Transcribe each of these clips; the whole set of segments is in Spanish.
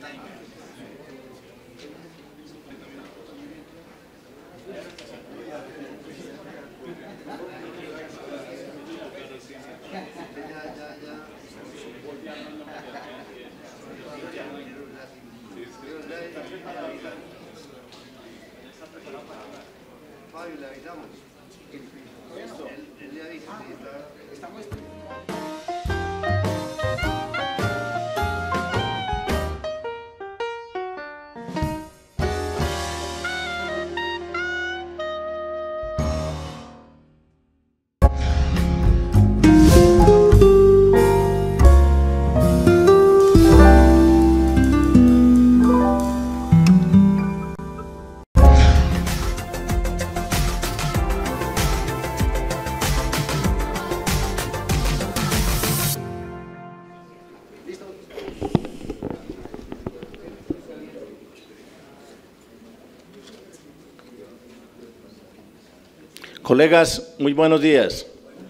Colegas, muy buenos días.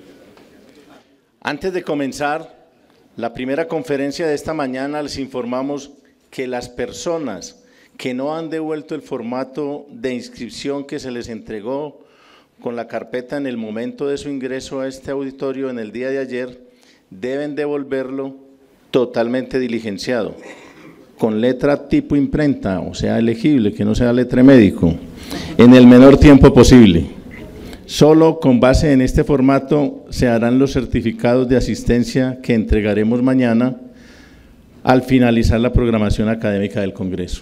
Antes de comenzar la primera conferencia de esta mañana, les informamos que las personas que no han devuelto el formato de inscripción que se les entregó con la carpeta en el momento de su ingreso a este auditorio en el día de ayer, deben devolverlo totalmente diligenciado, con letra tipo imprenta, o sea, elegible, que no sea letra médico, en el menor tiempo posible. Solo con base en este formato se harán los certificados de asistencia que entregaremos mañana al finalizar la programación académica del Congreso.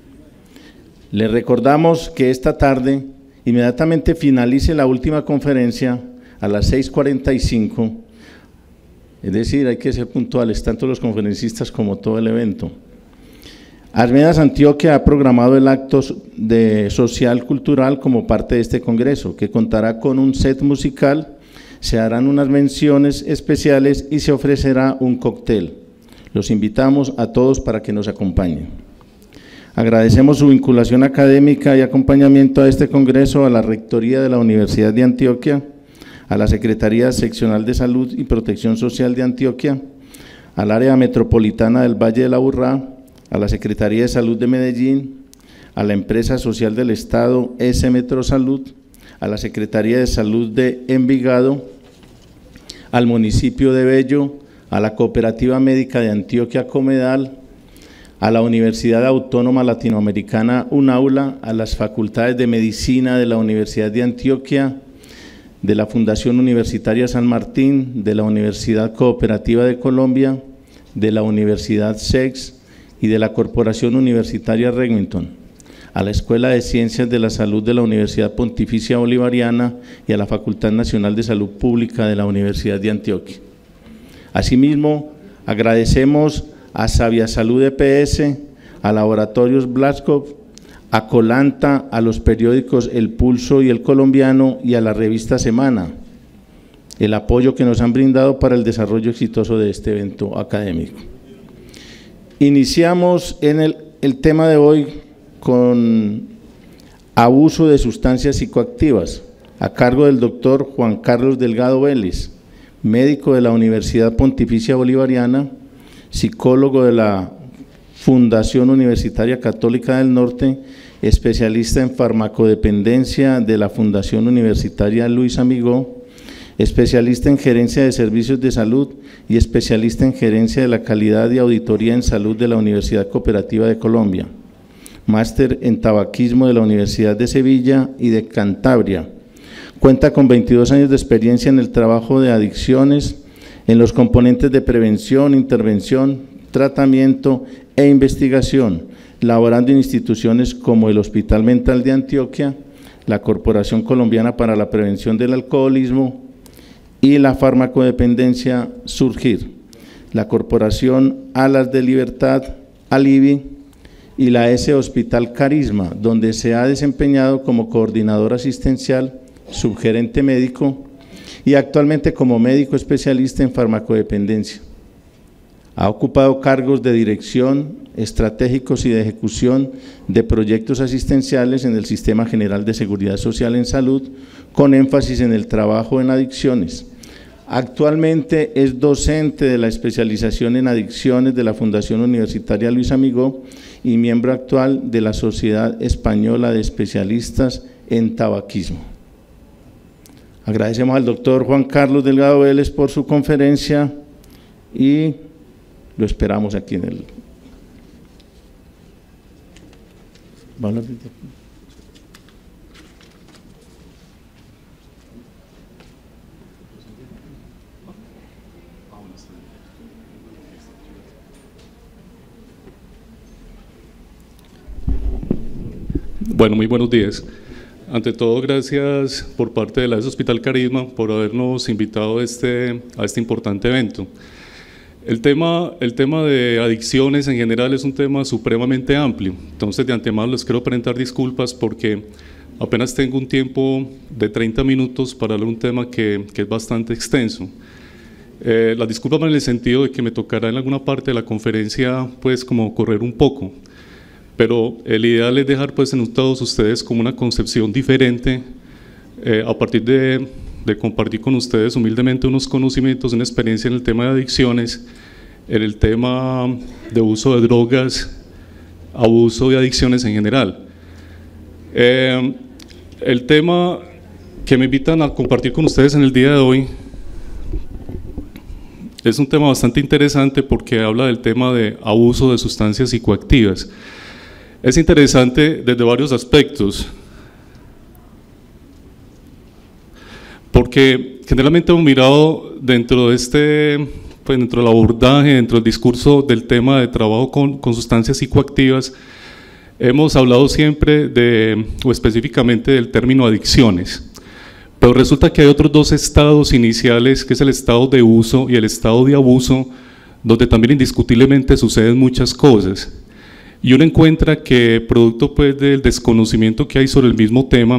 Les recordamos que esta tarde, inmediatamente finalice la última conferencia a las 6:45, es decir, hay que ser puntuales, tanto los conferencistas como todo el evento. Armedas Antioquia ha programado el acto social cultural como parte de este congreso, que contará con un set musical, se harán unas menciones especiales y se ofrecerá un cóctel. Los invitamos a todos para que nos acompañen. Agradecemos su vinculación académica y acompañamiento a este congreso a la Rectoría de la Universidad de Antioquia, a la Secretaría Seccional de Salud y Protección Social de Antioquia, al área metropolitana del Valle de la Aburrá, a la Secretaría de Salud de Medellín, a la Empresa Social del Estado S Metrosalud, a la Secretaría de Salud de Envigado, al municipio de Bello, a la Cooperativa Médica de Antioquia Comedal, a la Universidad Autónoma Latinoamericana UNAULA, a las Facultades de Medicina de la Universidad de Antioquia, de la Fundación Universitaria San Martín, de la Universidad Cooperativa de Colombia, de la Universidad SEX, y de la Corporación Universitaria Remington, a la Escuela de Ciencias de la Salud de la Universidad Pontificia Bolivariana y a la Facultad Nacional de Salud Pública de la Universidad de Antioquia. Asimismo, agradecemos a Sabia Salud EPS, a Laboratorios Blaskov, a Colanta, a los periódicos El Pulso y El Colombiano y a la revista Semana, el apoyo que nos han brindado para el desarrollo exitoso de este evento académico. Iniciamos en el tema de hoy con abuso de sustancias psicoactivas, a cargo del doctor Juan Carlos Delgado Vélez, médico de la Universidad Pontificia Bolivariana, psicólogo de la Fundación Universitaria Católica del Norte, especialista en farmacodependencia de la Fundación Universitaria Luis Amigó, especialista en gerencia de servicios de salud y especialista en gerencia de la calidad y auditoría en salud de la Universidad Cooperativa de Colombia, máster en tabaquismo de la Universidad de Sevilla y de Cantabria. Cuenta con 22 años de experiencia en el trabajo de adicciones, en los componentes de prevención, intervención, tratamiento e investigación, laborando en instituciones como el Hospital Mental de Antioquia, la Corporación Colombiana para la Prevención del Alcoholismo y la farmacodependencia Surgir, la Corporación Alas de Libertad, Alivi, y la S Hospital Carisma, donde se ha desempeñado como coordinador asistencial, subgerente médico y actualmente como médico especialista en farmacodependencia. Ha ocupado cargos de dirección, estratégicos y de ejecución de proyectos asistenciales en el Sistema General de Seguridad Social en Salud, con énfasis en el trabajo en adicciones. Actualmente es docente de la especialización en adicciones de la Fundación Universitaria Luis Amigó y miembro actual de la Sociedad Española de Especialistas en Tabaquismo. Agradecemos al doctor Juan Carlos Delgado Vélez por su conferencia y lo esperamos aquí en el… Bueno, muy buenos días. Ante todo, gracias por parte de la AES Hospital Carisma por habernos invitado a este importante evento. El tema de adicciones en general es un tema supremamente amplio, entonces de antemano les quiero presentar disculpas porque apenas tengo un tiempo de 30 minutos para hablar de un tema que es bastante extenso. Las disculpas van en el sentido de que me tocará en alguna parte de la conferencia pues como correr un poco, pero el ideal es dejar pues en todos ustedes como una concepción diferente a partir de compartir con ustedes humildemente unos conocimientos, una experiencia en el tema de adicciones, en el tema de uso de drogas, abuso y adicciones en general. El tema que me invitan a compartir con ustedes en el día de hoy es un tema bastante interesante porque habla del tema de abuso de sustancias psicoactivas. Es interesante desde varios aspectos, porque generalmente hemos mirado dentro de dentro del abordaje, dentro del discurso del tema de trabajo con sustancias psicoactivas, hemos hablado siempre o específicamente del término adicciones, pero resulta que hay otros dos estados iniciales, que es el estado de uso y el estado de abuso, donde también indiscutiblemente suceden muchas cosas. Y uno encuentra que producto pues del desconocimiento que hay sobre el mismo tema,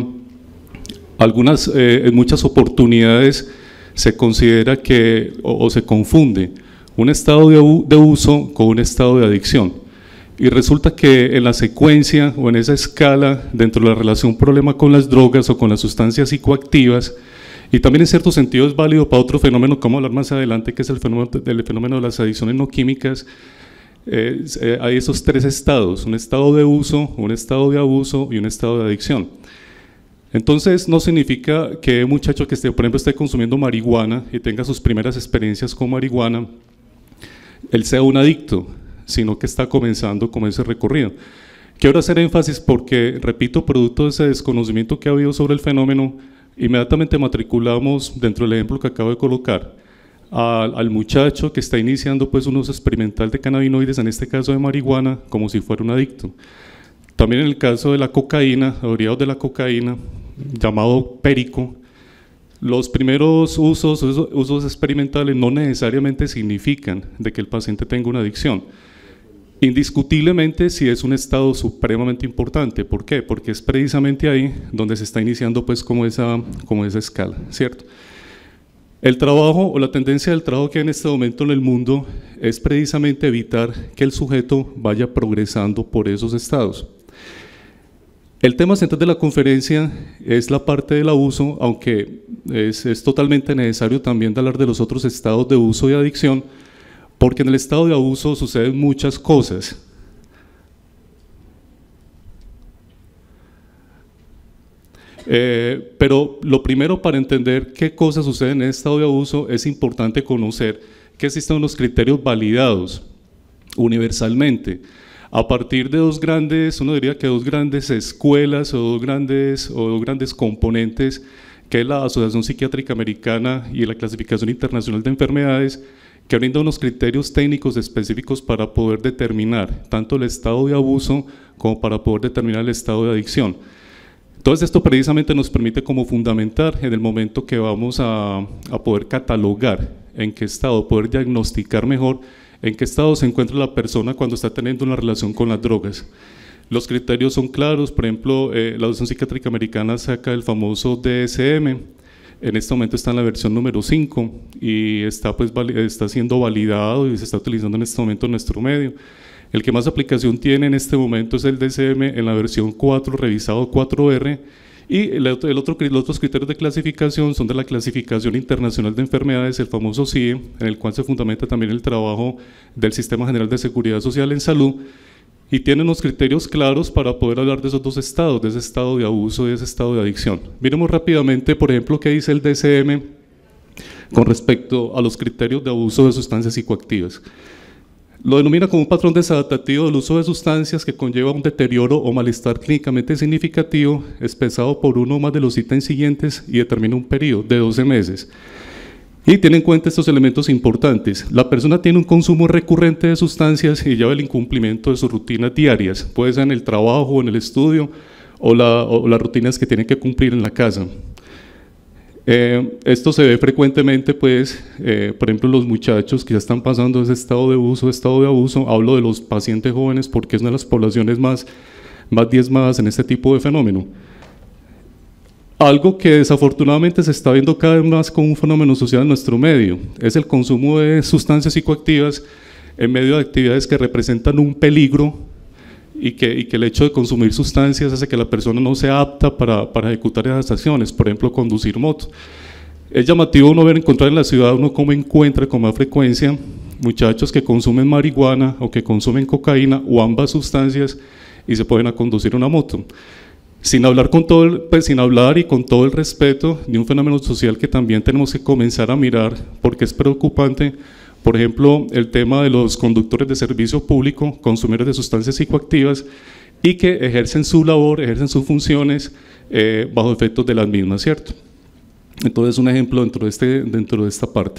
en muchas oportunidades se considera que o se confunde un estado de uso con un estado de adicción. Y resulta que en la secuencia o en esa escala dentro de la relación problema con las drogas o con las sustancias psicoactivas, y también en cierto sentido es válido para otro fenómeno que vamos a hablar más adelante, que es el fenómeno de las adicciones no químicas. Hay esos tres estados, un estado de uso, un estado de abuso y un estado de adicción. Entonces no significa que un muchacho que por ejemplo esté consumiendo marihuana y tenga sus primeras experiencias con marihuana, él sea un adicto, sino que está comenzando con ese recorrido. Quiero hacer énfasis porque, repito, producto de ese desconocimiento que ha habido sobre el fenómeno, inmediatamente matriculamos dentro del ejemplo que acabo de colocar al muchacho que está iniciando pues un uso experimental de cannabinoides, en este caso de marihuana, como si fuera un adicto. También en el caso de la cocaína, derivados de la cocaína, llamado perico, los primeros usos experimentales no necesariamente significan de que el paciente tenga una adicción. Indiscutiblemente sí es un estado supremamente importante. ¿Por qué? Porque es precisamente ahí donde se está iniciando pues como esa escala, ¿cierto? El trabajo o la tendencia del trabajo que hay en este momento en el mundo es precisamente evitar que el sujeto vaya progresando por esos estados. El tema central de la conferencia es la parte del abuso, aunque es totalmente necesario también de hablar de los otros estados de uso y adicción, porque en el estado de abuso suceden muchas cosas. Pero lo primero, para entender qué cosas suceden en el estado de abuso, es importante conocer que existen unos criterios validados universalmente a partir de uno diría que dos grandes escuelas o dos grandes componentes, que es la Asociación Psiquiátrica Americana y la Clasificación Internacional de Enfermedades, que brinda unos criterios técnicos específicos para poder determinar tanto el estado de abuso como para poder determinar el estado de adicción. Entonces esto precisamente nos permite como fundamentar en el momento que vamos a poder catalogar en qué estado, poder diagnosticar mejor en qué estado se encuentra la persona cuando está teniendo una relación con las drogas. Los criterios son claros. Por ejemplo, la Asociación Psiquiátrica Americana saca el famoso DSM, en este momento está en la versión número 5 y está siendo validado y se está utilizando en este momento en nuestro medio. El que más aplicación tiene en este momento es el DSM en la versión 4, revisado 4R, Y los otros criterios de clasificación son de la Clasificación Internacional de Enfermedades, el famoso CIE, en el cual se fundamenta también el trabajo del Sistema General de Seguridad Social en Salud, y tienen unos criterios claros para poder hablar de esos dos estados, de ese estado de abuso y de ese estado de adicción. Miremos rápidamente, por ejemplo, qué dice el DSM con respecto a los criterios de abuso de sustancias psicoactivas. Lo denomina como un patrón desadaptativo del uso de sustancias que conlleva un deterioro o malestar clínicamente significativo, expresado por uno o más de los ítems siguientes y determina un periodo de 12 meses. Y tiene en cuenta estos elementos importantes. La persona tiene un consumo recurrente de sustancias y lleva el incumplimiento de sus rutinas diarias, puede ser en el trabajo o en el estudio o las rutinas que tienen que cumplir en la casa. Esto se ve frecuentemente, pues, por ejemplo, los muchachos que ya están pasando ese estado de abuso, hablo de los pacientes jóvenes porque es una de las poblaciones más diezmadas en este tipo de fenómeno. Algo que desafortunadamente se está viendo cada vez más como un fenómeno social en nuestro medio, es el consumo de sustancias psicoactivas en medio de actividades que representan un peligro y que el hecho de consumir sustancias hace que la persona no sea apta para ejecutar esas acciones, por ejemplo, conducir moto. Es llamativo encontrar en la ciudad cómo encuentra con más frecuencia muchachos que consumen marihuana o que consumen cocaína o ambas sustancias y se ponen a conducir una moto. Sin hablar y con todo el respeto de un fenómeno social que también tenemos que comenzar a mirar porque es preocupante. Por ejemplo, el tema de los conductores de servicio público, consumidores de sustancias psicoactivas y que ejercen su labor, ejercen sus funciones bajo efectos de las mismas, ¿cierto? Entonces, un ejemplo dentro de esta parte.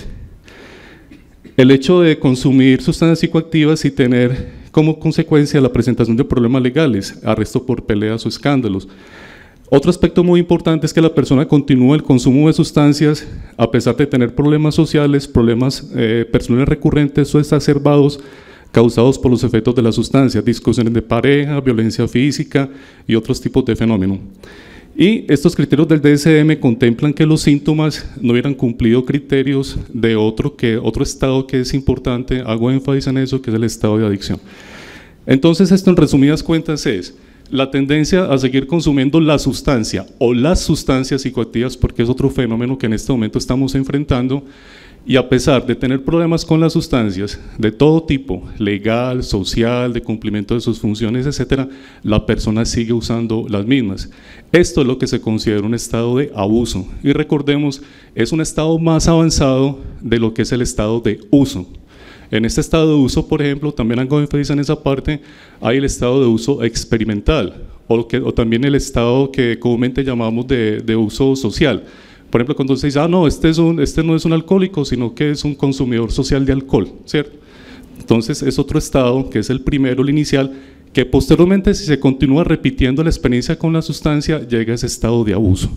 El hecho de consumir sustancias psicoactivas y tener como consecuencia la presentación de problemas legales, arresto por peleas o escándalos. Otro aspecto muy importante es que la persona continúa el consumo de sustancias a pesar de tener problemas sociales, problemas personales recurrentes o exacerbados causados por los efectos de la sustancia, discusiones de pareja, violencia física y otros tipos de fenómenos. Y estos criterios del DSM contemplan que los síntomas no hubieran cumplido criterios de otro estado que es importante, hago énfasis en eso, que es el estado de adicción. Entonces, esto en resumidas cuentas es la tendencia a seguir consumiendo la sustancia o las sustancias psicoactivas, porque es otro fenómeno que en este momento estamos enfrentando, y a pesar de tener problemas con las sustancias de todo tipo, legal, social, de cumplimiento de sus funciones, etcétera, la persona sigue usando las mismas. Esto es lo que se considera un estado de abuso, y recordemos, es un estado más avanzado de lo que es el estado de uso. En este estado de uso, por ejemplo, también hago énfasis en esa parte, hay el estado de uso experimental, o también el estado que comúnmente llamamos de uso social. Por ejemplo, cuando se dice, no, este no es un alcohólico, sino que es un consumidor social de alcohol, ¿cierto? Entonces es otro estado, que es el primero, el inicial, que posteriormente, si se continúa repitiendo la experiencia con la sustancia, llega a ese estado de abuso.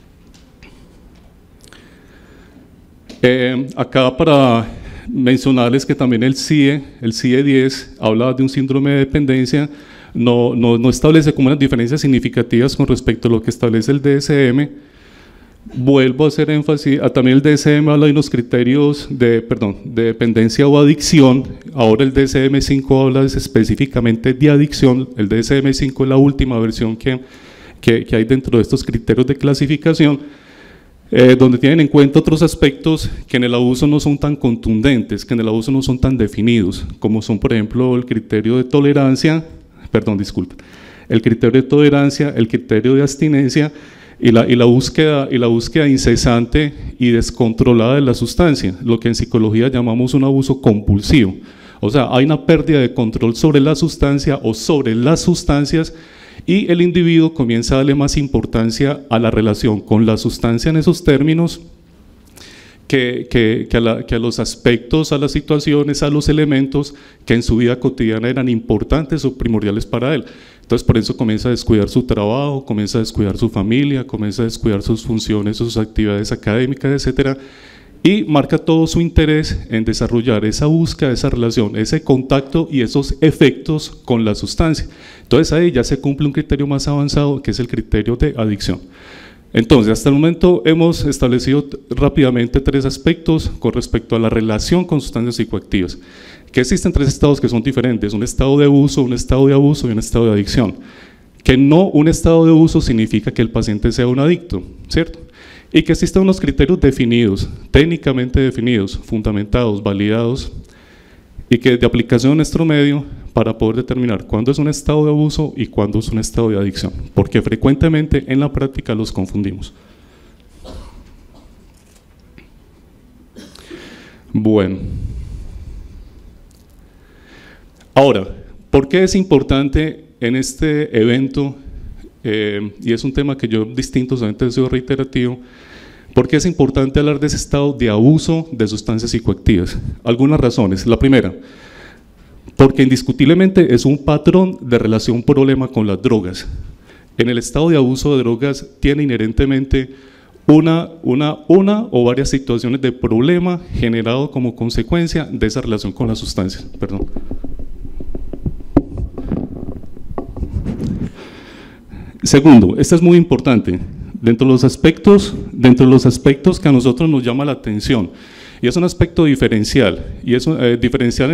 Acá para mencionarles que también el CIE 10 habla de un síndrome de dependencia, no establece como unas diferencias significativas con respecto a lo que establece el DSM. Vuelvo a hacer énfasis, también el DSM habla de unos criterios de dependencia o adicción. Ahora el DSM-5 habla específicamente de adicción. El DSM-5 es la última versión que hay dentro de estos criterios de clasificación, donde tienen en cuenta otros aspectos que en el abuso no son tan contundentes, que en el abuso no son tan definidos, como son, por ejemplo, el criterio de tolerancia, el criterio de tolerancia, el criterio de abstinencia y la búsqueda incesante y descontrolada de la sustancia, lo que en psicología llamamos un abuso compulsivo. O sea, hay una pérdida de control sobre la sustancia o sobre las sustancias, y el individuo comienza a darle más importancia a la relación con la sustancia en esos términos que a los aspectos, a las situaciones, a los elementos que en su vida cotidiana eran importantes o primordiales para él. Entonces por eso comienza a descuidar su trabajo, comienza a descuidar su familia, comienza a descuidar sus funciones, sus actividades académicas, etcétera, y marca todo su interés en desarrollar esa búsqueda, esa relación, ese contacto y esos efectos con la sustancia. Entonces ahí ya se cumple un criterio más avanzado, que es el criterio de adicción. Entonces, hasta el momento hemos establecido rápidamente 3 aspectos con respecto a la relación con sustancias psicoactivas, que existen 3 estados que son diferentes: un estado de uso, un estado de abuso y un estado de adicción. que no un estado de uso significa que el paciente sea un adicto, ¿cierto? Y que existen unos criterios definidos, técnicamente definidos, fundamentados, validados, y que de aplicación a nuestro medio para poder determinar cuándo es un estado de abuso y cuándo es un estado de adicción, porque frecuentemente en la práctica los confundimos. Bueno. Ahora, ¿por qué es importante en este evento, y es un tema que yo distintamente he sido reiterativo, por qué es importante hablar de ese estado de abuso de sustancias psicoactivas? Algunas razones. La primera, porque indiscutiblemente es un patrón de relación-problema con las drogas. En el estado de abuso de drogas tiene inherentemente una o varias situaciones de problema generado como consecuencia de esa relación con las sustancias. Perdón. Segundo, esto es muy importante, dentro de los aspectos que a nosotros nos llama la atención, y es un aspecto diferencial, y es diferencial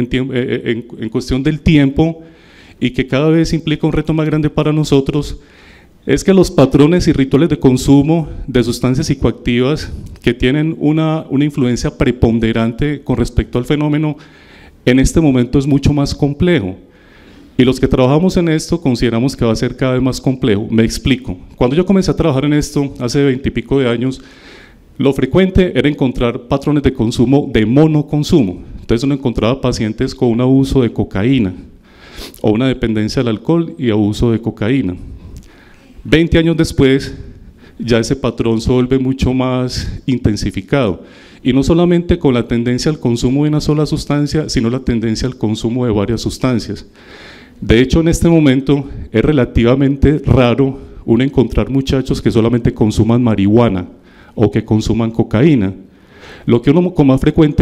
en cuestión del tiempo, y que cada vez implica un reto más grande para nosotros, es que los patrones y rituales de consumo de sustancias psicoactivas que tienen una influencia preponderante con respecto al fenómeno, en este momento es mucho más complejo. Y los que trabajamos en esto consideramos que va a ser cada vez más complejo. Me explico. Cuando yo comencé a trabajar en esto, hace 20 y pico de años, lo frecuente era encontrar patrones de consumo de monoconsumo. Entonces uno encontraba pacientes con un abuso de cocaína o una dependencia del alcohol y abuso de cocaína. 20 años después, ya ese patrón se vuelve mucho más intensificado. Y no solamente con la tendencia al consumo de una sola sustancia, sino la tendencia al consumo de varias sustancias. De hecho, en este momento es relativamente raro uno encontrar muchachos que solamente consuman marihuana o que consuman cocaína. Lo que uno con más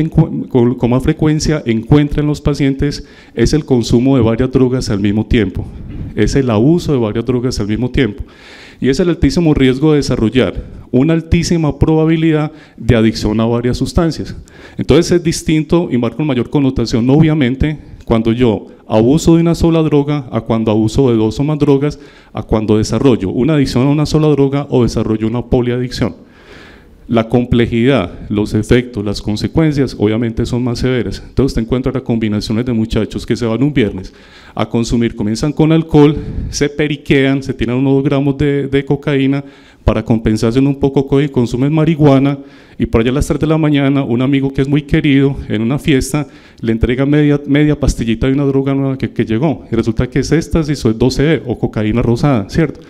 frecuencia encuentra en los pacientes es el consumo de varias drogas al mismo tiempo, es el abuso de varias drogas al mismo tiempo. Y es el altísimo riesgo de desarrollar una altísima probabilidad de adicción a varias sustancias. Entonces es distinto y marca una mayor connotación, obviamente, cuando yo abuso de una sola droga, a cuando abuso de 2 o más drogas, a cuando desarrollo una adicción a una sola droga o desarrollo una poliadicción. La complejidad, los efectos, las consecuencias, obviamente son más severas. Entonces te encuentras a combinaciones de muchachos que se van un viernes a consumir, comienzan con alcohol, se periquean, se tiran unos 2 gramos de cocaína para compensarse en un poco y consumen marihuana, y por allá a las 3 de la mañana un amigo que es muy querido en una fiesta le entrega media pastillita de una droga nueva que llegó, y resulta que es éxtasis o es 12E o cocaína rosada, ¿cierto?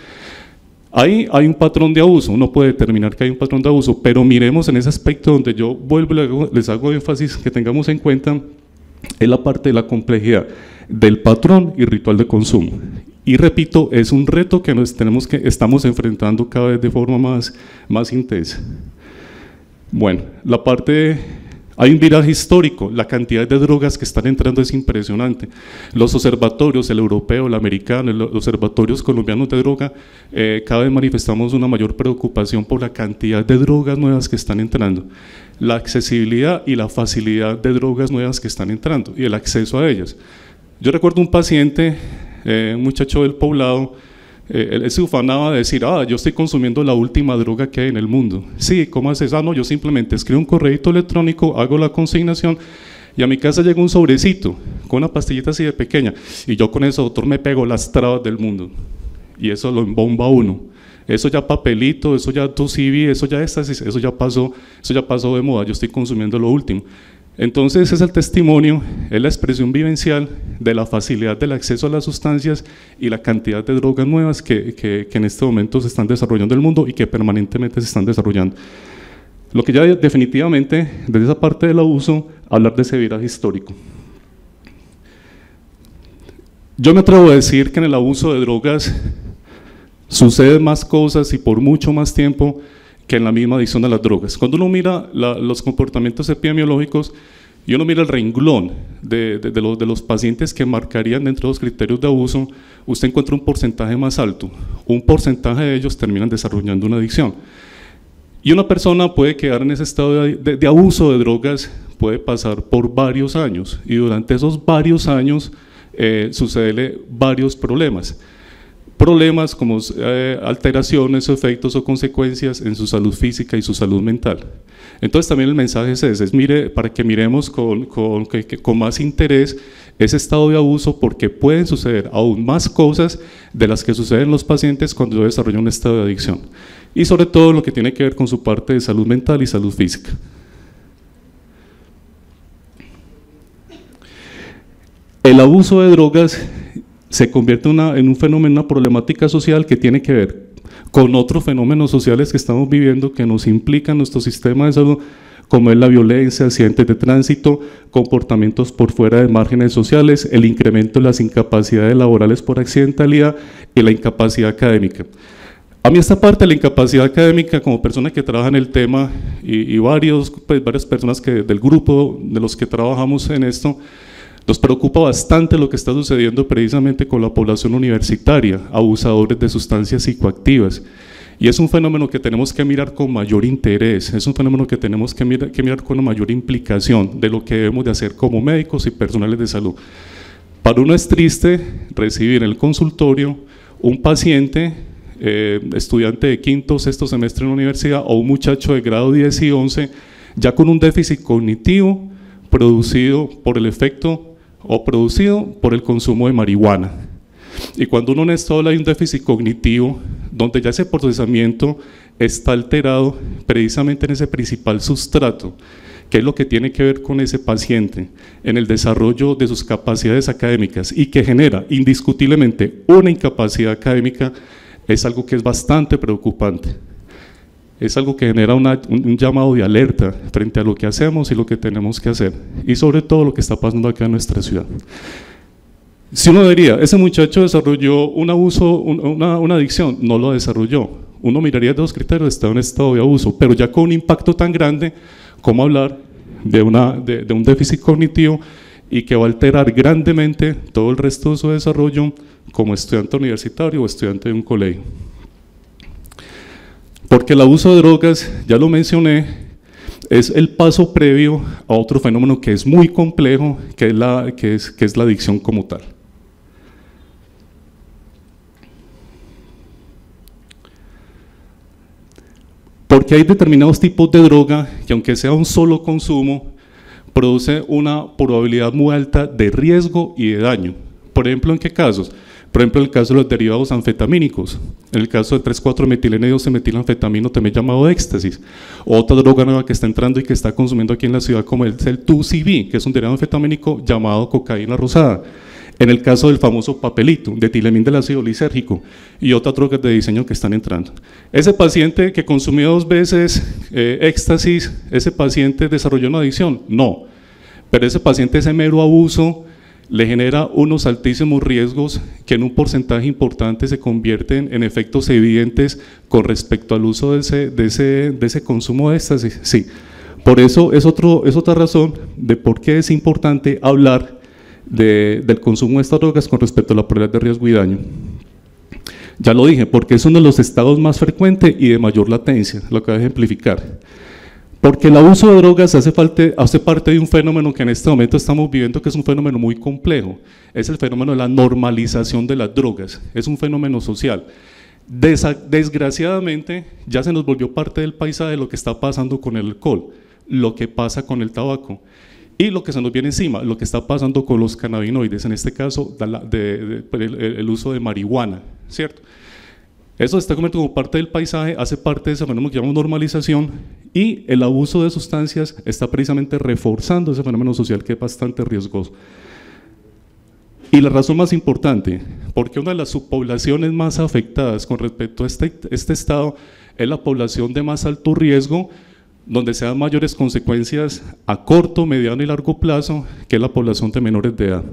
Ahí hay un patrón de abuso, uno puede determinar que hay un patrón de abuso, pero miremos en ese aspecto donde yo vuelvo y les hago énfasis que tengamos en cuenta, es la parte de la complejidad del patrón y ritual de consumo. Y repito, es un reto que estamos enfrentando cada vez de forma más intensa. Bueno, hay un viraje histórico, la cantidad de drogas que están entrando es impresionante. Los observatorios, el europeo, el americano, los observatorios colombianos de droga, cada vez manifestamos una mayor preocupación por la cantidad de drogas nuevas que están entrando, la accesibilidad y la facilidad de drogas nuevas que están entrando y el acceso a ellas. Yo recuerdo un paciente, un muchacho del poblado, él se ufanaba de decir, yo estoy consumiendo la última droga que hay en el mundo. Sí, ¿cómo haces? No, yo simplemente escribo un correo electrónico, hago la consignación y a mi casa llega un sobrecito con una pastillita así de pequeña y yo con eso, doctor, me pego las trabas del mundo y eso lo embomba uno. Eso ya papelito, eso ya tu CV, eso ya éxtasis, eso ya pasó de moda, yo estoy consumiendo lo último. Entonces es el testimonio, es la expresión vivencial de la facilidad del acceso a las sustancias y la cantidad de drogas nuevas que en este momento se están desarrollando en el mundo y que permanentemente se están desarrollando. Lo que ya definitivamente, desde esa parte del abuso, hablar de ese viraje histórico. Yo me atrevo a decir que en el abuso de drogas suceden más cosas y por mucho más tiempo que en la misma adicción a las drogas. Cuando uno mira los comportamientos epidemiológicos y uno mira el renglón de los pacientes que marcarían dentro de los criterios de abuso, usted encuentra un porcentaje más alto. Un porcentaje de ellos terminan desarrollando una adicción. Y una persona puede quedar en ese estado de abuso de drogas, puede pasar por varios años, y durante esos varios años sucederle varios problemas. problemas como alteraciones, efectos o consecuencias en su salud física y su salud mental. Entonces también el mensaje es ese, para que miremos con más interés ese estado de abuso, porque pueden suceder aún más cosas de las que suceden en los pacientes cuando desarrollan un estado de adicción, y sobre todo lo que tiene que ver con su parte de salud mental y salud física. El abuso de drogas se convierte en un fenómeno, una problemática social que tiene que ver con otros fenómenos sociales que estamos viviendo, que nos implican nuestro sistema de salud, como es la violencia, accidentes de tránsito, comportamientos por fuera de márgenes sociales, el incremento de las incapacidades laborales por accidentalidad y la incapacidad académica. A mí esta parte de la incapacidad académica, como persona que trabaja en el tema, y varias personas del grupo de los que trabajamos en esto, nos preocupa bastante lo que está sucediendo precisamente con la población universitaria, abusadores de sustancias psicoactivas. Y es un fenómeno que tenemos que mirar con mayor interés, es un fenómeno que tenemos que mirar con una mayor implicación de lo que debemos de hacer como médicos y personales de salud. Para uno es triste recibir en el consultorio un paciente, estudiante de quinto o sexto semestre en la universidad, o un muchacho de grado 10 y 11, ya con un déficit cognitivo producido por el efecto o producido por el consumo de marihuana. Y cuando uno en esto habla de un déficit cognitivo, donde ya ese procesamiento está alterado precisamente en ese principal sustrato, que es lo que tiene que ver con ese paciente, en el desarrollo de sus capacidades académicas, y que genera indiscutiblemente una incapacidad académica, es algo que es bastante preocupante. Es algo que genera un llamado de alerta frente a lo que hacemos y lo que tenemos que hacer, y sobre todo lo que está pasando acá en nuestra ciudad. Si uno diría, ese muchacho desarrolló un abuso, una adicción, no lo desarrolló. Uno miraría dos criterios, está en estado de abuso, pero ya con un impacto tan grande, ¿cómo hablar de un déficit cognitivo y que va a alterar grandemente todo el resto de su desarrollo como estudiante universitario o estudiante de un colegio? Porque el abuso de drogas, ya lo mencioné, es el paso previo a otro fenómeno que es muy complejo, que es la adicción como tal. Porque hay determinados tipos de droga que, aunque sea un solo consumo, produce una probabilidad muy alta de riesgo y de daño. Por ejemplo, ¿en qué casos? Por ejemplo, en el caso de los derivados anfetamínicos, en el caso de 3,4-metilene-2-metilanfetamino, también llamado éxtasis, otra droga nueva que está entrando y que está consumiendo aquí en la ciudad, como es el 2CB, que es un derivado anfetamínico llamado cocaína rosada. En el caso del famoso papelito, de etilemín del ácido lisérgico, y otras drogas de diseño que están entrando. Ese paciente que consumió 2 veces éxtasis, ¿ese paciente desarrolló una adicción? No, pero ese paciente, ese mero abuso, le genera unos altísimos riesgos que en un porcentaje importante se convierten en efectos evidentes con respecto al uso de ese consumo de éxtasis. Sí, por eso es otra razón de por qué es importante hablar del consumo de estas drogas con respecto a la probabilidad de riesgo y daño. Ya lo dije, porque es uno de los estados más frecuentes y de mayor latencia, lo que voy a ejemplificar. Porque el abuso de drogas hace parte de un fenómeno que en este momento estamos viviendo, que es un fenómeno muy complejo. Es el fenómeno de la normalización de las drogas, es un fenómeno social. Desgraciadamente ya se nos volvió parte del paisaje lo que está pasando con el alcohol, lo que pasa con el tabaco, y lo que se nos viene encima, lo que está pasando con los cannabinoides, en este caso el uso de marihuana, ¿cierto? Eso está convertido como parte del paisaje, hace parte de ese fenómeno que llamamos normalización, y el abuso de sustancias está precisamente reforzando ese fenómeno social que es bastante riesgoso. Y la razón más importante, porque una de las subpoblaciones más afectadas con respecto a este estado es la población de más alto riesgo, donde se dan mayores consecuencias a corto, mediano y largo plazo, que es la población de menores de edad.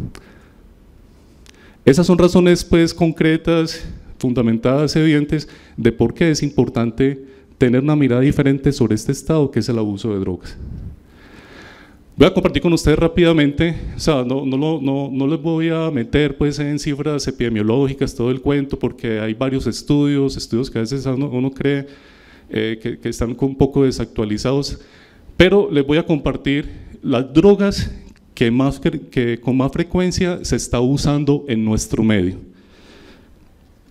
Esas son razones pues concretas, fundamentadas, evidentes, de por qué es importante tener una mirada diferente sobre este estado que es el abuso de drogas. Voy a compartir con ustedes rápidamente, o sea, no les voy a meter pues en cifras epidemiológicas, todo el cuento, porque hay varios estudios que a veces uno cree que están un poco desactualizados, pero les voy a compartir las drogas que con más frecuencia se está usando en nuestro medio.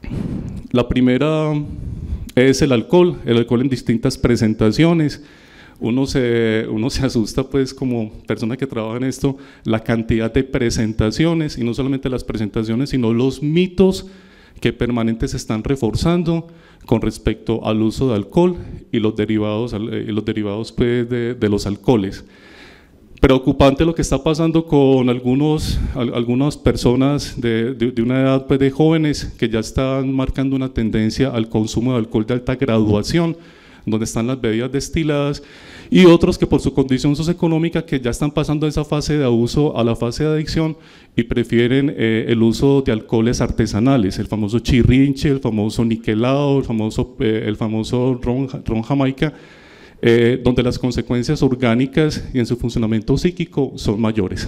La primera es el alcohol en distintas presentaciones. Uno se asusta, pues, como persona que trabaja en esto, la cantidad de presentaciones, y no solamente las presentaciones, sino los mitos que permanentes se están reforzando con respecto al uso de alcohol y los derivados pues, de los alcoholes. Preocupante lo que está pasando con algunas personas de una edad pues, de jóvenes que ya están marcando una tendencia al consumo de alcohol de alta graduación, donde están las bebidas destiladas, y otros que por su condición socioeconómica que ya están pasando de esa fase de abuso a la fase de adicción y prefieren el uso de alcoholes artesanales, el famoso chirrinche, el famoso niquelado, el famoso ron jamaica, donde las consecuencias orgánicas y en su funcionamiento psíquico son mayores.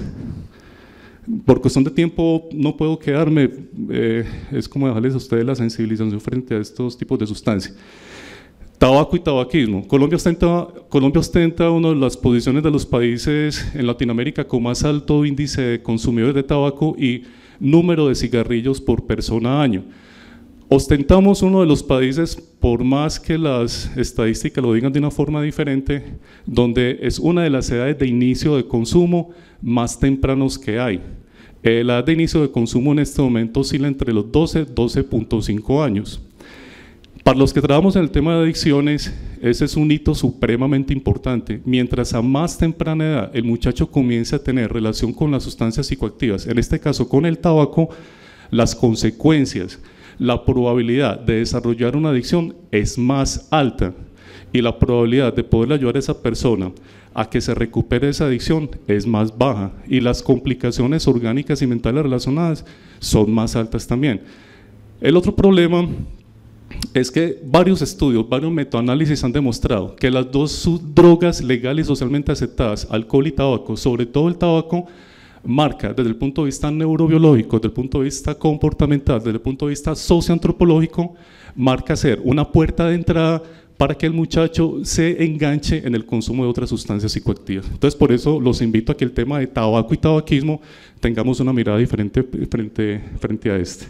Por cuestión de tiempo no puedo quedarme, es como dejarles a ustedes la sensibilización frente a estos tipos de sustancias. Tabaco y tabaquismo. Colombia ostenta una de las posiciones de los países en Latinoamérica con más alto índice de consumidores de tabaco y número de cigarrillos por persona año. Ostentamos uno de los países, por más que las estadísticas lo digan de una forma diferente, donde es una de las edades de inicio de consumo más tempranos que hay. La edad de inicio de consumo en este momento oscila entre los 12.5 años. Para los que trabajamos en el tema de adicciones, ese es un hito supremamente importante. Mientras a más temprana edad el muchacho comience a tener relación con las sustancias psicoactivas, en este caso con el tabaco, las consecuencias, la probabilidad de desarrollar una adicción es más alta y la probabilidad de poder ayudar a esa persona a que se recupere esa adicción es más baja y las complicaciones orgánicas y mentales relacionadas son más altas también. El otro problema es que varios estudios, varios metaanálisis han demostrado que las dos drogas legales y socialmente aceptadas, alcohol y tabaco, sobre todo el tabaco, marca desde el punto de vista neurobiológico, desde el punto de vista comportamental, desde el punto de vista socioantropológico, marca ser una puerta de entrada para que el muchacho se enganche en el consumo de otras sustancias psicoactivas. Entonces, por eso los invito a que el tema de tabaco y tabaquismo tengamos una mirada diferente frente a este.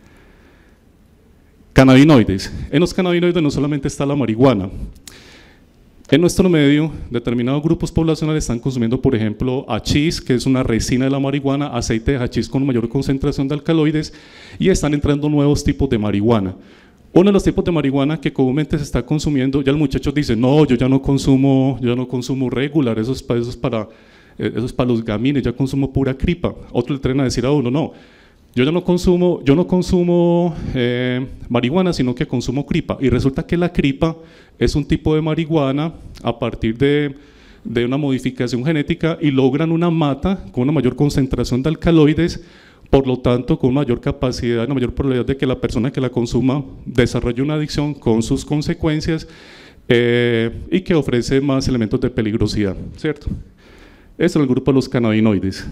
Cannabinoides. En los cannabinoides no solamente está la marihuana. En nuestro medio, determinados grupos poblacionales están consumiendo, por ejemplo, hachís, que es una resina de la marihuana, aceite de hachís con mayor concentración de alcaloides, y están entrando nuevos tipos de marihuana. Uno de los tipos de marihuana que comúnmente se está consumiendo, ya el muchacho dice, no, yo ya no consumo regular, eso es para los gamines, ya consumo pura cripa. Otro le traen a decir a uno, no, yo no consumo marihuana, sino que consumo cripa. Y resulta que la cripa es un tipo de marihuana a partir de una modificación genética y logran una mata con una mayor concentración de alcaloides, por lo tanto con mayor capacidad, una mayor probabilidad de que la persona que la consuma desarrolle una adicción con sus consecuencias y que ofrece más elementos de peligrosidad, ¿cierto? Este es el grupo de los cannabinoides.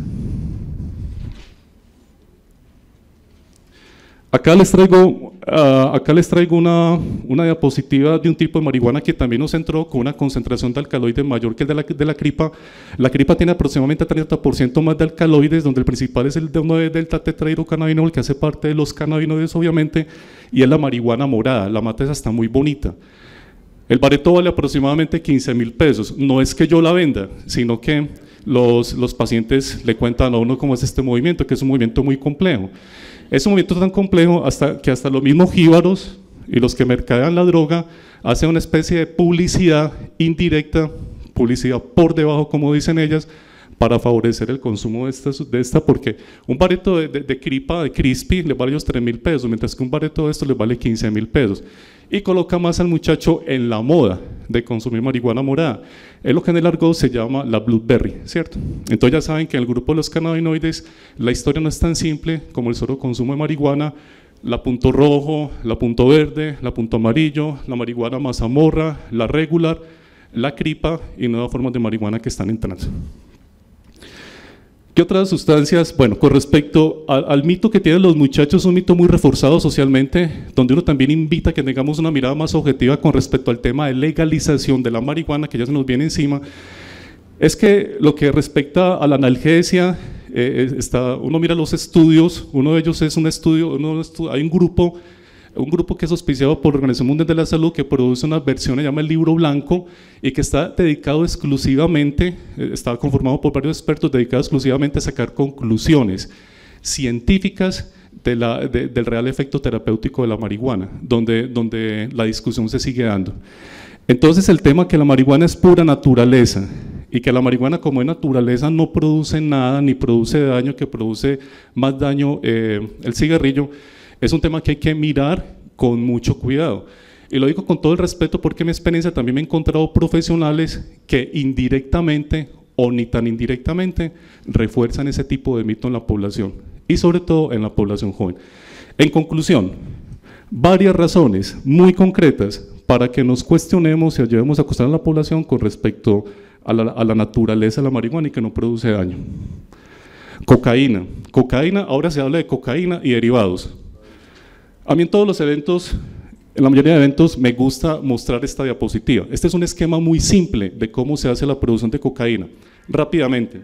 Acá les traigo una diapositiva de un tipo de marihuana que también nos entró con una concentración de alcaloides mayor que el de la cripa. La cripa tiene aproximadamente 30% más de alcaloides, donde el principal es el delta tetrahidrocannabinol, que hace parte de los cannabinoides obviamente, y es la marihuana morada. La mata es hasta muy bonita. El bareto vale aproximadamente 15.000 pesos. No es que yo la venda, sino que los pacientes le cuentan a uno cómo es este movimiento, que es un movimiento muy complejo. Es un movimiento tan complejo que hasta los mismos jíbaros y los que mercadean la droga hacen una especie de publicidad indirecta, publicidad por debajo, como dicen ellas, para favorecer el consumo de esta porque un bareto de cripa, de crispy, le vale a ellos 3.000 pesos, mientras que un bareto de esto les vale 15.000 pesos. Y coloca más al muchacho en la moda de consumir marihuana morada. Es lo que en el argot se llama la blueberry, ¿cierto? Entonces ya saben que en el grupo de los cannabinoides la historia no es tan simple como el solo consumo de marihuana, la punto rojo, la punto verde, la punto amarillo, la marihuana mazamorra, la regular, la cripa y nuevas formas de marihuana que están entrando. ¿Qué otras sustancias? Bueno, con respecto al mito que tienen los muchachos, un mito muy reforzado socialmente, donde uno también invita a que tengamos una mirada más objetiva con respecto al tema de legalización de la marihuana, que ya se nos viene encima, es que lo que respecta a la analgesia, uno mira los estudios, uno de ellos es un estudio, hay un grupo un grupo que es auspiciado por la Organización Mundial de la Salud, que produce una versión que se llama el Libro Blanco y que está dedicado exclusivamente, está conformado por varios expertos dedicados exclusivamente a sacar conclusiones científicas del real efecto terapéutico de la marihuana, donde la discusión se sigue dando. Entonces el tema que la marihuana es pura naturaleza y que la marihuana como es naturaleza no produce nada ni produce daño, que produce más daño el cigarrillo, es un tema que hay que mirar con mucho cuidado. Y lo digo con todo el respeto porque en mi experiencia también me he encontrado profesionales que indirectamente o ni tan indirectamente refuerzan ese tipo de mito en la población y sobre todo en la población joven. En conclusión, varias razones muy concretas para que nos cuestionemos y ayudemos a cuestionar a la población con respecto a la naturaleza de la marihuana y que no produce daño. Cocaína. Cocaína, ahora se habla de cocaína y derivados. A mí en todos los eventos, en la mayoría de eventos, me gusta mostrar esta diapositiva. Este es un esquema muy simple de cómo se hace la producción de cocaína. Rápidamente.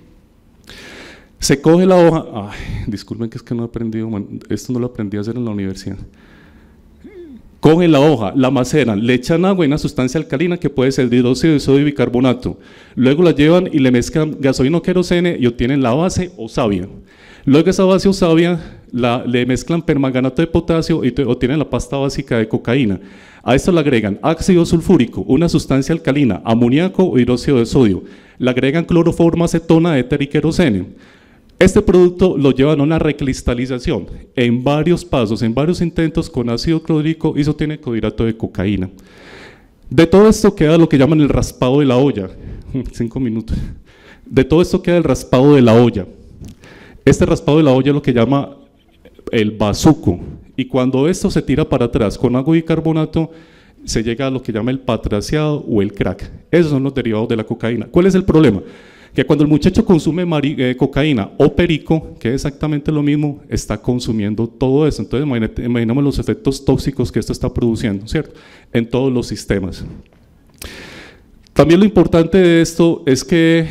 Se coge la hoja, disculpen que es que no he aprendido, esto no lo aprendí a hacer en la universidad. Cogen la hoja, la maceran, le echan agua y una sustancia alcalina que puede ser hidróxido de sodio y bicarbonato. Luego la llevan y le mezclan gasolina o querosene y obtienen la base o savia. Luego esa base o savia le mezclan permanganato de potasio y obtienen la pasta básica de cocaína. A esto le agregan ácido sulfúrico, una sustancia alcalina, amoníaco o hidróxido de sodio. Le agregan cloroformo, acetona, éter y querosene. Este producto lo llevan a una recristalización en varios pasos, en varios intentos con ácido clorhídrico y se obtiene clorhidrato de cocaína. De todo esto queda lo que llaman el raspado de la olla. 5 minutos. De todo esto queda el raspado de la olla. Este raspado de la olla es lo que llama el bazuco. Y cuando esto se tira para atrás con agua y bicarbonato, se llega a lo que llama el patraciado o el crack. Esos son los derivados de la cocaína. ¿Cuál es el problema? Que cuando el muchacho consume cocaína o perico, que es exactamente lo mismo, está consumiendo todo eso. Entonces imaginamos los efectos tóxicos que esto está produciendo, ¿cierto? En todos los sistemas. También lo importante de esto es que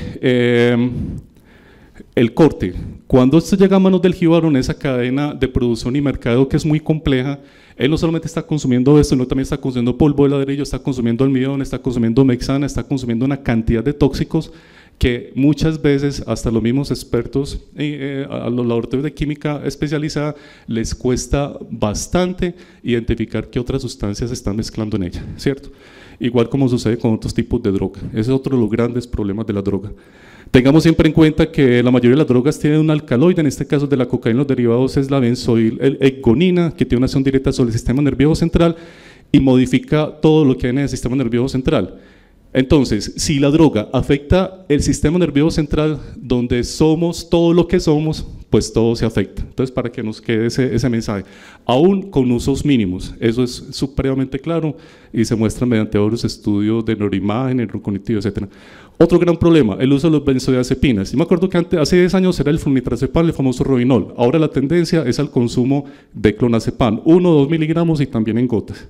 el corte, cuando esto llega a manos del jíbaro en esa cadena de producción y mercado que es muy compleja, él no solamente está consumiendo esto, sino también está consumiendo polvo de ladrillo, está consumiendo almidón, está consumiendo mexana, está consumiendo una cantidad de tóxicos que muchas veces hasta los mismos expertos a los laboratorios de química especializada les cuesta bastante identificar qué otras sustancias se están mezclando en ella, ¿cierto? Igual como sucede con otros tipos de droga. Ese es otro de los grandes problemas de la droga. Tengamos siempre en cuenta que la mayoría de las drogas tienen un alcaloide, en este caso de la cocaína los derivados es la benzoilergonina, que tiene una acción directa sobre el sistema nervioso central y modifica todo lo que hay en el sistema nervioso central. Entonces, si la droga afecta el sistema nervioso central, donde somos todo lo que somos, pues todo se afecta. Entonces, para que nos quede ese mensaje, aún con usos mínimos, eso es supremamente claro y se muestra mediante otros estudios de neuroimagen, neurocognitivo, etc. Otro gran problema, el uso de los benzodiazepinas. Yo me acuerdo que hace 10 años era el flunitrazepam, el famoso Robinol. Ahora la tendencia es al consumo de clonazepam, 1 o 2 miligramos y también en gotas.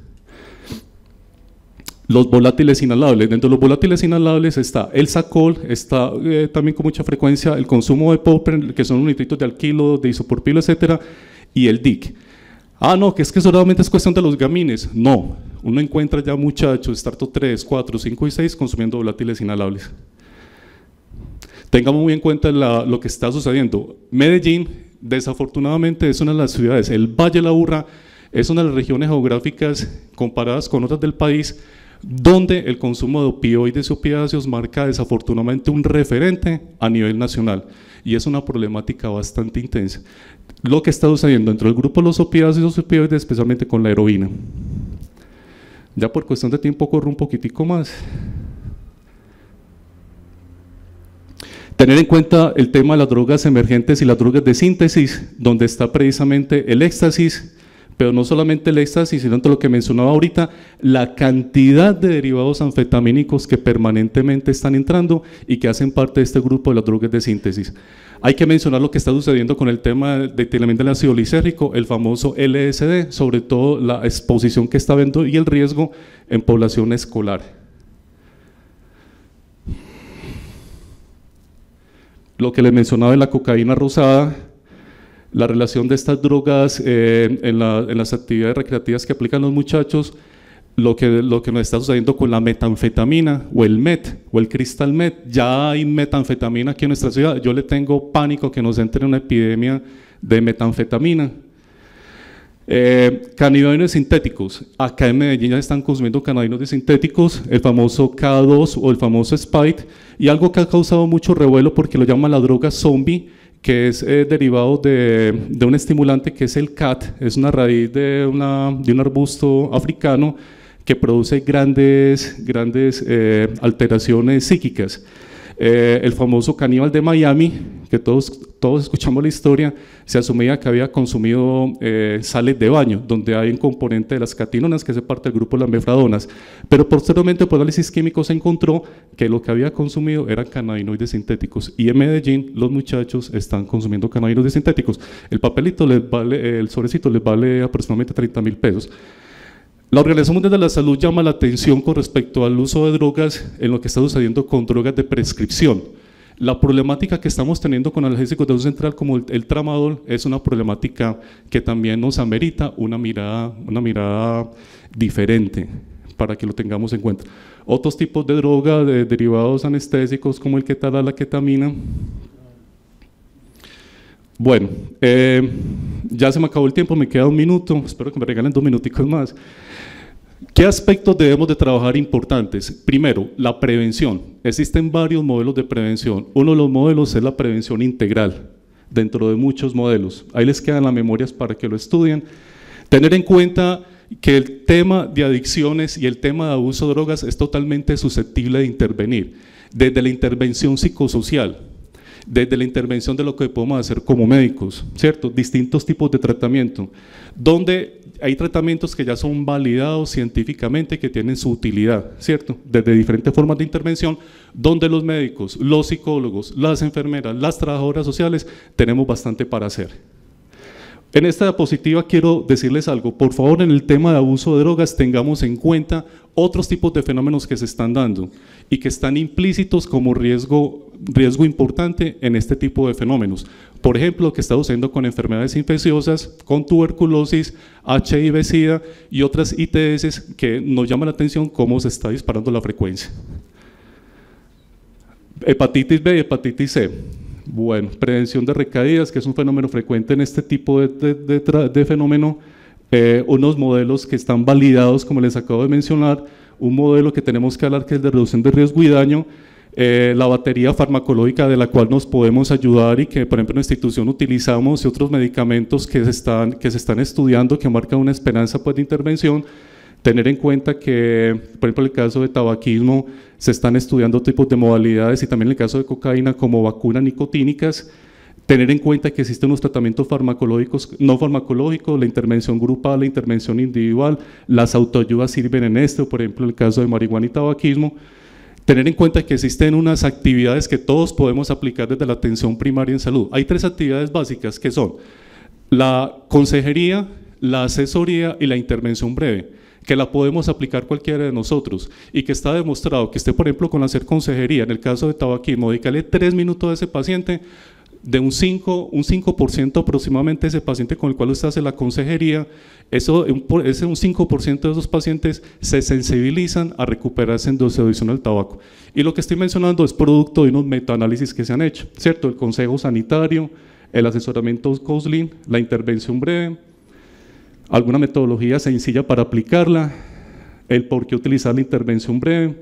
Los volátiles inhalables. Dentro de los volátiles inhalables está el Sacol, está también con mucha frecuencia el consumo de popper, que son los nitritos de alquilo, de isopropilo, etcétera, y el DIC. No, que es que solamente es cuestión de los gamines. No, uno encuentra ya muchachos, starto 3, 4, 5 y 6 consumiendo volátiles inhalables. Tengamos muy en cuenta lo que está sucediendo. Medellín, desafortunadamente, es una de las ciudades, el Valle de la Aburrá, es una de las regiones geográficas comparadas con otras del país donde el consumo de opioides y opiáceos marca desafortunadamente un referente a nivel nacional y es una problemática bastante intensa. Lo que está sucediendo dentro del grupo de los opiáceos y los opioides, especialmente con la heroína. Ya por cuestión de tiempo corro un poquitico más. Tener en cuenta el tema de las drogas emergentes y las drogas de síntesis, donde está precisamente el éxtasis, pero no solamente el éxtasis, sino todo lo que mencionaba ahorita, la cantidad de derivados anfetamínicos que permanentemente están entrando y que hacen parte de este grupo de las drogas de síntesis. Hay que mencionar lo que está sucediendo con el tema del ácido lisérgico, el famoso LSD, sobre todo la exposición que está habiendo y el riesgo en población escolar. Lo que les mencionaba de la cocaína rosada, la relación de estas drogas en las actividades recreativas que aplican los muchachos, lo que nos está sucediendo con la metanfetamina o el met o el cristal met. Ya hay metanfetamina aquí en nuestra ciudad. Yo le tengo pánico que nos entre una epidemia de metanfetamina. Cannabinoides sintéticos. Acá en Medellín ya están consumiendo cannabinoides sintéticos, el famoso K2 o el famoso Spike, y algo que ha causado mucho revuelo porque lo llaman la droga zombie, que es derivado de un estimulante que es el cat, es una raíz de un arbusto africano que produce grandes alteraciones psíquicas. El famoso caníbal de Miami, que todos escuchamos la historia, se asumía que había consumido sales de baño, donde hay un componente de las catinonas que hace parte del grupo de las mefradonas, pero posteriormente por análisis químico se encontró que lo que había consumido eran cannabinoides sintéticos, y en Medellín los muchachos están consumiendo cannabinoides sintéticos. El papelito el sobrecito les vale aproximadamente 30.000 pesos. La Organización Mundial de la Salud llama la atención con respecto al uso de drogas en lo que está sucediendo con drogas de prescripción. La problemática que estamos teniendo con analgésicos de uso central como el tramadol es una problemática que también nos amerita una mirada diferente para que lo tengamos en cuenta. Otros tipos de drogas, de derivados anestésicos como el ketal, la ketamina. Bueno, ya se me acabó el tiempo, me queda un minuto, espero que me regalen 2 minuticos más. ¿Qué aspectos debemos de trabajar importantes? Primero, la prevención. Existen varios modelos de prevención. Uno de los modelos es la prevención integral, dentro de muchos modelos. Ahí les quedan las memorias para que lo estudien. Tener en cuenta que el tema de adicciones y el tema de abuso de drogas es totalmente susceptible de intervenir, desde la intervención psicosocial, desde la intervención de lo que podemos hacer como médicos, ¿cierto? Distintos tipos de tratamiento, donde hay tratamientos que ya son validados científicamente, que tienen su utilidad, ¿cierto? Desde diferentes formas de intervención, donde los médicos, los psicólogos, las enfermeras, las trabajadoras sociales, tenemos bastante para hacer. En esta diapositiva quiero decirles algo. Por favor, en el tema de abuso de drogas tengamos en cuenta otros tipos de fenómenos que se están dando y que están implícitos como riesgo importante en este tipo de fenómenos. Por ejemplo, lo que está sucediendo con enfermedades infecciosas, con tuberculosis, HIV-Sida y otras ITS que nos llaman la atención cómo se está disparando la frecuencia. Hepatitis B y hepatitis C. Bueno, prevención de recaídas, que es un fenómeno frecuente en este tipo de fenómeno. Unos modelos que están validados, como les acabo de mencionar, un modelo que tenemos que hablar que es de reducción de riesgo y daño, la batería farmacológica de la cual nos podemos ayudar y que por ejemplo en nuestra institución utilizamos, y otros medicamentos que se están estudiando que marcan una esperanza pues, de intervención. Tener en cuenta que, por ejemplo, en el caso de tabaquismo se están estudiando tipos de modalidades y también en el caso de cocaína como vacunas nicotínicas. Tener en cuenta que existen unos tratamientos farmacológicos, no farmacológicos, la intervención grupal, la intervención individual, las autoayudas sirven en esto, por ejemplo, en el caso de marihuana y tabaquismo. Tener en cuenta que existen unas actividades que todos podemos aplicar desde la atención primaria en salud. Hay 3 actividades básicas que son la consejería, la asesoría y la intervención breve, que la podemos aplicar cualquiera de nosotros y que está demostrado que usted, por ejemplo, con hacer consejería, en el caso de tabaquismo, dedicarle 3 minutos a ese paciente, de un 5% aproximadamente ese paciente con el cual usted hace la consejería, ese un 5% de esos pacientes se sensibilizan a recuperarse en dosis adición al tabaco. Y lo que estoy mencionando es producto de unos metaanálisis que se han hecho, ¿cierto? El consejo sanitario, el asesoramiento COSLIN, la intervención breve, alguna metodología sencilla para aplicarla, el por qué utilizar la intervención breve,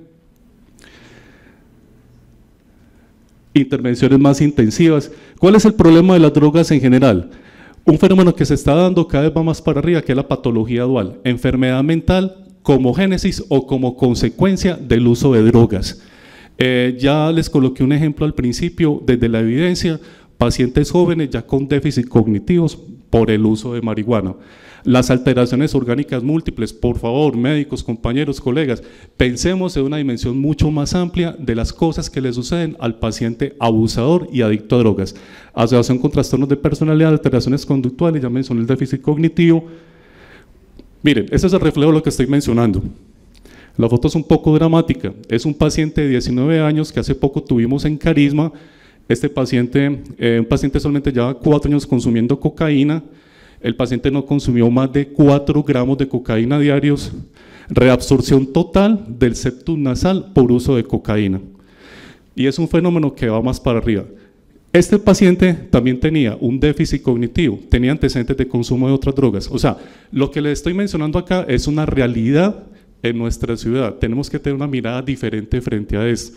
intervenciones más intensivas. ¿Cuál es el problema de las drogas en general? Un fenómeno que se está dando cada vez va más para arriba, que es la patología dual, enfermedad mental como génesis o como consecuencia del uso de drogas. Ya les coloqué un ejemplo al principio desde la evidencia, pacientes jóvenes ya con déficit cognitivos por el uso de marihuana. Las alteraciones orgánicas múltiples, por favor, médicos, compañeros, colegas, pensemos en una dimensión mucho más amplia de las cosas que le suceden al paciente abusador y adicto a drogas. Asociación con trastornos de personalidad, alteraciones conductuales, ya mencioné el déficit cognitivo. Miren, ese es el reflejo de lo que estoy mencionando. La foto es un poco dramática, es un paciente de 19 años que hace poco tuvimos en Carisma, Este paciente, un paciente solamente lleva 4 años consumiendo cocaína, el paciente no consumió más de 4 gramos de cocaína diarios, reabsorción total del septum nasal por uso de cocaína. Y es un fenómeno que va más para arriba. Este paciente también tenía un déficit cognitivo, tenía antecedentes de consumo de otras drogas. O sea, lo que le estoy mencionando acá es una realidad en nuestra ciudad. Tenemos que tener una mirada diferente frente a esto.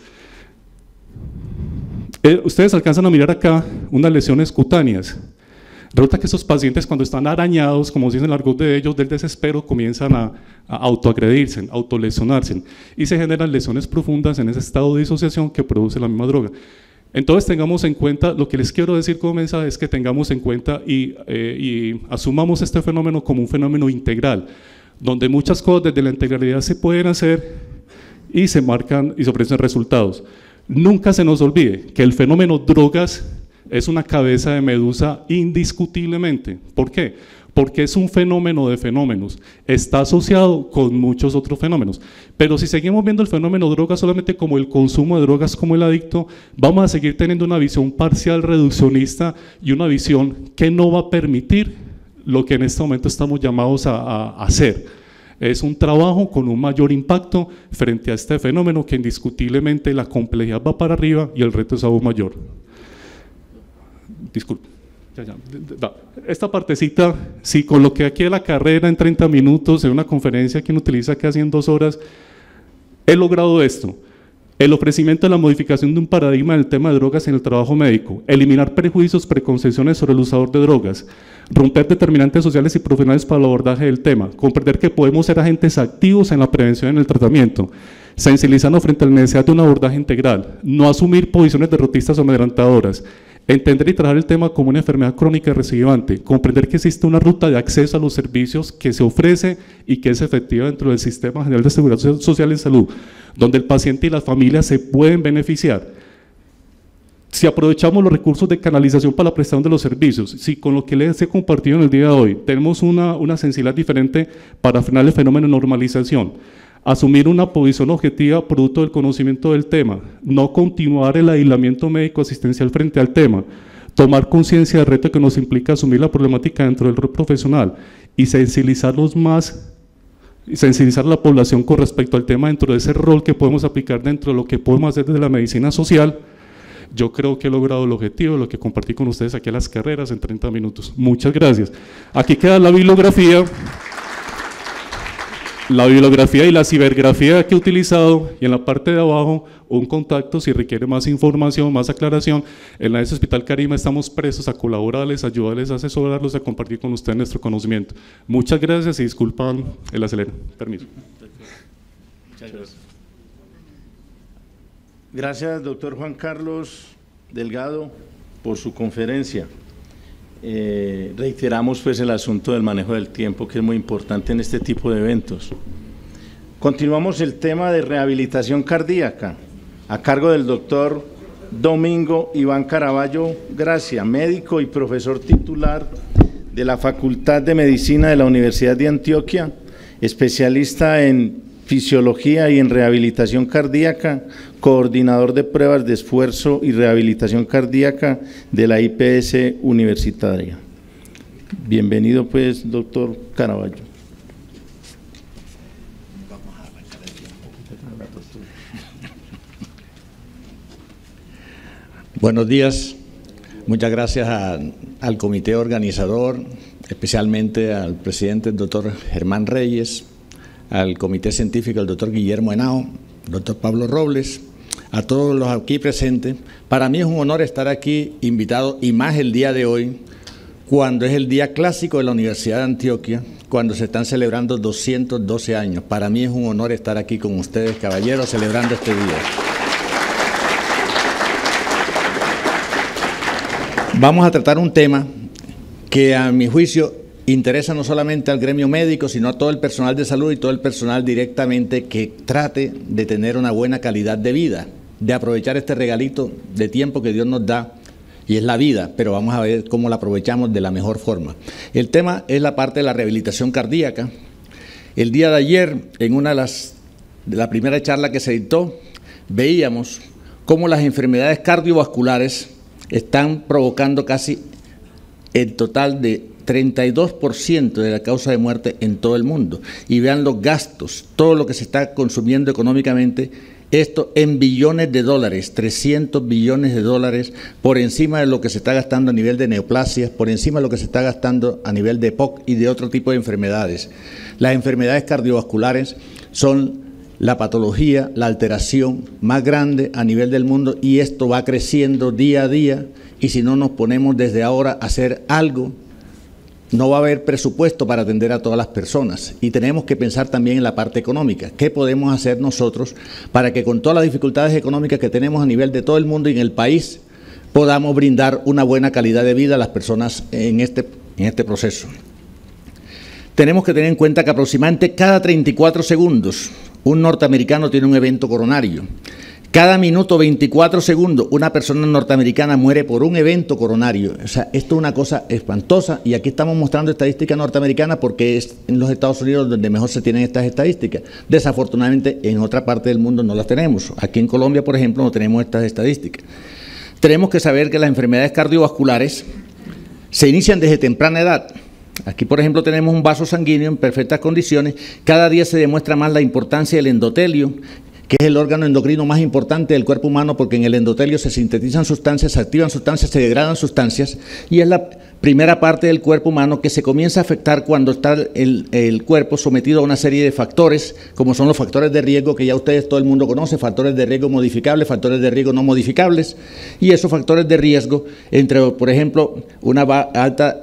Ustedes alcanzan a mirar acá unas lesiones cutáneas. Resulta que esos pacientes, cuando están arañados, como dicen el argot de ellos, del desespero, comienzan a autoagredirse, a autolesionarse, y se generan lesiones profundas en ese estado de disociación que produce la misma droga. Entonces tengamos en cuenta, lo que les quiero decir como mensaje es que tengamos en cuenta y asumamos este fenómeno como un fenómeno integral, donde muchas cosas desde la integralidad se pueden hacer y se marcan y se ofrecen resultados. Nunca se nos olvide que el fenómeno drogas es una cabeza de medusa indiscutiblemente. ¿Por qué? Porque es un fenómeno de fenómenos, está asociado con muchos otros fenómenos. Pero si seguimos viendo el fenómeno drogas solamente como el consumo de drogas como el adicto, vamos a seguir teniendo una visión parcial reduccionista y una visión que no va a permitir lo que en este momento estamos llamados a hacer. Es un trabajo con un mayor impacto frente a este fenómeno que indiscutiblemente la complejidad va para arriba y el reto es aún mayor. Disculpe. Esta partecita, si con lo que aquí es la carrera en 30 minutos, en una conferencia que uno utiliza casi en 2 horas, he logrado esto: el ofrecimiento de la modificación de un paradigma del tema de drogas en el trabajo médico, eliminar prejuicios, preconcepciones sobre el usador de drogas, romper determinantes sociales y profesionales para el abordaje del tema, comprender que podemos ser agentes activos en la prevención y en el tratamiento, sensibilizarnos frente a la necesidad de un abordaje integral, no asumir posiciones derrotistas o amedrentadoras, entender y tratar el tema como una enfermedad crónica y recidivante, comprender que existe una ruta de acceso a los servicios que se ofrece y que es efectiva dentro del Sistema General de Seguridad Social en Salud, donde el paciente y las familias se pueden beneficiar. Si aprovechamos los recursos de canalización para la prestación de los servicios, si con lo que les he compartido en el día de hoy tenemos una sensibilidad diferente para frenar el fenómeno de normalización, asumir una posición objetiva producto del conocimiento del tema, no continuar el aislamiento médico asistencial frente al tema, tomar conciencia del reto que nos implica asumir la problemática dentro del rol profesional y sensibilizar a la población con respecto al tema dentro de ese rol que podemos aplicar dentro de lo que podemos hacer desde la medicina social. Yo creo que he logrado el objetivo, lo que compartí con ustedes aquí en las carreras en 30 minutos. Muchas gracias. Aquí queda la bibliografía y la cibergrafía que he utilizado, y en la parte de abajo un contacto si requiere más información, más aclaración. En la Hospital Carima estamos presos a colaborarles, a ayudarles, a asesorarlos, a compartir con ustedes nuestro conocimiento. Muchas gracias y disculpan el acelero. Permiso. Muchas gracias. Gracias, doctor Juan Carlos Delgado, por su conferencia. Reiteramos pues el asunto del manejo del tiempo, que es muy importante en este tipo de eventos. Continuamos el tema de rehabilitación cardíaca, a cargo del doctor Domingo Iván Caraballo Gracia, médico y profesor titular de la Facultad de Medicina de la Universidad de Antioquia, especialista en fisiología y en rehabilitación cardíaca, coordinador de pruebas de esfuerzo y rehabilitación cardíaca de la IPS universitaria. Bienvenido pues, doctor Caraballo. Buenos días, muchas gracias al comité organizador, especialmente al presidente, el doctor Germán Reyes, al comité científico, el doctor Guillermo Henao, doctor Pablo Robles, a todos los aquí presentes. Para mí es un honor estar aquí invitado, y más el día de hoy, cuando es el día clásico de la Universidad de Antioquia, cuando se están celebrando 212 años. Para mí es un honor estar aquí con ustedes, caballeros, celebrando este día. Vamos a tratar un tema que a mi juicio interesa no solamente al gremio médico, sino a todo el personal de salud y todo el personal directamente que trate de tener una buena calidad de vida, de aprovechar este regalito de tiempo que Dios nos da, y es la vida, pero vamos a ver cómo la aprovechamos de la mejor forma. El tema es la parte de la rehabilitación cardíaca. El día de ayer, en de la primera charla que se dictó, veíamos cómo las enfermedades cardiovasculares están provocando casi el total de 32% de la causa de muerte en todo el mundo. Y vean los gastos, todo lo que se está consumiendo económicamente, esto en billones de dólares, 300 billones de dólares, por encima de lo que se está gastando a nivel de neoplasias, por encima de lo que se está gastando a nivel de EPOC y de otro tipo de enfermedades. Las enfermedades cardiovasculares son la patología, la alteración más grande a nivel del mundo, y esto va creciendo día a día, y si no nos ponemos desde ahora a hacer algo, no va a haber presupuesto para atender a todas las personas, y tenemos que pensar también en la parte económica. ¿Qué podemos hacer nosotros para que con todas las dificultades económicas que tenemos a nivel de todo el mundo y en el país podamos brindar una buena calidad de vida a las personas en este proceso? Tenemos que tener en cuenta que aproximadamente cada 34 segundos un norteamericano tiene un evento coronario. Cada minuto, 24 segundos, una persona norteamericana muere por un evento coronario. O sea, esto es una cosa espantosa, y aquí estamos mostrando estadísticas norteamericanas porque es en los Estados Unidos donde mejor se tienen estas estadísticas. Desafortunadamente, en otra parte del mundo no las tenemos. Aquí en Colombia, por ejemplo, no tenemos estas estadísticas. Tenemos que saber que las enfermedades cardiovasculares se inician desde temprana edad. Aquí, por ejemplo, tenemos un vaso sanguíneo en perfectas condiciones. Cada día se demuestra más la importancia del endotelio, que es el órgano endocrino más importante del cuerpo humano, porque en el endotelio se sintetizan sustancias, se activan sustancias, se degradan sustancias, y es la primera parte del cuerpo humano que se comienza a afectar cuando está el cuerpo sometido a una serie de factores, como son los factores de riesgo, que ya ustedes, todo el mundo conoce, factores de riesgo modificables, factores de riesgo no modificables, y esos factores de riesgo, entre, por ejemplo, una alta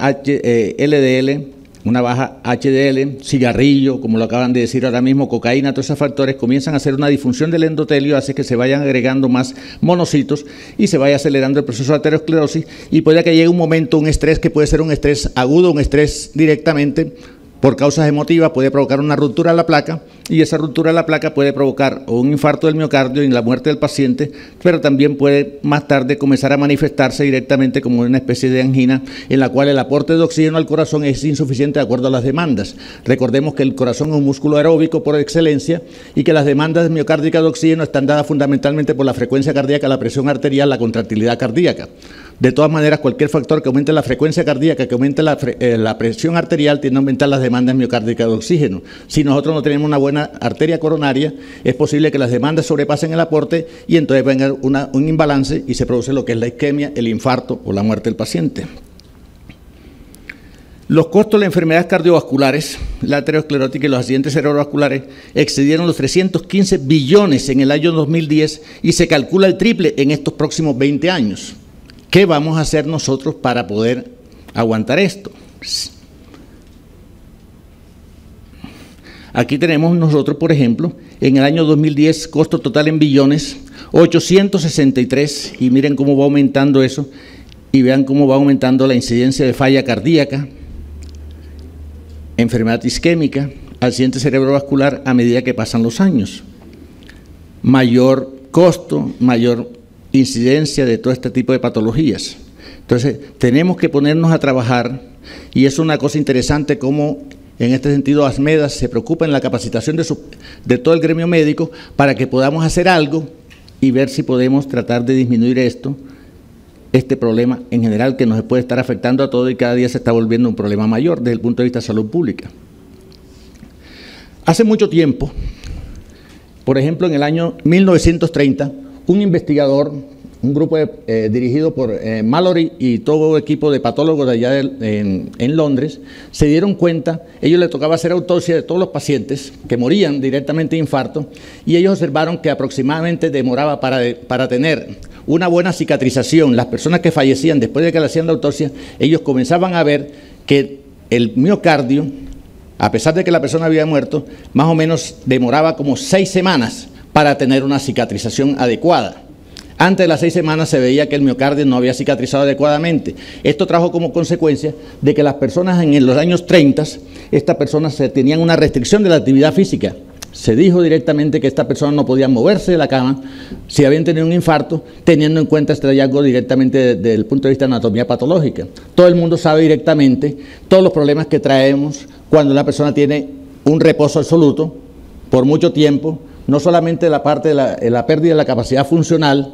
LDL, una baja HDL, cigarrillo, como lo acaban de decir ahora mismo, cocaína, todos esos factores comienzan a hacer una disfunción del endotelio, hace que se vayan agregando más monocitos y se vaya acelerando el proceso de aterosclerosis, y puede que llegue un momento, un estrés que puede ser un estrés agudo, un estrés directamente por causas emotivas, puede provocar una ruptura de la placa, y esa ruptura de la placa puede provocar un infarto del miocardio y la muerte del paciente, pero también puede más tarde comenzar a manifestarse directamente como una especie de angina, en la cual el aporte de oxígeno al corazón es insuficiente de acuerdo a las demandas. Recordemos que el corazón es un músculo aeróbico por excelencia, y que las demandas miocárdicas de oxígeno están dadas fundamentalmente por la frecuencia cardíaca, la presión arterial, la contractilidad cardíaca. De todas maneras, cualquier factor que aumente la frecuencia cardíaca, que aumente la presión arterial, tiende a aumentar las demandas miocárdicas de oxígeno. Si nosotros no tenemos una buena arteria coronaria, es posible que las demandas sobrepasen el aporte, y entonces venga un imbalance y se produce lo que es la isquemia, el infarto o la muerte del paciente. Los costos de las enfermedades cardiovasculares, la aterosclerótica y los accidentes cerebrovasculares excedieron los 315 billones en el año 2010, y se calcula el triple en estos próximos 20 años. ¿Qué vamos a hacer nosotros para poder aguantar esto? Aquí tenemos nosotros, por ejemplo, en el año 2010, costo total en billones, 863, y miren cómo va aumentando eso, y vean cómo va aumentando la incidencia de falla cardíaca, enfermedad isquémica, accidente cerebrovascular a medida que pasan los años. Mayor costo, mayor incidencia de todo este tipo de patologías. Entonces, tenemos que ponernos a trabajar, y es una cosa interesante cómo en este sentido ASMEDAS se preocupa en la capacitación de todo el gremio médico para que podamos hacer algo y ver si podemos tratar de disminuir este problema en general que nos puede estar afectando a todos, y cada día se está volviendo un problema mayor desde el punto de vista de salud pública. Hace mucho tiempo, por ejemplo, en el año 1930, un investigador, un grupo dirigido por Mallory y todo equipo de patólogos de allá en Londres, se dieron cuenta, ellos les tocaba hacer autopsia de todos los pacientes que morían directamente de infarto, y ellos observaron que aproximadamente demoraba para tener una buena cicatrización. Las personas que fallecían después de que le hacían la autopsia, ellos comenzaban a ver que el miocardio, a pesar de que la persona había muerto, más o menos demoraba como 6 semanas para tener una cicatrización adecuada. Antes de las 6 semanas se veía que el miocardio no había cicatrizado adecuadamente. Esto trajo como consecuencia de que las personas en los años 30, estas personas tenían una restricción de la actividad física. Se dijo directamente que estas personas no podían moverse de la cama si habían tenido un infarto, teniendo en cuenta este hallazgo directamente desde el punto de vista de anatomía patológica. Todo el mundo sabe directamente todos los problemas que traemos cuando una persona tiene un reposo absoluto por mucho tiempo, no solamente la parte de la pérdida de la capacidad funcional,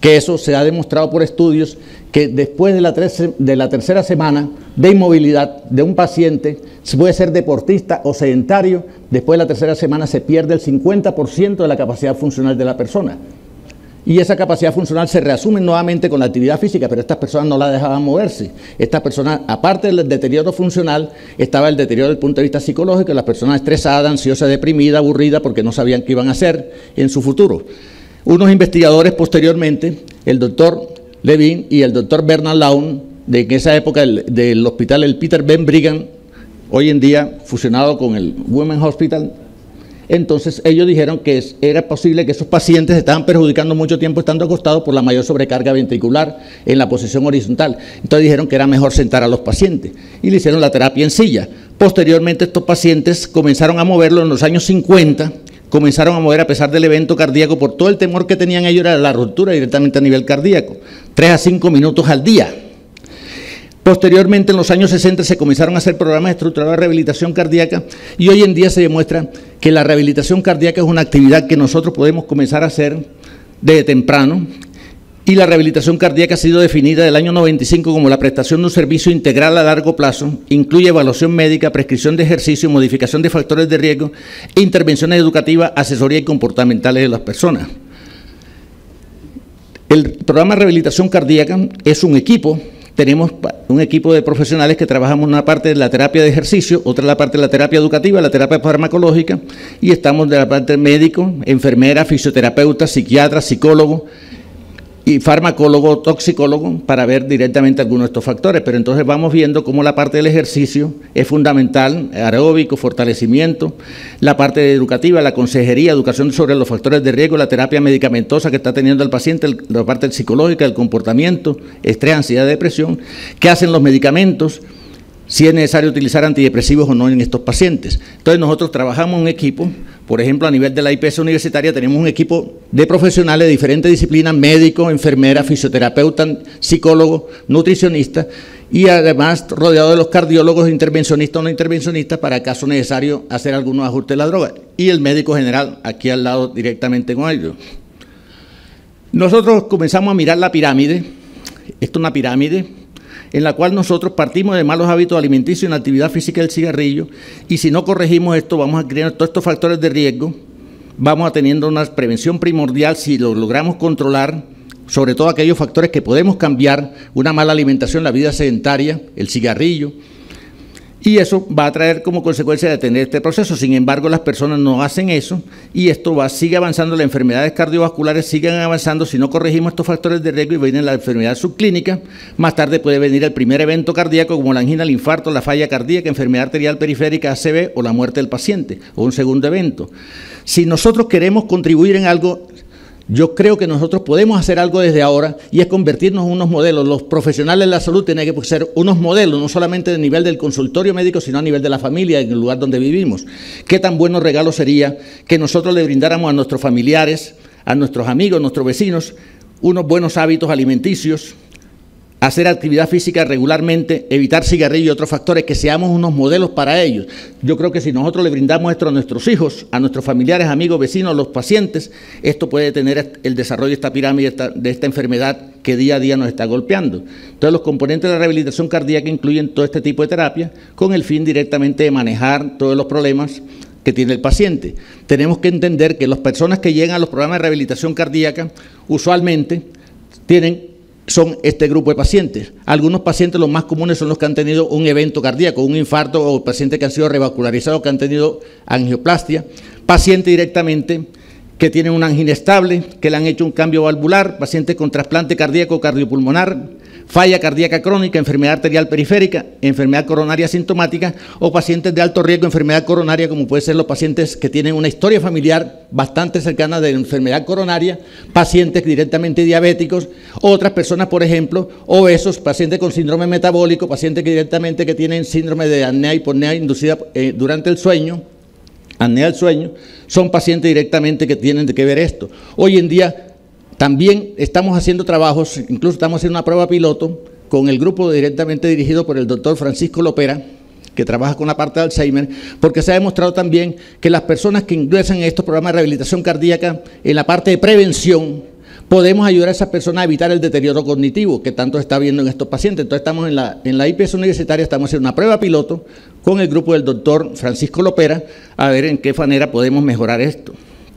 que eso se ha demostrado por estudios, que después de la tercera semana de inmovilidad de un paciente, se puede ser deportista o sedentario, después de la tercera semana se pierde el 50% de la capacidad funcional de la persona. Y esa capacidad funcional se reasume nuevamente con la actividad física, pero estas personas no la dejaban moverse. Estas personas, aparte del deterioro funcional, estaba el deterioro desde el punto de vista psicológico, las personas estresadas, ansiosas, deprimidas, aburridas, porque no sabían qué iban a hacer en su futuro. Unos investigadores posteriormente, el doctor Levine y el doctor Bernard Laun, de esa época del hospital, el Peter Ben Brigham, hoy en día fusionado con el Women's Hospital. Entonces ellos dijeron que era posible que esos pacientes estaban perjudicando mucho tiempo estando acostados por la mayor sobrecarga ventricular en la posición horizontal. Entonces dijeron que era mejor sentar a los pacientes y le hicieron la terapia en silla. Posteriormente estos pacientes comenzaron a moverlo en los años 50, comenzaron a mover a pesar del evento cardíaco por todo el temor que tenían ellos era la ruptura directamente a nivel cardíaco, 3 a 5 minutos al día. Posteriormente, en los años 60, se comenzaron a hacer programas estructurados de rehabilitación cardíaca y hoy en día se demuestra que la rehabilitación cardíaca es una actividad que nosotros podemos comenzar a hacer desde temprano y la rehabilitación cardíaca ha sido definida del año 95 como la prestación de un servicio integral a largo plazo, incluye evaluación médica, prescripción de ejercicio, modificación de factores de riesgo, intervenciones educativas, asesoría y comportamentales de las personas. El programa de rehabilitación cardíaca es un equipo. Tenemos un equipo de profesionales que trabajamos una parte de la terapia de ejercicio, otra la parte de la terapia educativa, la terapia farmacológica, y estamos de la parte médico, enfermera, fisioterapeuta, psiquiatra, psicólogo y farmacólogo, toxicólogo, para ver directamente algunos de estos factores. Pero entonces vamos viendo cómo la parte del ejercicio es fundamental, aeróbico, fortalecimiento, la parte educativa, la consejería, educación sobre los factores de riesgo, la terapia medicamentosa que está teniendo el paciente, la parte psicológica, el comportamiento, estrés, ansiedad, depresión, qué hacen los medicamentos, si es necesario utilizar antidepresivos o no en estos pacientes. Entonces nosotros trabajamos en un equipo, por ejemplo a nivel de la IPS universitaria tenemos un equipo de profesionales de diferentes disciplinas, médicos, enfermeras, fisioterapeutas, psicólogos, nutricionistas y además rodeado de los cardiólogos, intervencionistas o no intervencionistas para caso necesario hacer algunos ajustes de la droga y el médico general aquí al lado directamente con ellos. Nosotros comenzamos a mirar la pirámide, esto es una pirámide, en la cual nosotros partimos de malos hábitos alimenticios en la actividad física del cigarrillo y si no corregimos esto vamos a crear todos estos factores de riesgo, vamos a teniendo una prevención primordial si lo logramos controlar, sobre todo aquellos factores que podemos cambiar, una mala alimentación, la vida sedentaria, el cigarrillo, y eso va a traer como consecuencia de tener este proceso. Sin embargo, las personas no hacen eso y esto sigue avanzando, las enfermedades cardiovasculares siguen avanzando si no corregimos estos factores de riesgo y vienen las enfermedades subclínicas. Más tarde puede venir el primer evento cardíaco como la angina, el infarto, la falla cardíaca, enfermedad arterial periférica, ACV o la muerte del paciente o un segundo evento. Si nosotros queremos contribuir en algo, yo creo que nosotros podemos hacer algo desde ahora y es convertirnos en unos modelos. Los profesionales de la salud tienen que ser unos modelos, no solamente a nivel del consultorio médico, sino a nivel de la familia, en el lugar donde vivimos. Qué tan bueno regalo sería que nosotros le brindáramos a nuestros familiares, a nuestros amigos, a nuestros vecinos, unos buenos hábitos alimenticios, hacer actividad física regularmente, evitar cigarrillo y otros factores, que seamos unos modelos para ellos. Yo creo que si nosotros le brindamos esto a nuestros hijos, a nuestros familiares, amigos, vecinos, a los pacientes, esto puede tener el desarrollo de esta pirámide, de esta enfermedad que día a día nos está golpeando. Entonces los componentes de la rehabilitación cardíaca incluyen todo este tipo de terapia con el fin directamente de manejar todos los problemas que tiene el paciente. Tenemos que entender que las personas que llegan a los programas de rehabilitación cardíaca usualmente son este grupo de pacientes. Algunos pacientes, los más comunes, son los que han tenido un evento cardíaco, un infarto, o pacientes que han sido revascularizados, que han tenido angioplastia, pacientes directamente que tienen una angina estable, que le han hecho un cambio valvular, pacientes con trasplante cardíaco cardiopulmonar, falla cardíaca crónica, enfermedad arterial periférica, enfermedad coronaria sintomática o pacientes de alto riesgo de enfermedad coronaria, como pueden ser los pacientes que tienen una historia familiar bastante cercana de enfermedad coronaria, pacientes directamente diabéticos, otras personas, por ejemplo, obesos, pacientes con síndrome metabólico, pacientes que directamente tienen síndrome de apnea y hiponea inducida durante el sueño, apnea del sueño, son pacientes directamente que tienen que ver esto. Hoy en día también estamos haciendo trabajos, incluso estamos haciendo una prueba piloto con el grupo directamente dirigido por el doctor Francisco Lopera, que trabaja con la parte de Alzheimer, porque se ha demostrado también que las personas que ingresan en estos programas de rehabilitación cardíaca en la parte de prevención podemos ayudar a esas personas a evitar el deterioro cognitivo que tanto se está viendo en estos pacientes. Entonces estamos en la IPS universitaria, estamos haciendo una prueba piloto con el grupo del doctor Francisco Lopera a ver en qué manera podemos mejorar esto.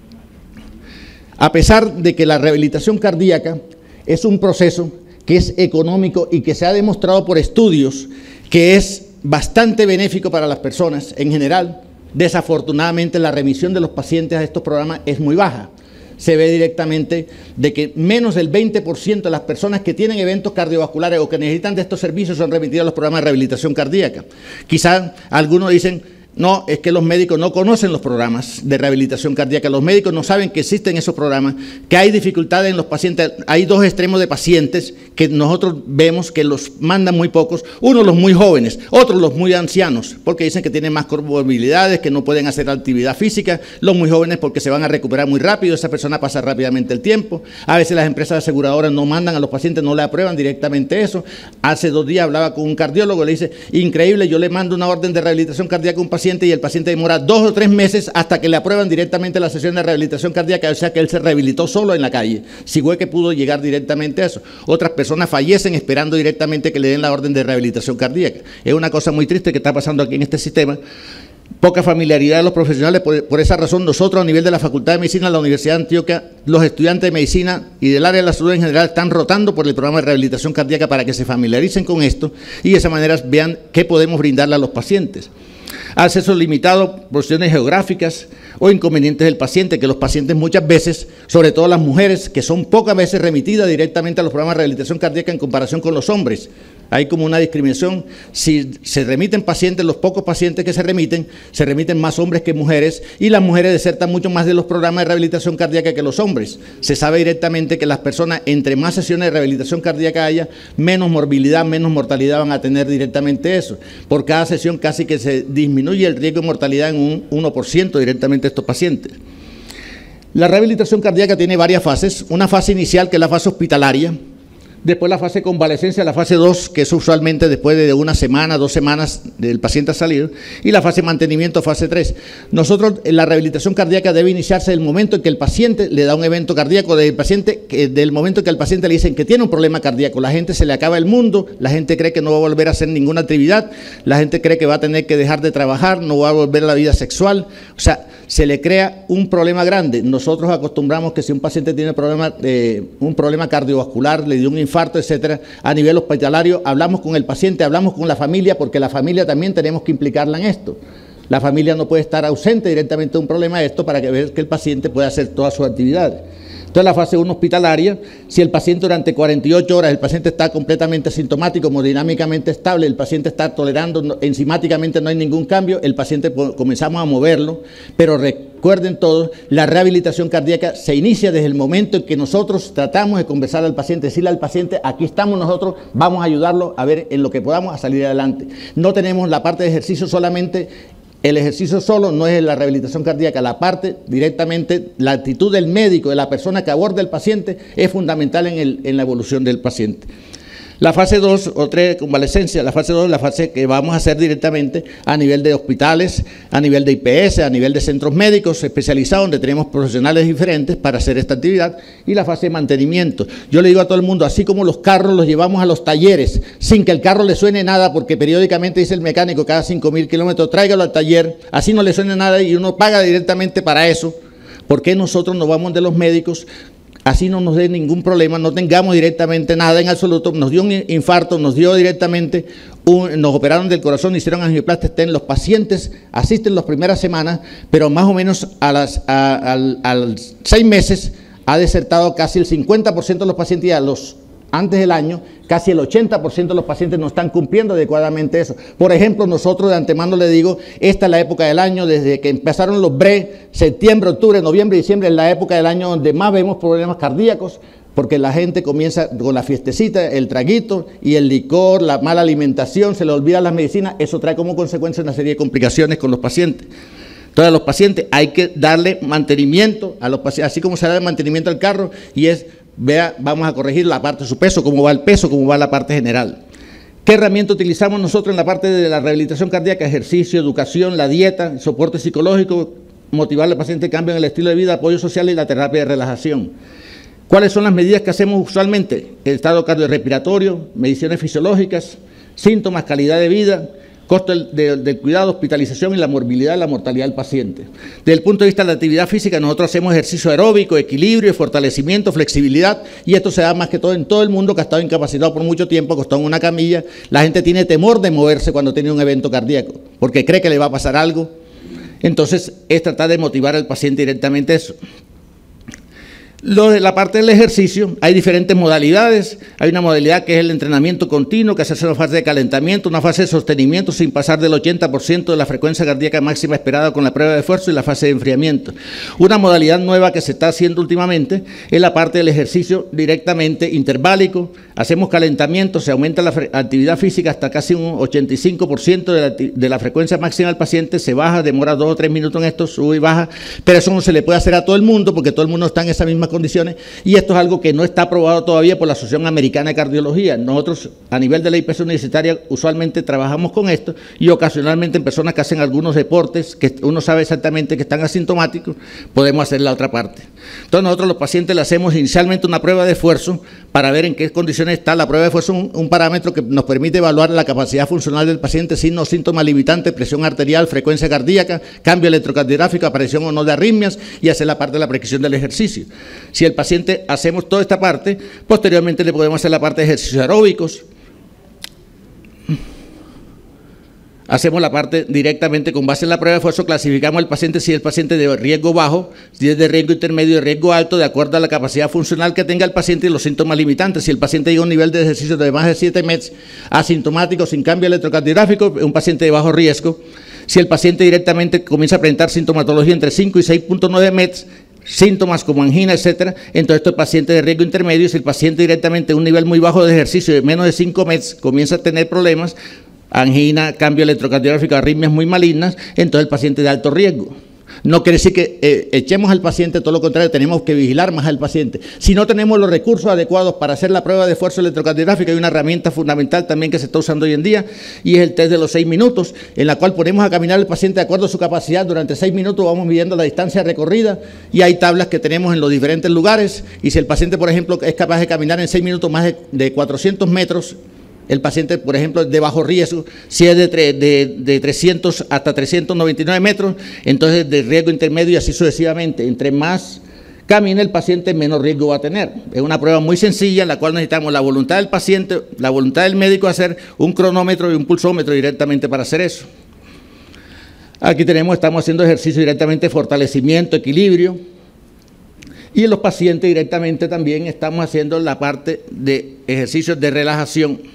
A pesar de que la rehabilitación cardíaca es un proceso que es económico y que se ha demostrado por estudios que es bastante benéfico para las personas en general, desafortunadamente la remisión de los pacientes a estos programas es muy baja. Se ve directamente de que menos del 20% de las personas que tienen eventos cardiovasculares o que necesitan de estos servicios son remitidas a los programas de rehabilitación cardíaca. Quizás algunos dicen, no, es que los médicos no conocen los programas de rehabilitación cardíaca, los médicos no saben que existen esos programas, que hay dificultades en los pacientes, hay dos extremos de pacientes que nosotros vemos que los mandan muy pocos, uno los muy jóvenes, otros los muy ancianos, porque dicen que tienen más comorbilidades, que no pueden hacer actividad física, los muy jóvenes porque se van a recuperar muy rápido, esa persona pasa rápidamente el tiempo, a veces las empresas aseguradoras no mandan a los pacientes, no le aprueban directamente eso. Hace 2 días hablaba con un cardiólogo, le dice, increíble, yo le mando una orden de rehabilitación cardíaca a un paciente y el paciente demora 2 o 3 meses hasta que le aprueban directamente la sesión de rehabilitación cardíaca, o sea que él se rehabilitó solo en la calle, si fue que pudo llegar directamente a eso. Otras personas fallecen esperando directamente que le den la orden de rehabilitación cardíaca. Es una cosa muy triste que está pasando aquí en este sistema. Poca familiaridad de los profesionales, por esa razón nosotros a nivel de la Facultad de Medicina, la Universidad de Antioquia, los estudiantes de Medicina y del área de la salud en general están rotando por el programa de rehabilitación cardíaca para que se familiaricen con esto y de esa manera vean qué podemos brindarle a los pacientes. Acceso limitado, posiciones geográficas o inconvenientes del paciente, que los pacientes muchas veces, sobre todo las mujeres, que son pocas veces remitidas directamente a los programas de rehabilitación cardíaca en comparación con los hombres. Hay como una discriminación, si se remiten pacientes, los pocos pacientes que se remiten más hombres que mujeres, y las mujeres desertan mucho más de los programas de rehabilitación cardíaca que los hombres. Se sabe directamente que las personas, entre más sesiones de rehabilitación cardíaca haya, menos morbilidad, menos mortalidad van a tener directamente eso. Por cada sesión casi que se disminuye el riesgo de mortalidad en un 1% directamente de estos pacientes. La rehabilitación cardíaca tiene varias fases, una fase inicial que es la fase hospitalaria, después la fase convalecencia, la fase 2, que es usualmente después de 1 semana, 2 semanas del paciente ha salido, y la fase mantenimiento, fase 3. Nosotros, la rehabilitación cardíaca debe iniciarse del momento en que el paciente le da un evento cardíaco, del momento en que al paciente le dicen que tiene un problema cardíaco. La gente se le acaba el mundo, la gente cree que no va a volver a hacer ninguna actividad, la gente cree que va a tener que dejar de trabajar, no va a volver a la vida sexual, o sea, se le crea un problema grande. Nosotros acostumbramos que si un paciente tiene un problema cardiovascular, le dio un infarto, etcétera, a nivel hospitalario, hablamos con el paciente, hablamos con la familia, porque la familia también tenemos que implicarla en esto. La familia no puede estar ausente directamente de un problema de esto para que vean que el paciente pueda hacer todas sus actividades. Entonces, la fase 1 hospitalaria, si el paciente durante 48 horas, el paciente está completamente asintomático, hemodinámicamente estable, el paciente está tolerando, enzimáticamente no hay ningún cambio, el paciente comenzamos a moverlo, pero recuerden todos, la rehabilitación cardíaca se inicia desde el momento en que nosotros tratamos de conversar al paciente, decirle al paciente, aquí estamos nosotros, vamos a ayudarlo a ver en lo que podamos a salir adelante. No tenemos la parte de ejercicio solamente. El ejercicio solo no es la rehabilitación cardíaca, la parte directamente, la actitud del médico, de la persona que aborda el paciente, es fundamental en la evolución del paciente. La fase 2 o 3, convalecencia, la fase 2 es la fase que vamos a hacer directamente a nivel de hospitales, a nivel de IPS, a nivel de centros médicos especializados, donde tenemos profesionales diferentes para hacer esta actividad, y la fase de mantenimiento. Yo le digo a todo el mundo, así como los carros los llevamos a los talleres, sin que el carro le suene nada, porque periódicamente dice el mecánico, cada 5.000 kilómetros, tráigalo al taller, así no le suene nada y uno paga directamente para eso. ¿Por qué nosotros nos vamos de los médicos? Así no nos dé ningún problema, no tengamos directamente nada en absoluto, nos dio un infarto, nos dio directamente, nos operaron del corazón, hicieron angioplastia stent, los pacientes asisten las primeras semanas, pero más o menos a los 6 meses ha desertado casi el 50% de los pacientes, y antes del año, casi el 80% de los pacientes no están cumpliendo adecuadamente eso. Por ejemplo, nosotros de antemano le digo, esta es la época del año, desde que empezaron los BRE, septiembre, octubre, noviembre, diciembre, es la época del año donde más vemos problemas cardíacos, porque la gente comienza con la fiestecita, el traguito y el licor, la mala alimentación, se le olvidan las medicinas, eso trae como consecuencia una serie de complicaciones con los pacientes. Entonces, a los pacientes hay que darle mantenimiento, a los pacientes, así como se da el mantenimiento al carro, y es, vamos a corregir la parte de su peso, cómo va el peso, cómo va la parte general. ¿Qué herramienta utilizamos nosotros en la parte de la rehabilitación cardíaca? Ejercicio, educación, la dieta, soporte psicológico, motivar al paciente a cambio en el estilo de vida, apoyo social y la terapia de relajación. ¿Cuáles son las medidas que hacemos usualmente? El estado cardiorrespiratorio, mediciones fisiológicas, síntomas, calidad de vida, costo del cuidado, hospitalización y la morbilidad y la mortalidad del paciente. Desde el punto de vista de la actividad física, nosotros hacemos ejercicio aeróbico, equilibrio, fortalecimiento, flexibilidad, y esto se da más que todo en todo el mundo que ha estado incapacitado por mucho tiempo, acostado en una camilla. La gente tiene temor de moverse cuando tiene un evento cardíaco, porque cree que le va a pasar algo. Entonces, es tratar de motivar al paciente directamente eso. La parte del ejercicio, hay diferentes modalidades. Hay una modalidad que es el entrenamiento continuo, que se hace una fase de calentamiento, una fase de sostenimiento sin pasar del 80% de la frecuencia cardíaca máxima esperada con la prueba de esfuerzo y la fase de enfriamiento. Una modalidad nueva que se está haciendo últimamente es la parte del ejercicio directamente interválico. Hacemos calentamiento, se aumenta la actividad física hasta casi un 85% de la frecuencia máxima del paciente, se baja, demora 2 o 3 minutos en esto, sube y baja, pero eso no se le puede hacer a todo el mundo porque todo el mundo está en esa misma condiciones, y esto es algo que no está aprobado todavía por la Asociación Americana de Cardiología. Nosotros a nivel de la IPC universitaria usualmente trabajamos con esto y ocasionalmente en personas que hacen algunos deportes que uno sabe exactamente que están asintomáticos, podemos hacer la otra parte. Entonces nosotros los pacientes le hacemos inicialmente una prueba de esfuerzo para ver en qué condiciones está. La prueba de esfuerzo es un parámetro que nos permite evaluar la capacidad funcional del paciente, signos, síntomas limitantes, presión arterial, frecuencia cardíaca, cambio electrocardiográfico, aparición o no de arritmias, y hacer la parte de la prescripción del ejercicio. Si el paciente hacemos toda esta parte, posteriormente le podemos hacer la parte de ejercicios aeróbicos. Hacemos la parte directamente con base en la prueba de esfuerzo, clasificamos al paciente si es el paciente de riesgo bajo, si es de riesgo intermedio, de riesgo alto, de acuerdo a la capacidad funcional que tenga el paciente y los síntomas limitantes. Si el paciente llega a un nivel de ejercicio de más de 7 METs, asintomático, sin cambio electrocardiográfico, un paciente de bajo riesgo. Si el paciente directamente comienza a presentar sintomatología entre 5 y 6.9 METs, síntomas como angina, etcétera, entonces esto es paciente de riesgo intermedio. Si el paciente directamente a un nivel muy bajo de ejercicio de menos de 5 METs comienza a tener problemas, angina, cambio electrocardiográfico, arritmias muy malignas, entonces el paciente de alto riesgo. No quiere decir que echemos al paciente, todo lo contrario, tenemos que vigilar más al paciente. Si no tenemos los recursos adecuados para hacer la prueba de esfuerzo electrocardiográfico, hay una herramienta fundamental también que se está usando hoy en día, y es el test de los 6 minutos, en la cual ponemos a caminar al paciente de acuerdo a su capacidad. Durante 6 minutos vamos midiendo la distancia recorrida, y hay tablas que tenemos en los diferentes lugares, y si el paciente, por ejemplo, es capaz de caminar en 6 minutos más de 400 metros, el paciente, por ejemplo, es de bajo riesgo. Si es de 300 hasta 399 metros, entonces de riesgo intermedio, y así sucesivamente. Entre más camine el paciente, menos riesgo va a tener. Es una prueba muy sencilla en la cual necesitamos la voluntad del paciente, la voluntad del médico, hacer un cronómetro y un pulsómetro directamente para hacer eso. Aquí estamos haciendo ejercicio directamente de fortalecimiento, equilibrio. Y en los pacientes directamente también estamos haciendo la parte de ejercicios de relajación.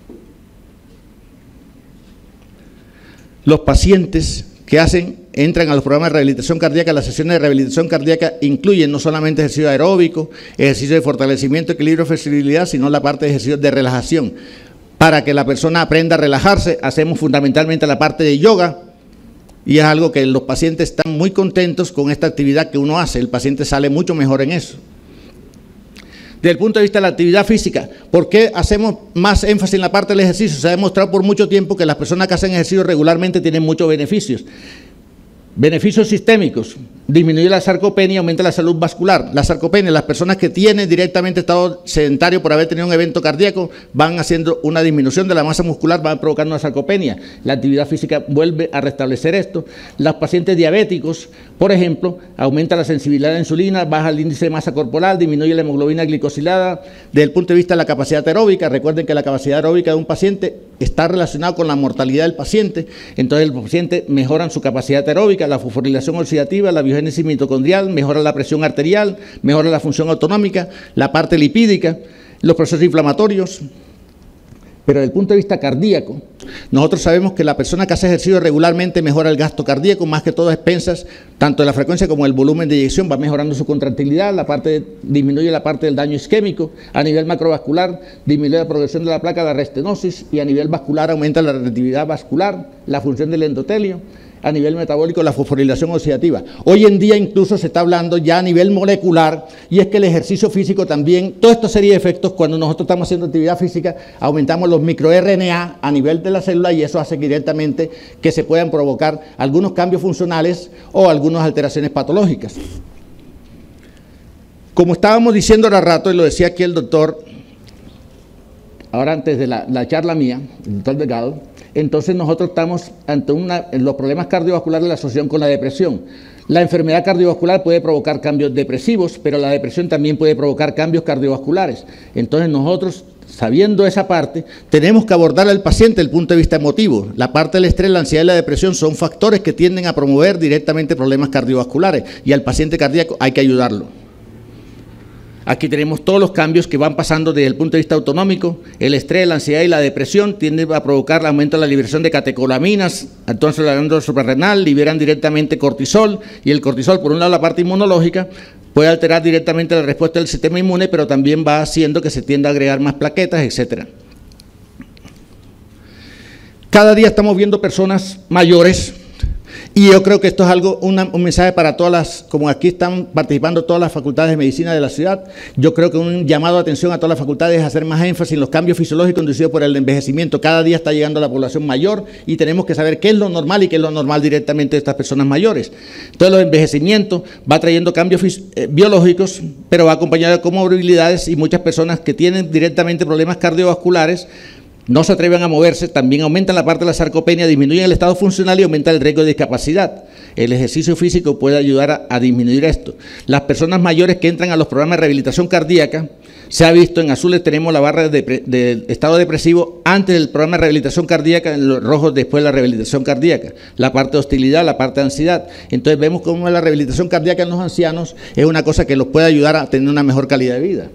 Los pacientes que entran a los programas de rehabilitación cardíaca, las sesiones de rehabilitación cardíaca incluyen no solamente ejercicio aeróbico, ejercicio de fortalecimiento, equilibrio, flexibilidad, sino la parte de ejercicios de relajación. Para que la persona aprenda a relajarse, hacemos fundamentalmente la parte de yoga, y es algo que los pacientes están muy contentos con esta actividad que uno hace. El paciente sale mucho mejor en eso. Desde el punto de vista de la actividad física, ¿por qué hacemos más énfasis en la parte del ejercicio? Se ha demostrado por mucho tiempo que las personas que hacen ejercicio regularmente tienen muchos beneficios. Beneficios sistémicos: disminuye la sarcopenia y aumenta la salud vascular. La sarcopenia, las personas que tienen directamente estado sedentario por haber tenido un evento cardíaco, van haciendo una disminución de la masa muscular, van provocando una sarcopenia. La actividad física vuelve a restablecer esto. Los pacientes diabéticos, por ejemplo, aumenta la sensibilidad a la insulina, baja el índice de masa corporal, disminuye la hemoglobina glicosilada. Desde el punto de vista de la capacidad aeróbica, recuerden que la capacidad aeróbica de un paciente está relacionada con la mortalidad del paciente. Entonces el paciente mejora su capacidad aeróbica, la fosforilación oxidativa, la biogénesis mitocondrial, mejora la presión arterial, mejora la función autonómica, la parte lipídica, los procesos inflamatorios. Pero desde el punto de vista cardíaco, nosotros sabemos que la persona que hace ejercicio regularmente mejora el gasto cardíaco, más que todo a expensas, tanto de la frecuencia como el volumen de eyección, va mejorando su contractilidad, disminuye la parte del daño isquémico, a nivel macrovascular disminuye la progresión de la placa, la restenosis, y a nivel vascular aumenta la reactividad vascular, la función del endotelio. A nivel metabólico, la fosforilación oxidativa. Hoy en día incluso se está hablando ya a nivel molecular, y es que el ejercicio físico también, toda esta serie de efectos, cuando nosotros estamos haciendo actividad física, aumentamos los microRNA a nivel de la célula, y eso hace directamente que se puedan provocar algunos cambios funcionales o algunas alteraciones patológicas. Como estábamos diciendo hace rato, y lo decía aquí el doctor, ahora antes de la charla mía, el doctor Delgado, entonces nosotros estamos ante los problemas cardiovasculares de la asociación con la depresión. La enfermedad cardiovascular puede provocar cambios depresivos, pero la depresión también puede provocar cambios cardiovasculares. Entonces nosotros, sabiendo esa parte, tenemos que abordar al paciente desde el punto de vista emotivo. La parte del estrés, la ansiedad y la depresión son factores que tienden a promover directamente problemas cardiovasculares y al paciente cardíaco hay que ayudarlo. Aquí tenemos todos los cambios que van pasando desde el punto de vista autonómico. El estrés, la ansiedad y la depresión tienden a provocar el aumento de la liberación de catecolaminas, entonces la glándula suprarrenal liberan directamente cortisol, y el cortisol, por un lado la parte inmunológica, puede alterar directamente la respuesta del sistema inmune, pero también va haciendo que se tienda a agregar más plaquetas, etc. Cada día estamos viendo personas mayores. Y yo creo que esto es algo, un mensaje para todas las, como aquí están participando todas las facultades de medicina de la ciudad, yo creo que un llamado de atención a todas las facultades es hacer más énfasis en los cambios fisiológicos inducidos por el envejecimiento. Cada día está llegando a la población mayor y tenemos que saber qué es lo normal y qué es lo normal directamente de estas personas mayores. Entonces, el envejecimiento va trayendo cambios biológicos, pero va acompañado de comorbilidades, y muchas personas que tienen directamente problemas cardiovasculares no se atreven a moverse, también aumentan la parte de la sarcopenia, disminuyen el estado funcional y aumenta el riesgo de discapacidad. El ejercicio físico puede ayudar a disminuir esto. Las personas mayores que entran a los programas de rehabilitación cardíaca, se ha visto en azules tenemos la barra de estado depresivo antes del programa de rehabilitación cardíaca, en los rojos después de la rehabilitación cardíaca, la parte de hostilidad, la parte de ansiedad. Entonces vemos cómo la rehabilitación cardíaca en los ancianos es una cosa que los puede ayudar a tener una mejor calidad de vida.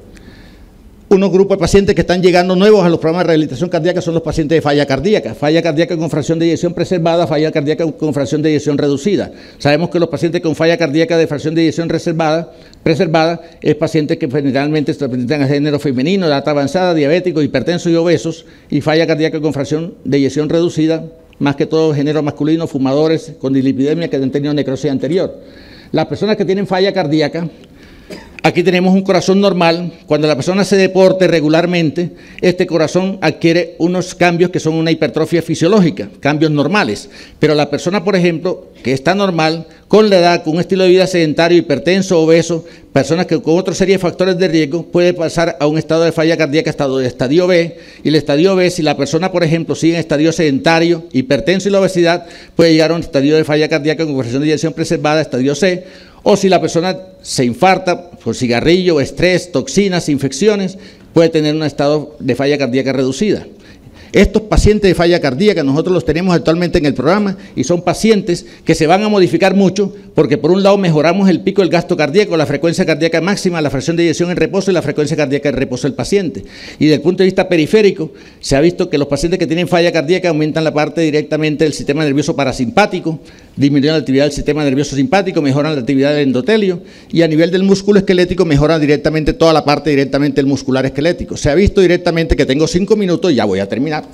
Unos grupos de pacientes que están llegando nuevos a los programas de rehabilitación cardíaca son los pacientes de falla cardíaca con fracción de eyección preservada, falla cardíaca con fracción de eyección reducida. Sabemos que los pacientes con falla cardíaca de fracción de eyección preservada es pacientes que generalmente se presentan a género femenino, edad avanzada, diabéticos, hipertensos y obesos, y falla cardíaca con fracción de eyección reducida, más que todo género masculino, fumadores con dislipidemia que han tenido necrosis anterior. Las personas que tienen falla cardíaca, aquí tenemos un corazón normal. Cuando la persona se deporte regularmente, este corazón adquiere unos cambios que son una hipertrofia fisiológica, cambios normales. Pero la persona, por ejemplo, que está normal, con la edad, con un estilo de vida sedentario, hipertenso, obeso, personas que con otra serie de factores de riesgo, puede pasar a un estado de falla cardíaca, estadio B, y el estadio B, si la persona, por ejemplo, sigue en estadio sedentario, hipertenso y la obesidad, puede llegar a un estadio de falla cardíaca con fracción de eyección preservada, estadio C, o si la persona se infarta por cigarrillo, estrés, toxinas, infecciones, puede tener un estado de falla cardíaca reducida. Estos pacientes de falla cardíaca nosotros los tenemos actualmente en el programa y son pacientes que se van a modificar mucho porque por un lado mejoramos el pico del gasto cardíaco, la frecuencia cardíaca máxima, la fracción de eyección en reposo y la frecuencia cardíaca en reposo del paciente. Y desde el punto de vista periférico se ha visto que los pacientes que tienen falla cardíaca aumentan la parte directamente del sistema nervioso parasimpático, disminuyen la actividad del sistema nervioso simpático, mejoran la actividad del endotelio y a nivel del músculo esquelético mejoran directamente toda la parte directamente del muscular esquelético. Se ha visto directamente que tengo 5 minutos y ya voy a terminar.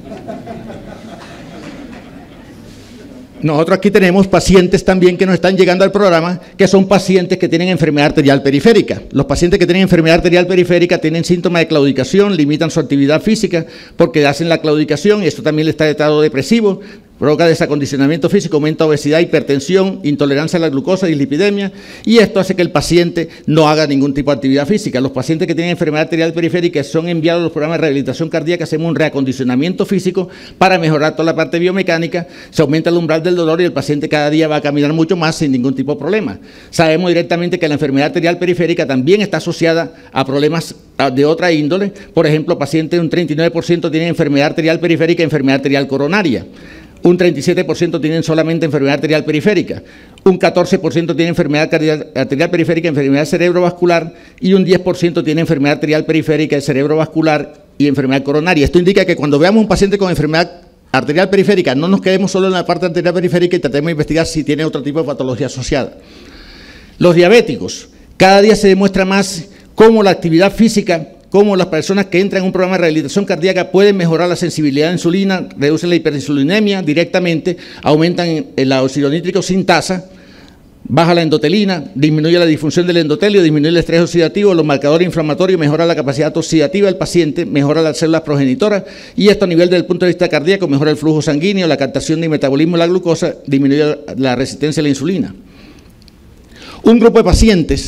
Nosotros aquí tenemos pacientes también que nos están llegando al programa, que son pacientes que tienen enfermedad arterial periférica. Los pacientes que tienen enfermedad arterial periférica tienen síntomas de claudicación, limitan su actividad física porque hacen la claudicación y esto también le está de estado depresivo, provoca desacondicionamiento físico, aumenta obesidad, hipertensión, intolerancia a la glucosa y dislipidemia, y esto hace que el paciente no haga ningún tipo de actividad física. Los pacientes que tienen enfermedad arterial periférica son enviados a los programas de rehabilitación cardíaca, hacemos un reacondicionamiento físico para mejorar toda la parte biomecánica, se aumenta el umbral del dolor y el paciente cada día va a caminar mucho más sin ningún tipo de problema. Sabemos directamente que la enfermedad arterial periférica también está asociada a problemas de otra índole, por ejemplo, pacientes un 39% tienen enfermedad arterial periférica y enfermedad arterial coronaria. Un 37% tienen solamente enfermedad arterial periférica, un 14% tiene enfermedad arterial periférica, enfermedad cerebrovascular y un 10% tiene enfermedad arterial periférica, cerebrovascular y enfermedad coronaria. Esto indica que cuando veamos un paciente con enfermedad arterial periférica, no nos quedemos solo en la parte arterial periférica y tratemos de investigar si tiene otro tipo de patología asociada. Los diabéticos, cada día se demuestra más cómo la actividad física, cómo las personas que entran en un programa de rehabilitación cardíaca pueden mejorar la sensibilidad a insulina, reducen la hiperinsulinemia directamente, aumentan el óxido nítrico sin tasa, baja la endotelina, disminuye la disfunción del endotelio, disminuye el estrés oxidativo, los marcadores inflamatorios, mejora la capacidad oxidativa del paciente, mejora las células progenitoras y esto a nivel del punto de vista cardíaco mejora el flujo sanguíneo, la captación y metabolismo de la glucosa, disminuye la resistencia a la insulina. Un grupo de pacientes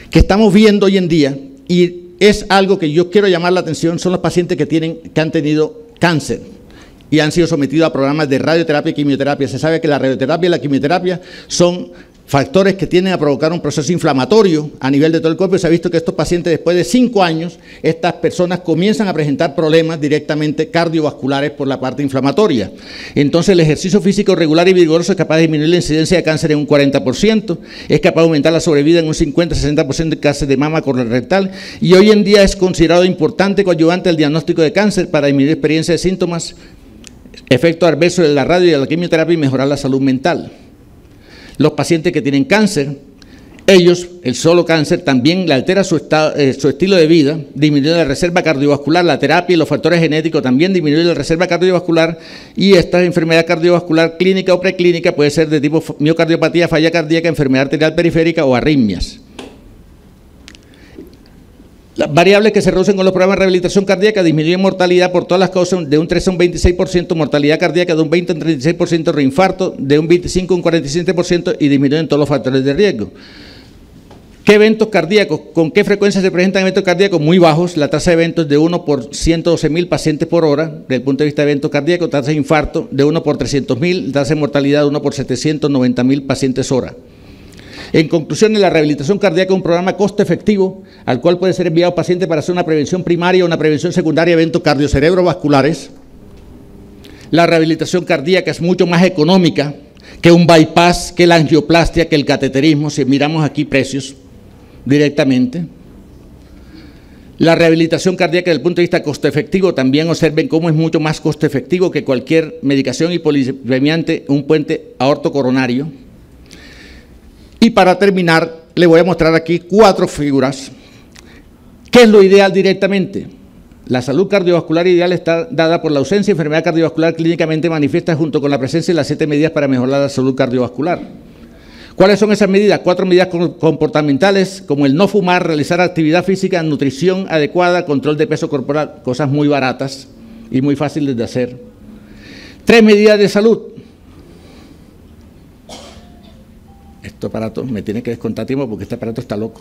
que estamos viendo hoy en día, y es algo que yo quiero llamar la atención, son los pacientes que han tenido cáncer y han sido sometidos a programas de radioterapia y quimioterapia. Se sabe que la radioterapia y la quimioterapia son factores que tienden a provocar un proceso inflamatorio a nivel de todo el cuerpo, y se ha visto que estos pacientes, después de 5 años, estas personas comienzan a presentar problemas directamente cardiovasculares por la parte inflamatoria. Entonces, el ejercicio físico regular y vigoroso es capaz de disminuir la incidencia de cáncer en un 40%, es capaz de aumentar la sobrevida en un 50-60% de cáncer de mama colorectal, y hoy en día es considerado importante coadyuvante al diagnóstico de cáncer para disminuir experiencia de síntomas, efectos adversos de la radio y de la quimioterapia y mejorar la salud mental. Los pacientes que tienen cáncer, ellos, el solo cáncer, también le altera su estilo de vida, disminuye la reserva cardiovascular, la terapia y los factores genéticos también disminuyen la reserva cardiovascular, y esta enfermedad cardiovascular clínica o preclínica puede ser de tipo miocardiopatía, falla cardíaca, enfermedad arterial periférica o arritmias. Las variables que se reducen con los programas de rehabilitación cardíaca disminuyen mortalidad por todas las causas de un 13 a un 26%, mortalidad cardíaca de un 20 a un 36%, reinfarto de un 25 a un 47% y disminuyen todos los factores de riesgo. ¿Qué eventos cardíacos? ¿Con qué frecuencia se presentan eventos cardíacos? Muy bajos, la tasa de eventos de 1 por 112.000 pacientes por hora, desde el punto de vista de eventos cardíacos, tasa de infarto de 1 por 300.000, tasa de mortalidad de 1 por 790.000 pacientes hora. En conclusión, la rehabilitación cardíaca es un programa costo efectivo al cual puede ser enviado paciente para hacer una prevención primaria o una prevención secundaria de eventos cardiocerebrovasculares. La rehabilitación cardíaca es mucho más económica que un bypass, que la angioplastia, que el cateterismo, si miramos aquí precios directamente. La rehabilitación cardíaca desde el punto de vista costo efectivo, también observen cómo es mucho más costo efectivo que cualquier medicación hipolipemiante, un puente aortocoronario. Y para terminar, le voy a mostrar aquí 4 figuras. ¿Qué es lo ideal directamente? La salud cardiovascular ideal está dada por la ausencia de enfermedad cardiovascular clínicamente manifiesta junto con la presencia de las 7 medidas para mejorar la salud cardiovascular. ¿Cuáles son esas medidas? 4 medidas comportamentales, como el no fumar, realizar actividad física, nutrición adecuada, control de peso corporal, cosas muy baratas y muy fáciles de hacer. 3 medidas de salud. Este aparato me tiene que descontar tiempo porque este aparato está loco.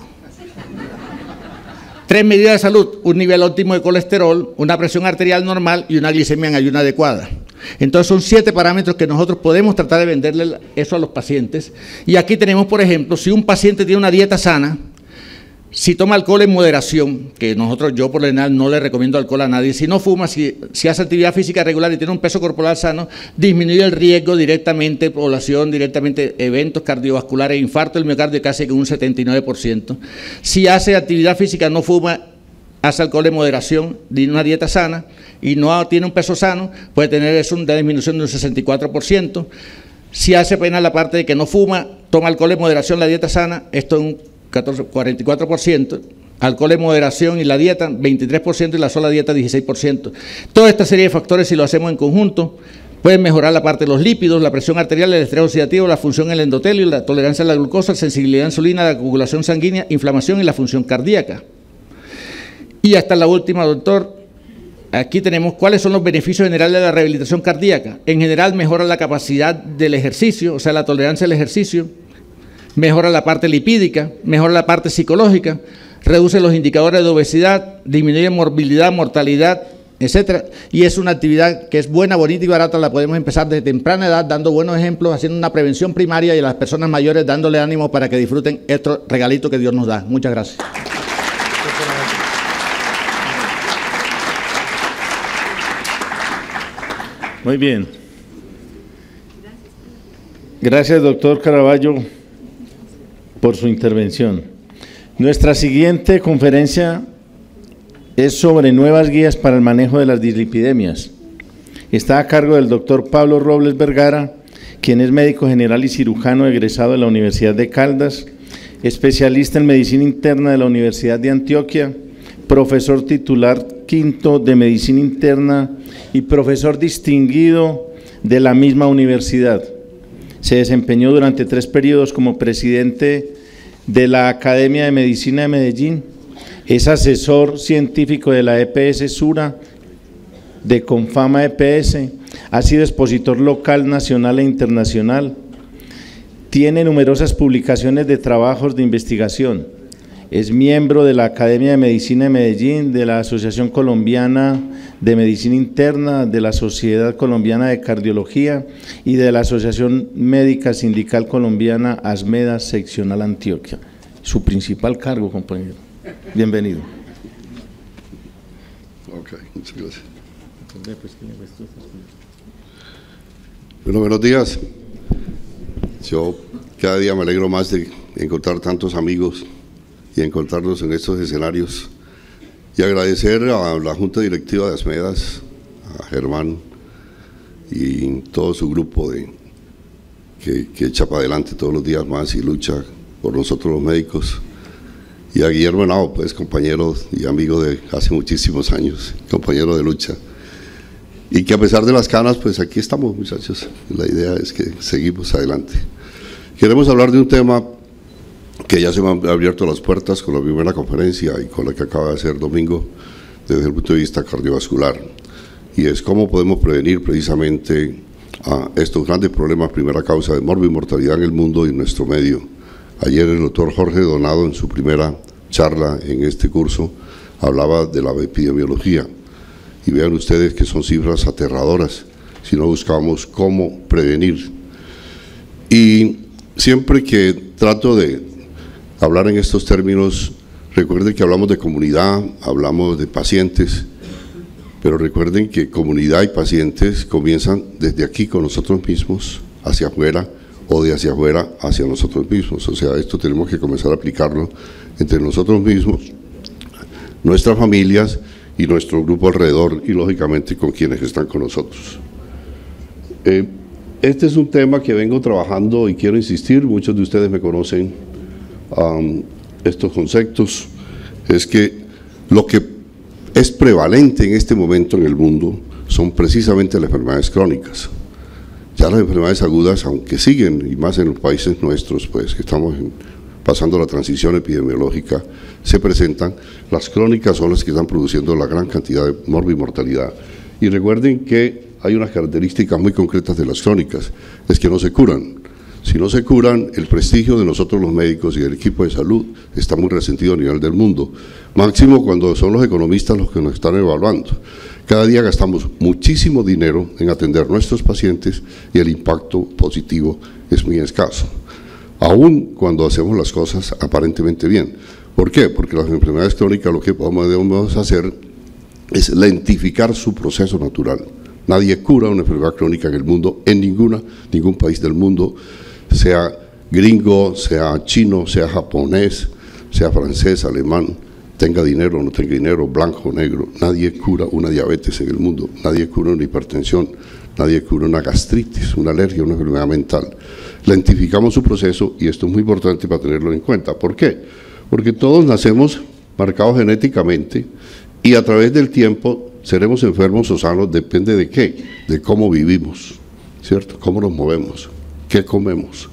3 medidas de salud: un nivel óptimo de colesterol, una presión arterial normal y una glicemia en ayuno adecuada. Entonces son 7 parámetros que nosotros podemos tratar de venderle eso a los pacientes. Y aquí tenemos, por ejemplo, si un paciente tiene una dieta sana, si toma alcohol en moderación, que yo por lo general no le recomiendo alcohol a nadie, si no fuma, si hace actividad física regular y tiene un peso corporal sano, disminuye el riesgo directamente, población directamente, eventos cardiovasculares, infarto del miocardio casi que un 79%. Si hace actividad física, no fuma, hace alcohol en moderación, tiene una dieta sana y no tiene un peso sano, puede tener una disminución de un 64%. Si hace apenas la parte de que no fuma, toma alcohol en moderación, la dieta sana, esto es un 44%, alcohol en moderación y la dieta 23% y la sola dieta 16%. Toda esta serie de factores, si lo hacemos en conjunto, pueden mejorar la parte de los lípidos, la presión arterial, el estrés oxidativo, la función del endotelio, la tolerancia a la glucosa, la sensibilidad a la insulina, la coagulación sanguínea, inflamación y la función cardíaca. Y hasta la última, doctor, aquí tenemos cuáles son los beneficios generales de la rehabilitación cardíaca. En general mejora la capacidad del ejercicio, o sea, la tolerancia al ejercicio, mejora la parte lipídica, mejora la parte psicológica, reduce los indicadores de obesidad, disminuye morbilidad, mortalidad, etcétera. Y es una actividad que es buena, bonita y barata, la podemos empezar desde temprana edad, dando buenos ejemplos, haciendo una prevención primaria y a las personas mayores dándole ánimo para que disfruten estos regalitos que Dios nos da. Muchas gracias. Muy bien. Gracias, doctor Caraballo, por su intervención. Nuestra siguiente conferencia es sobre nuevas guías para el manejo de las dislipidemias. Está a cargo del doctor Pablo Robles Vergara, quien es médico general y cirujano egresado de la Universidad de Caldas, especialista en medicina interna de la Universidad de Antioquia, profesor titular quinto de medicina interna y profesor distinguido de la misma universidad. Se desempeñó durante 3 periodos como presidente de la Academia de Medicina de Medellín, es asesor científico de la EPS Sura, de Confama EPS, ha sido expositor local, nacional e internacional, tiene numerosas publicaciones de trabajos de investigación, Es miembro de la Academia de Medicina de Medellín, de la Asociación Colombiana de Medicina Interna, de la Sociedad Colombiana de Cardiología y de la Asociación Médica Sindical Colombiana ASMEDA Seccional Antioquia. Su principal cargo, compañero. Bienvenido. Ok, muchas gracias. Bueno, buenos días. Yo cada día me alegro más de encontrar tantos amigos y encontrarnos en estos escenarios y agradecer a la Junta Directiva de ASMEDAS, a Germán y todo su grupo que echa para adelante todos los días más y lucha por nosotros los médicos, y a Guillermo Henao, pues compañero y amigo de hace muchísimos años, compañero de lucha, y que a pesar de las canas, pues aquí estamos, muchachos. La idea es que seguimos adelante. Queremos hablar de un tema que ya se me han abierto las puertas con la primera conferencia y con la que acaba de hacer Domingo desde el punto de vista cardiovascular, y es cómo podemos prevenir precisamente a estos grandes problemas, primera causa de morbimortalidad en el mundo y en nuestro medio. Ayer el doctor Jorge Donado, en su primera charla en este curso, hablaba de la epidemiología, y vean ustedes que son cifras aterradoras si no buscamos cómo prevenir. Y siempre que trato de hablar en estos términos, recuerden que hablamos de comunidad, hablamos de pacientes, pero recuerden que comunidad y pacientes comienzan desde aquí con nosotros mismos, hacia afuera, o de hacia afuera hacia nosotros mismos. O sea, esto tenemos que comenzar a aplicarlo entre nosotros mismos, nuestras familias y nuestro grupo alrededor, y lógicamente con quienes están con nosotros. Este es un tema que vengo trabajando y quiero insistir, muchos de ustedes me conocen estos conceptos, es que lo que es prevalente en este momento en el mundo son precisamente las enfermedades crónicas. Ya las enfermedades agudas, aunque siguen, y más en los países nuestros, pues que estamos pasando la transición epidemiológica, se presentan. Las crónicas son las que están produciendo la gran cantidad de morbimortalidad. Y recuerden que hay unas características muy concretas de las crónicas, es que no se curan. Si no se curan, el prestigio de nosotros los médicos y del equipo de salud está muy resentido a nivel del mundo, máximo cuando son los economistas los que nos están evaluando. Cada día gastamos muchísimo dinero en atender nuestros pacientes y el impacto positivo es muy escaso, aun cuando hacemos las cosas aparentemente bien. ¿Por qué? Porque las enfermedades crónicas lo que podemos hacer es lentificar su proceso natural. Nadie cura una enfermedad crónica en el mundo, en ningún país del mundo, sea gringo, sea chino, sea japonés, sea francés, alemán, tenga dinero o no tenga dinero, blanco o negro. Nadie cura una diabetes en el mundo, nadie cura una hipertensión, nadie cura una gastritis, una alergia, una enfermedad mental. Lentificamos su proceso y esto es muy importante para tenerlo en cuenta. ¿Por qué? Porque todos nacemos marcados genéticamente y a través del tiempo seremos enfermos o sanos, depende de qué, de cómo vivimos, ¿cierto? Cómo nos movemos, qué comemos,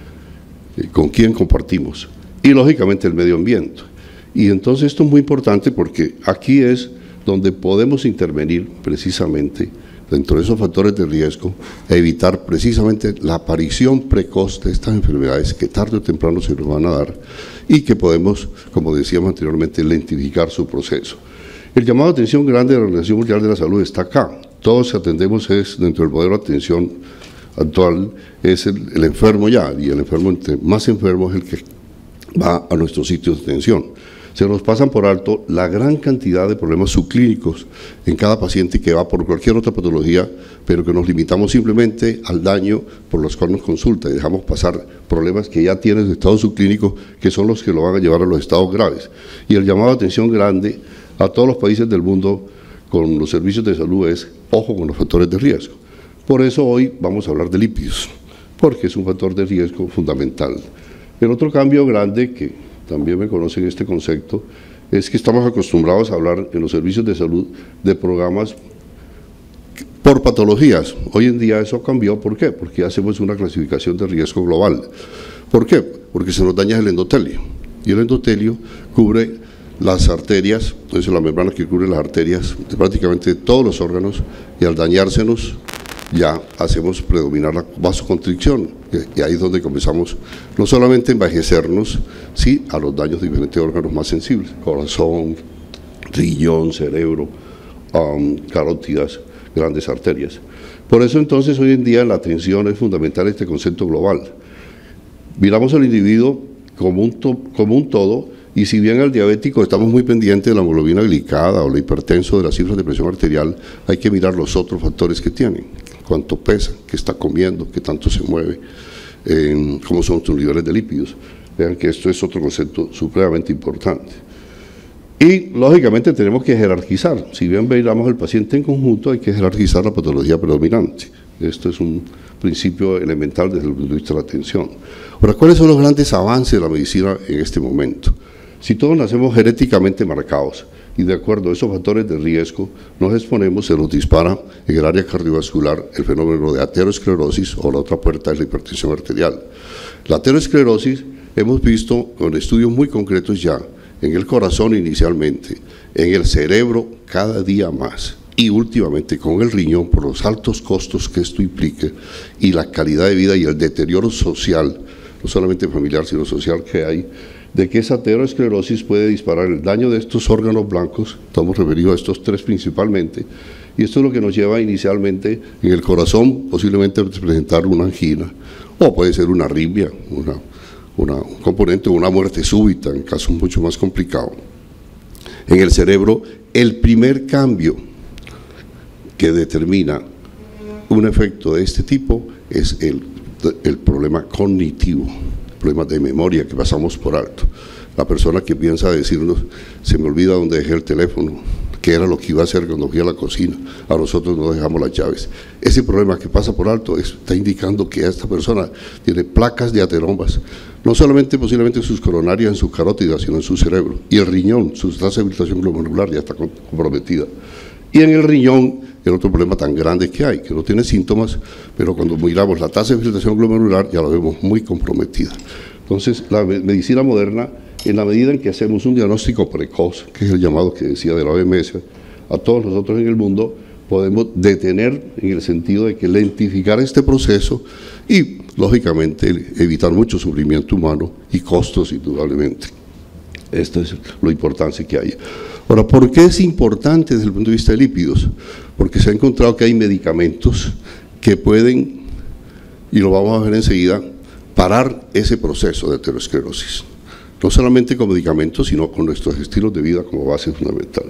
con quién compartimos y lógicamente el medio ambiente. Y entonces esto es muy importante porque aquí es donde podemos intervenir precisamente dentro de esos factores de riesgo e evitar precisamente la aparición precoz de estas enfermedades que tarde o temprano se nos van a dar y que podemos, como decíamos anteriormente, lentificar su proceso. El llamado de atención grande de la Organización Mundial de la Salud está acá. Todos atendemos es dentro del modelo de atención actual, es el enfermo ya, y el enfermo más enfermo es el que va a nuestros sitios de atención. Se nos pasan por alto la gran cantidad de problemas subclínicos en cada paciente que va por cualquier otra patología, pero que nos limitamos simplemente al daño por los cuales nos consulta y dejamos pasar problemas que ya tienen de estado subclínico, que son los que lo van a llevar a los estados graves. Y el llamado de atención grande a todos los países del mundo con los servicios de salud es, ojo con los factores de riesgo. Por eso hoy vamos a hablar de lípidos, porque es un factor de riesgo fundamental. El otro cambio grande que también me conocen este concepto, es que estamos acostumbrados a hablar en los servicios de salud de programas por patologías. Hoy en día eso cambió, ¿por qué? Porque hacemos una clasificación de riesgo global. ¿Por qué? Porque se nos daña el endotelio, y el endotelio cubre las arterias, es la membrana que cubre las arterias de prácticamente todos los órganos, y al dañársenos ya hacemos predominar la vasoconstricción, y ahí es donde comenzamos no solamente a envejecernos, sí, a los daños de diferentes órganos más sensibles, corazón, riñón, cerebro, carótidas, grandes arterias. Por eso entonces hoy en día en la atención es fundamental este concepto global. Miramos al individuo como un todo, y si bien al diabético estamos muy pendientes de la hemoglobina glicada o la hipertenso, de las cifras de presión arterial, hay que mirar los otros factores que tienen: cuánto pesa, qué está comiendo, qué tanto se mueve, cómo son sus niveles de lípidos. Vean que esto es otro concepto supremamente importante. Y lógicamente tenemos que jerarquizar. Si bien miramos al paciente en conjunto, hay que jerarquizar la patología predominante. Esto es un principio elemental desde el punto de vista de la atención. Ahora, ¿cuáles son los grandes avances de la medicina en este momento? Si todos nacemos genéticamente marcados y de acuerdo a esos factores de riesgo nos exponemos, se nos dispara en el área cardiovascular el fenómeno de aterosclerosis, o la otra puerta es la hipertensión arterial. La aterosclerosis hemos visto con estudios muy concretos ya en el corazón inicialmente, en el cerebro cada día más, y últimamente con el riñón, por los altos costos que esto implique y la calidad de vida y el deterioro social, no solamente familiar sino social que hay, de que esa aterosclerosis puede disparar el daño de estos órganos blancos. Estamos referidos a estos tres principalmente, y esto es lo que nos lleva inicialmente en el corazón posiblemente a presentar una angina, o puede ser una arritmia, un componente de una muerte súbita en casos mucho más complicados. En el cerebro, el primer cambio que determina un efecto de este tipo es el problema cognitivo, problemas de memoria que pasamos por alto. La persona que piensa decirnos: se me olvida dónde dejé el teléfono, qué era lo que iba a hacer cuando fui a la cocina, a nosotros nos dejamos las llaves. Ese problema que pasa por alto está indicando que esta persona tiene placas de ateromas, no solamente posiblemente en sus coronarias, en sus carótidas, sino en su cerebro. Y el riñón, su tasa de filtración glomerular ya está comprometida. Y en el riñón, el otro problema tan grande que hay, que no tiene síntomas, pero cuando miramos la tasa de filtración glomerular ya la vemos muy comprometida. Entonces, la medicina moderna, en la medida en que hacemos un diagnóstico precoz, que es el llamado que decía de la OMS, a todos nosotros en el mundo, podemos detener en el sentido de que lentificar este proceso y, lógicamente, evitar mucho sufrimiento humano y costos, indudablemente. Esto es lo importante que hay. Ahora, ¿por qué es importante desde el punto de vista de lípidos? Porque se ha encontrado que hay medicamentos que pueden, y lo vamos a ver enseguida, parar ese proceso de aterosclerosis. No solamente con medicamentos, sino con nuestros estilos de vida como base fundamental.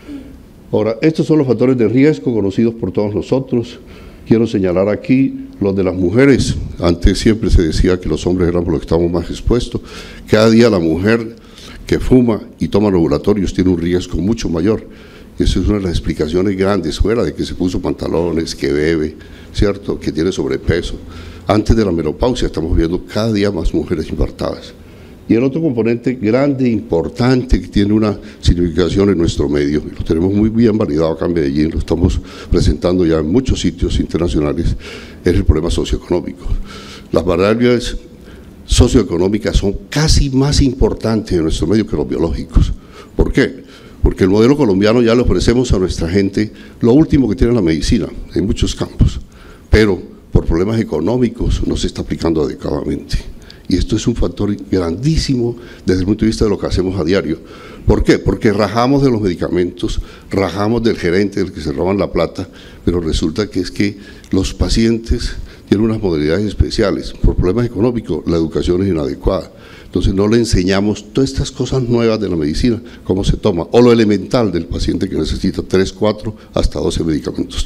Ahora, estos son los factores de riesgo conocidos por todos nosotros. Quiero señalar aquí los de las mujeres. Antes siempre se decía que los hombres éramos los que estábamos más expuestos. Cada día la mujer que fuma y toma regulatorios tiene un riesgo mucho mayor. Esa es una de las explicaciones grandes, fuera de que se puso pantalones, que bebe, ¿cierto?, que tiene sobrepeso. Antes de la menopausia estamos viendo cada día más mujeres infartadas. Y el otro componente grande, importante, que tiene una significación en nuestro medio, y lo tenemos muy bien validado acá en Medellín, lo estamos presentando ya en muchos sitios internacionales, es el problema socioeconómico. Las variables socioeconómicas son casi más importantes en nuestro medio que los biológicos. ¿Por qué? Porque el modelo colombiano ya le ofrecemos a nuestra gente lo último que tiene la medicina en muchos campos, pero por problemas económicos no se está aplicando adecuadamente. Y esto es un factor grandísimo desde el punto de vista de lo que hacemos a diario. ¿Por qué? Porque rajamos de los medicamentos, rajamos del gerente del que se roban la plata, pero resulta que es que los pacientes tienen unas modalidades especiales. Por problemas económicos, la educación es inadecuada. Entonces no le enseñamos todas estas cosas nuevas de la medicina, cómo se toma, o lo elemental del paciente que necesita 3, 4, hasta 12 medicamentos.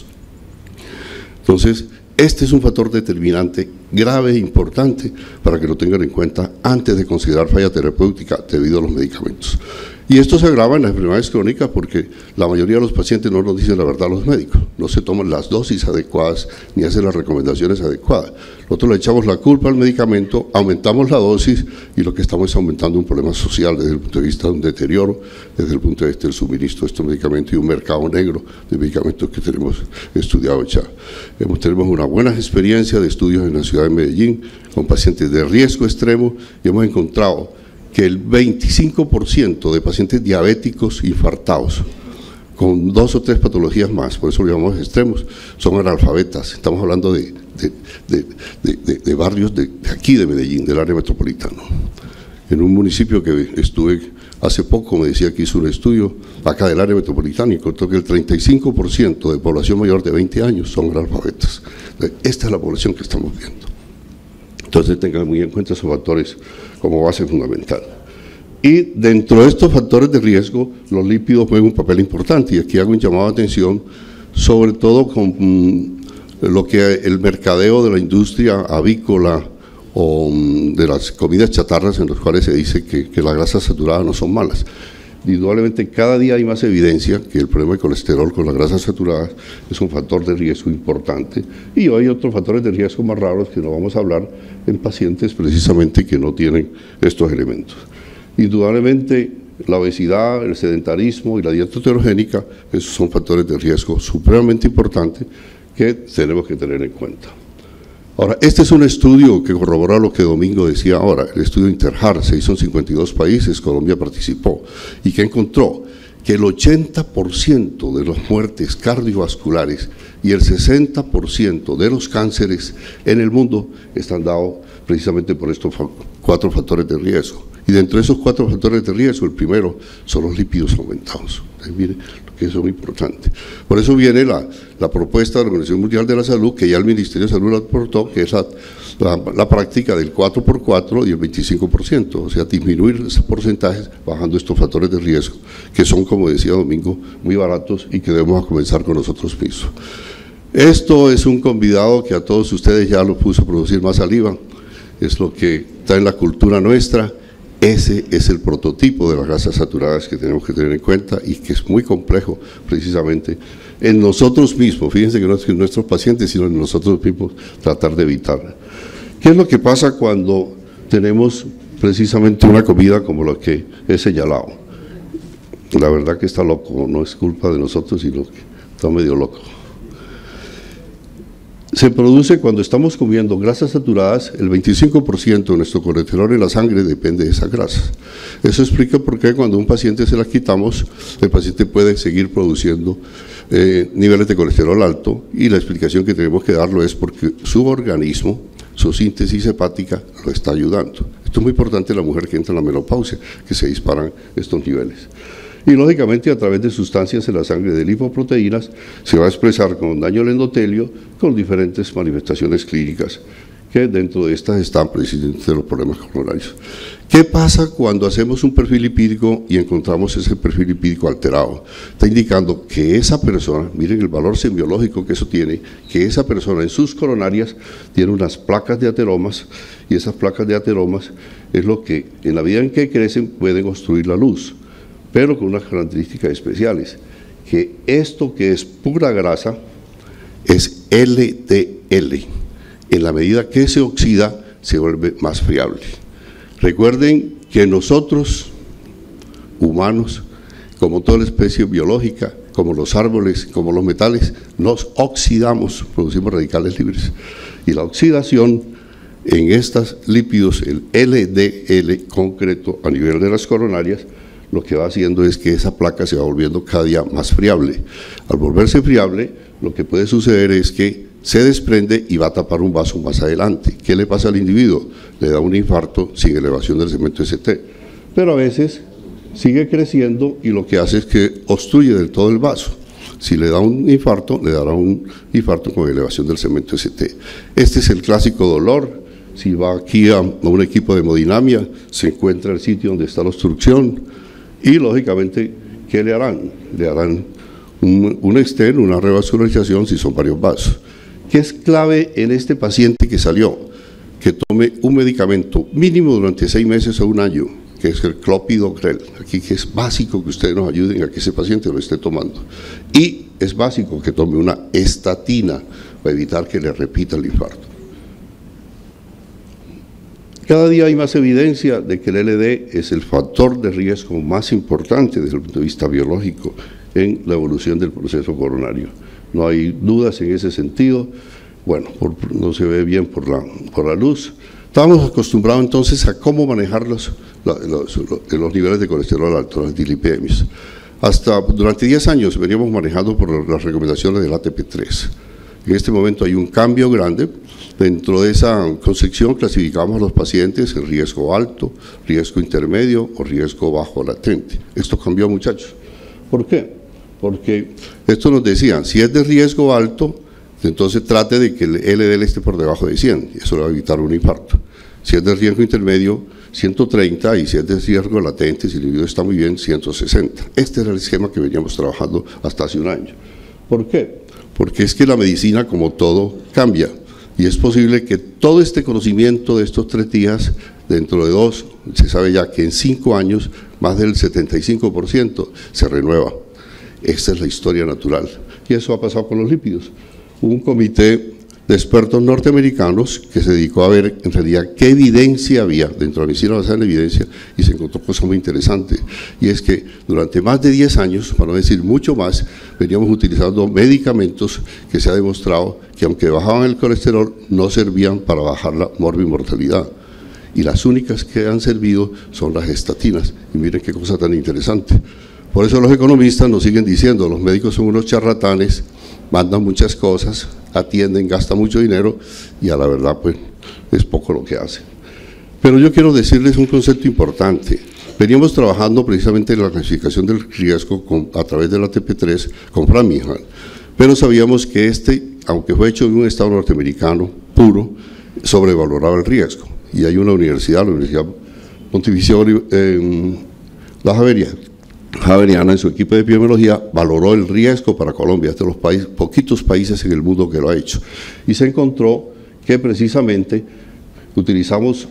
Entonces, este es un factor determinante, grave e importante, para que lo tengan en cuenta antes de considerar falla terapéutica debido a los medicamentos. Y esto se agrava en las enfermedades crónicas porque la mayoría de los pacientes no nos dicen la verdad a los médicos, no se toman las dosis adecuadas ni hacen las recomendaciones adecuadas. Nosotros le echamos la culpa al medicamento, aumentamos la dosis y lo que estamos es aumentando un problema social desde el punto de vista de un deterioro, desde el punto de vista del suministro de estos medicamentos y un mercado negro de medicamentos que tenemos estudiado ya. Tenemos una buena experiencia de estudios en la ciudad de Medellín con pacientes de riesgo extremo y hemos encontrado que el 25% de pacientes diabéticos infartados con 2 o 3 patologías más, por eso lo llamamos extremos, son analfabetas. Estamos hablando de barrios de aquí de Medellín, del área metropolitana. En un municipio que estuve hace poco, me decía que hizo un estudio acá del área metropolitana y contó que el 35% de población mayor de 20 años son analfabetas. Esta es la población que estamos viendo. Entonces tengan muy en cuenta esos factores como base fundamental. Y dentro de estos factores de riesgo, los lípidos juegan un papel importante, y aquí hago un llamado de atención, sobre todo con lo que el mercadeo de la industria avícola o de las comidas chatarras, en los cuales se dice que las grasas saturadas no son malas. Indudablemente cada día hay más evidencia que el problema de colesterol con las grasas saturadas es un factor de riesgo importante, y hay otros factores de riesgo más raros que no vamos a hablar en pacientes precisamente que no tienen estos elementos. Indudablemente la obesidad, el sedentarismo y la dieta heterogénica, esos son factores de riesgo supremamente importantes que tenemos que tener en cuenta. Ahora, este es un estudio que corrobora lo que Domingo decía ahora, el estudio Interhar, se hizo en 52 países, Colombia participó, y que encontró que el 80% de las muertes cardiovasculares y el 60% de los cánceres en el mundo están dados precisamente por estos 4 factores de riesgo. Y dentro de esos 4 factores de riesgo, el primero son los lípidos aumentados. Miren, que eso es muy importante. Por eso viene la propuesta de la Organización Mundial de la Salud, que ya el Ministerio de Salud la aportó, que es la práctica del 4x4 y el 25%, o sea, disminuir esos porcentajes bajando estos factores de riesgo, que son, como decía Domingo, muy baratos y que debemos comenzar con nosotros mismos. Esto es un convidado que a todos ustedes ya lo puso a producir más saliva, es lo que está en la cultura nuestra. Ese es el prototipo de las grasas saturadas que tenemos que tener en cuenta y que es muy complejo precisamente en nosotros mismos. Fíjense que no es en nuestros pacientes, sino en nosotros mismos tratar de evitarla. ¿Qué es lo que pasa cuando tenemos precisamente una comida como la que he señalado? La verdad que está loco, no es culpa de nosotros, sino que está medio loco. Se produce cuando estamos comiendo grasas saturadas, el 25% de nuestro colesterol en la sangre depende de esas grasas. Eso explica por qué cuando a un paciente se las quitamos, el paciente puede seguir produciendo niveles de colesterol alto, y la explicación que tenemos que darlo es porque su organismo, su síntesis hepática, lo está ayudando. Esto es muy importante en la mujer que entra en la menopausia, que se disparan estos niveles. Y lógicamente a través de sustancias en la sangre de lipoproteínas se va a expresar con daño al endotelio, con diferentes manifestaciones clínicas, que dentro de estas están precisamente los problemas coronarios. ¿Qué pasa cuando hacemos un perfil lipídico y encontramos ese perfil lipídico alterado? Está indicando que esa persona, miren el valor semiológico que eso tiene, que esa persona en sus coronarias tiene unas placas de ateromas, y esas placas de ateromas es lo que en la medida en que crecen pueden obstruir la luz, pero con unas características especiales, que esto que es pura grasa es LDL, en la medida que se oxida se vuelve más friable. Recuerden que nosotros, humanos, como toda la especie biológica, como los árboles, como los metales, nos oxidamos, producimos radicales libres, y la oxidación en estos lípidos, el LDL concreto a nivel de las coronarias, lo que va haciendo es que esa placa se va volviendo cada día más friable. Al volverse friable, lo que puede suceder es que se desprende y va a tapar un vaso más adelante. ¿Qué le pasa al individuo? Le da un infarto sin elevación del segmento ST. Pero a veces sigue creciendo y lo que hace es que obstruye del todo el vaso. Si le da un infarto, le dará un infarto con elevación del segmento ST. Este es el clásico dolor. Si va aquí a un equipo de hemodinamia, se encuentra el sitio donde está la obstrucción. Y lógicamente, ¿qué le harán? Le harán un externo, una revascularización si son varios vasos. ¿Qué es clave en este paciente que salió? Que tome un medicamento mínimo durante 6 meses o 1 año, que es el clopidogrel. Aquí que es básico que ustedes nos ayuden a que ese paciente lo esté tomando. Y es básico que tome una estatina para evitar que le repita el infarto. Cada día hay más evidencia de que el LD es el factor de riesgo más importante desde el punto de vista biológico en la evolución del proceso coronario. No hay dudas en ese sentido. Bueno, no se ve bien por la luz. Estábamos acostumbrados entonces a cómo manejar los niveles de colesterol alto, las dislipidemias. durante 10 años veníamos manejando por las recomendaciones del ATP3. En este momento hay un cambio grande. Dentro de esa concepción clasificamos a los pacientes en riesgo alto, riesgo intermedio o riesgo bajo latente. Esto cambió, muchachos. ¿Por qué? Porque esto nos decían, si es de riesgo alto, entonces trate de que el LDL esté por debajo de 100, y eso le va a evitar un infarto. Si es de riesgo intermedio, 130, y si es de riesgo latente, si el individuo está muy bien, 160. Este era el esquema que veníamos trabajando hasta hace un año. ¿Por qué? Porque es que la medicina, como todo, cambia. Y es posible que todo este conocimiento de estos 3 días, dentro de 2, se sabe ya que en 5 años, más del 75% se renueva. Esta es la historia natural. Y eso ha pasado con los lípidos. Hubo un comité de expertos norteamericanos que se dedicó a ver en realidad qué evidencia había dentro de la medicina basada en evidencia, y se encontró cosas muy interesantes, y es que durante más de 10 años, para no decir mucho más, veníamos utilizando medicamentos que se ha demostrado que aunque bajaban el colesterol, no servían para bajar la morbimortalidad, y las únicas que han servido son las estatinas, y miren qué cosa tan interesante. Por eso los economistas nos siguen diciendo, los médicos son unos charlatanes, mandan muchas cosas, atienden, gastan mucho dinero, y a la verdad pues es poco lo que hacen. Pero yo quiero decirles un concepto importante. Veníamos trabajando precisamente en la clasificación del riesgo a través del ATP3 con Framingham, pero sabíamos que aunque fue hecho en un estado norteamericano puro, sobrevaloraba el riesgo. Y hay una universidad, la Universidad Pontificia La Javeriana, en su equipo de epidemiología, valoró el riesgo para Colombia, de los poquitos países en el mundo que lo ha hecho, y se encontró que precisamente utilizamos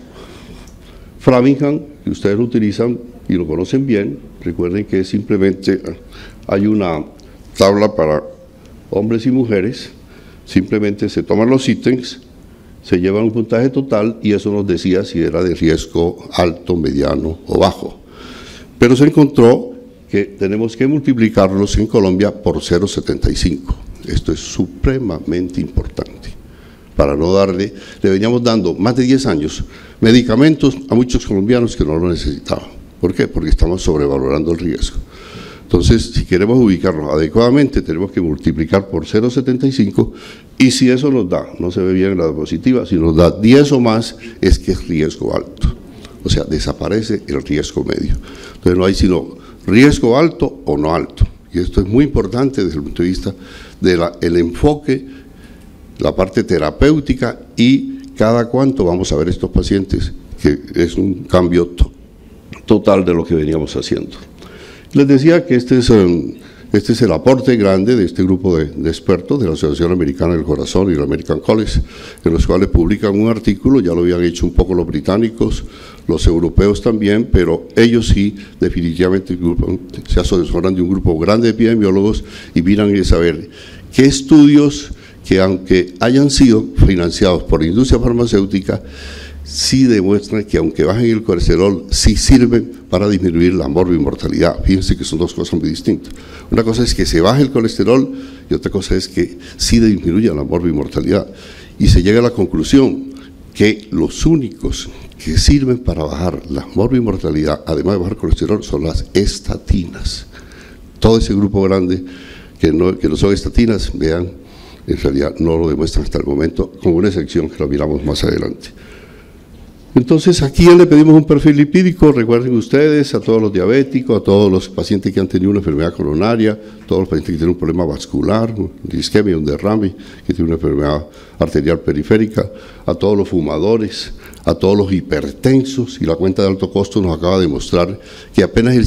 Framingham, que ustedes lo utilizan y lo conocen bien. Recuerden que simplemente hay una tabla para hombres y mujeres, simplemente se toman los ítems, se llevan un puntaje total, y eso nos decía si era de riesgo alto, mediano o bajo. Pero se encontró que tenemos que multiplicarlos en Colombia por 0,75. Esto es supremamente importante. Para no darle, le veníamos dando más de 10 años medicamentos a muchos colombianos que no lo necesitaban. ¿Por qué? Porque estamos sobrevalorando el riesgo. Entonces, si queremos ubicarnos adecuadamente, tenemos que multiplicar por 0,75, y si eso nos da, no se ve bien en la diapositiva, si nos da 10 o más, es que es riesgo alto. O sea, desaparece el riesgo medio. Entonces no hay sino riesgo alto o no alto. Y esto es muy importante desde el punto de vista del enfoque, la parte terapéutica, y cada cuánto vamos a ver estos pacientes, que es un cambio total de lo que veníamos haciendo. Les decía que este es el aporte grande de este grupo de expertos de la Asociación Americana del Corazón y el American College, en los cuales publican un artículo. Ya lo habían hecho un poco los británicos, los europeos también, pero ellos sí definitivamente se asesoran de un grupo grande de epidemiólogos y miran a saber qué estudios que, aunque hayan sido financiados por la industria farmacéutica, sí demuestran que aunque bajen el colesterol, sí sirven para disminuir la morbimortalidad. Fíjense que son dos cosas muy distintas. Una cosa es que se baje el colesterol y otra cosa es que sí disminuya la morbimortalidad. Y se llega a la conclusión que los únicos que sirven para bajar la morbimortalidad, además de bajar colesterol, son las estatinas. Todo ese grupo grande que no son estatinas, vean, en realidad no lo demuestran hasta el momento, con una excepción que lo miramos más adelante. Entonces, aquí le pedimos un perfil lipídico. Recuerden ustedes, a todos los diabéticos, a todos los pacientes que han tenido una enfermedad coronaria, todos los pacientes que tienen un problema vascular, una isquemia, un derrame, que tienen una enfermedad arterial periférica, a todos los fumadores, a todos los hipertensos, y la cuenta de alto costo nos acaba de mostrar que apenas el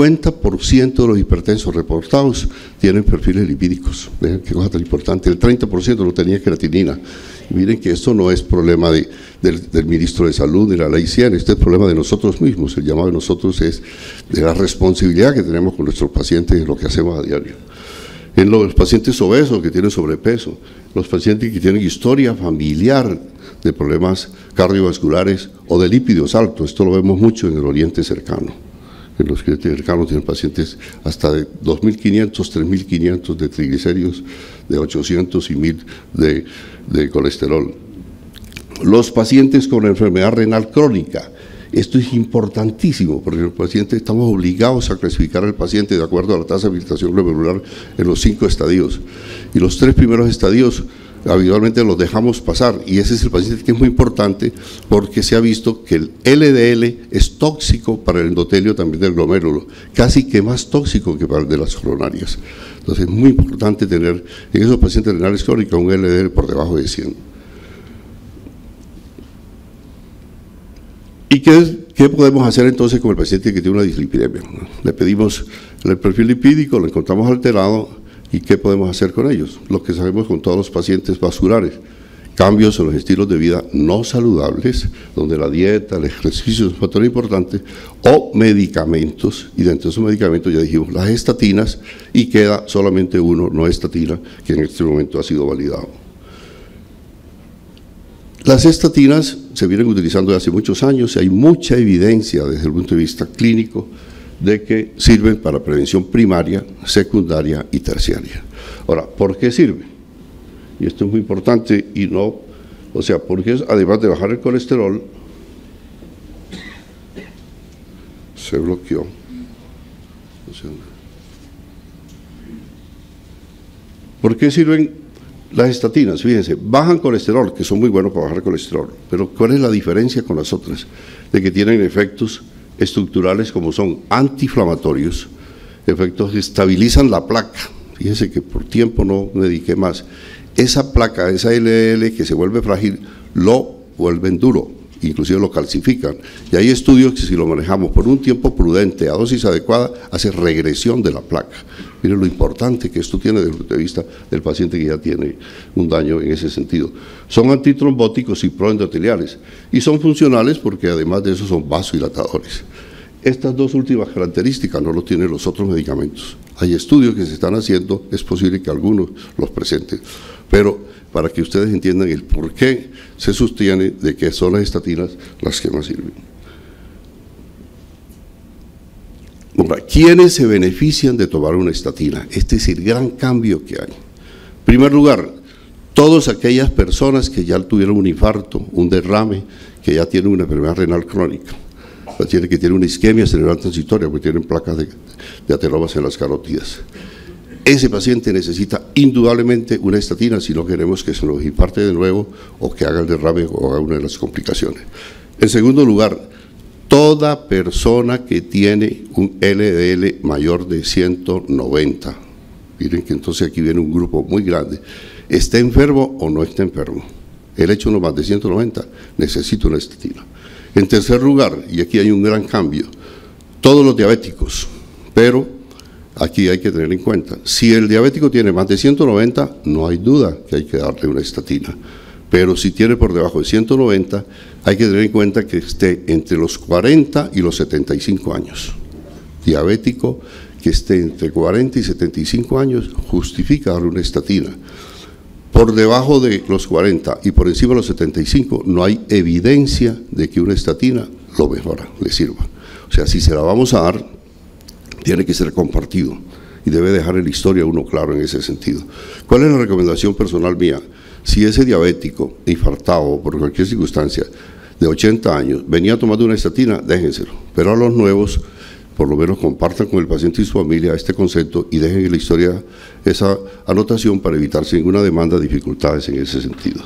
50% de los hipertensos reportados tienen perfiles lipídicos. Vean qué cosa tan importante, el 30% no tenía creatinina. Y miren que esto no es problema del ministro de Salud, de la Ley 100, este es problema de nosotros mismos. El llamado de nosotros es de la responsabilidad que tenemos con nuestros pacientes en lo que hacemos a diario. En los pacientes obesos que tienen sobrepeso, los pacientes que tienen historia familiar de problemas cardiovasculares o de lípidos altos, esto lo vemos mucho en el Oriente Cercano. En los Oriente Cercanos tienen pacientes hasta de 2.500, 3.500 de triglicéridos, de 800 y 1.000 de colesterol. Los pacientes con enfermedad renal crónica, Esto es importantísimo, porque el paciente, estamos obligados a clasificar al paciente de acuerdo a la tasa de filtración glomerular en los 5 estadios. Y los 3 primeros estadios habitualmente los dejamos pasar, y ese es el paciente que es muy importante porque se ha visto que el LDL es tóxico para el endotelio también del glomérulo, casi que más tóxico que para el de las coronarias. Entonces es muy importante tener en esos pacientes renales crónicos un LDL por debajo de 100. ¿Y qué podemos hacer entonces con el paciente que tiene una dislipidemia? Le pedimos el perfil lipídico, lo encontramos alterado. ¿Y qué podemos hacer con ellos? Lo que sabemos con todos los pacientes vasculares, cambios en los estilos de vida no saludables, donde la dieta, el ejercicio es un factor importante, o medicamentos, y dentro de esos medicamentos ya dijimos las estatinas, y queda solamente uno, no estatina, que en este momento ha sido validado. Las estatinas se vienen utilizando desde hace muchos años, y hay mucha evidencia desde el punto de vista clínico, de que sirven para prevención primaria, secundaria y terciaria. Ahora, ¿por qué sirve? Y esto es muy importante y no, o sea, porque además de bajar el colesterol, se bloqueó. ¿Por qué sirven las estatinas? Fíjense, bajan colesterol, que son muy buenos para bajar colesterol, pero ¿cuál es la diferencia con las otras? De que tienen efectos estructurales como son antiinflamatorios, efectos que estabilizan la placa. Fíjense que por tiempo no me dediqué más. Esa placa, esa LDL que se vuelve frágil, lo vuelven duro, inclusive lo calcifican. Y hay estudios que si lo manejamos por un tiempo prudente, a dosis adecuada, hace regresión de la placa. Miren lo importante que esto tiene desde el punto de vista del paciente que ya tiene un daño en ese sentido. Son antitrombóticos y proendoteliales, y son funcionales porque además de eso son vasodilatadores. Estas dos últimas características no lo tienen los otros medicamentos. Hay estudios que se están haciendo, es posible que algunos los presenten, pero para que ustedes entiendan el por qué se sostiene de que son las estatinas las que más sirven. Ahora, ¿quiénes se benefician de tomar una estatina? Este es el gran cambio que hay. En primer lugar, todas aquellas personas que ya tuvieron un infarto, un derrame, que ya tienen una enfermedad renal crónica, que tienen una isquemia cerebral transitoria, porque tienen placas de ateromas en las carótidas. Ese paciente necesita indudablemente una estatina si no queremos que se nos infarte de nuevo o que haga el derrame o haga una de las complicaciones. En segundo lugar, toda persona que tiene un LDL mayor de 190, miren que entonces aquí viene un grupo muy grande, ¿está enfermo o no está enfermo? El hecho no más de 190, necesita una estatina. En tercer lugar, y aquí hay un gran cambio, todos los diabéticos, pero aquí hay que tener en cuenta, si el diabético tiene más de 190, no hay duda que hay que darle una estatina. Pero si tiene por debajo de 190, hay que tener en cuenta que esté entre los 40 y los 75 años. Diabético que esté entre 40 y 75 años justifica darle una estatina. Por debajo de los 40 y por encima de los 75 no hay evidencia de que una estatina lo mejora, le sirva. O sea, si se la vamos a dar, tiene que ser compartido y debe dejar en la historia uno claro en ese sentido. ¿Cuál es la recomendación personal mía? Si ese diabético, infartado por cualquier circunstancia, de 80 años, venía tomando una estatina, déjenselo. Pero a los nuevos, por lo menos compartan con el paciente y su familia este concepto y dejen en la historia esa anotación para evitarse ninguna demanda, dificultades en ese sentido.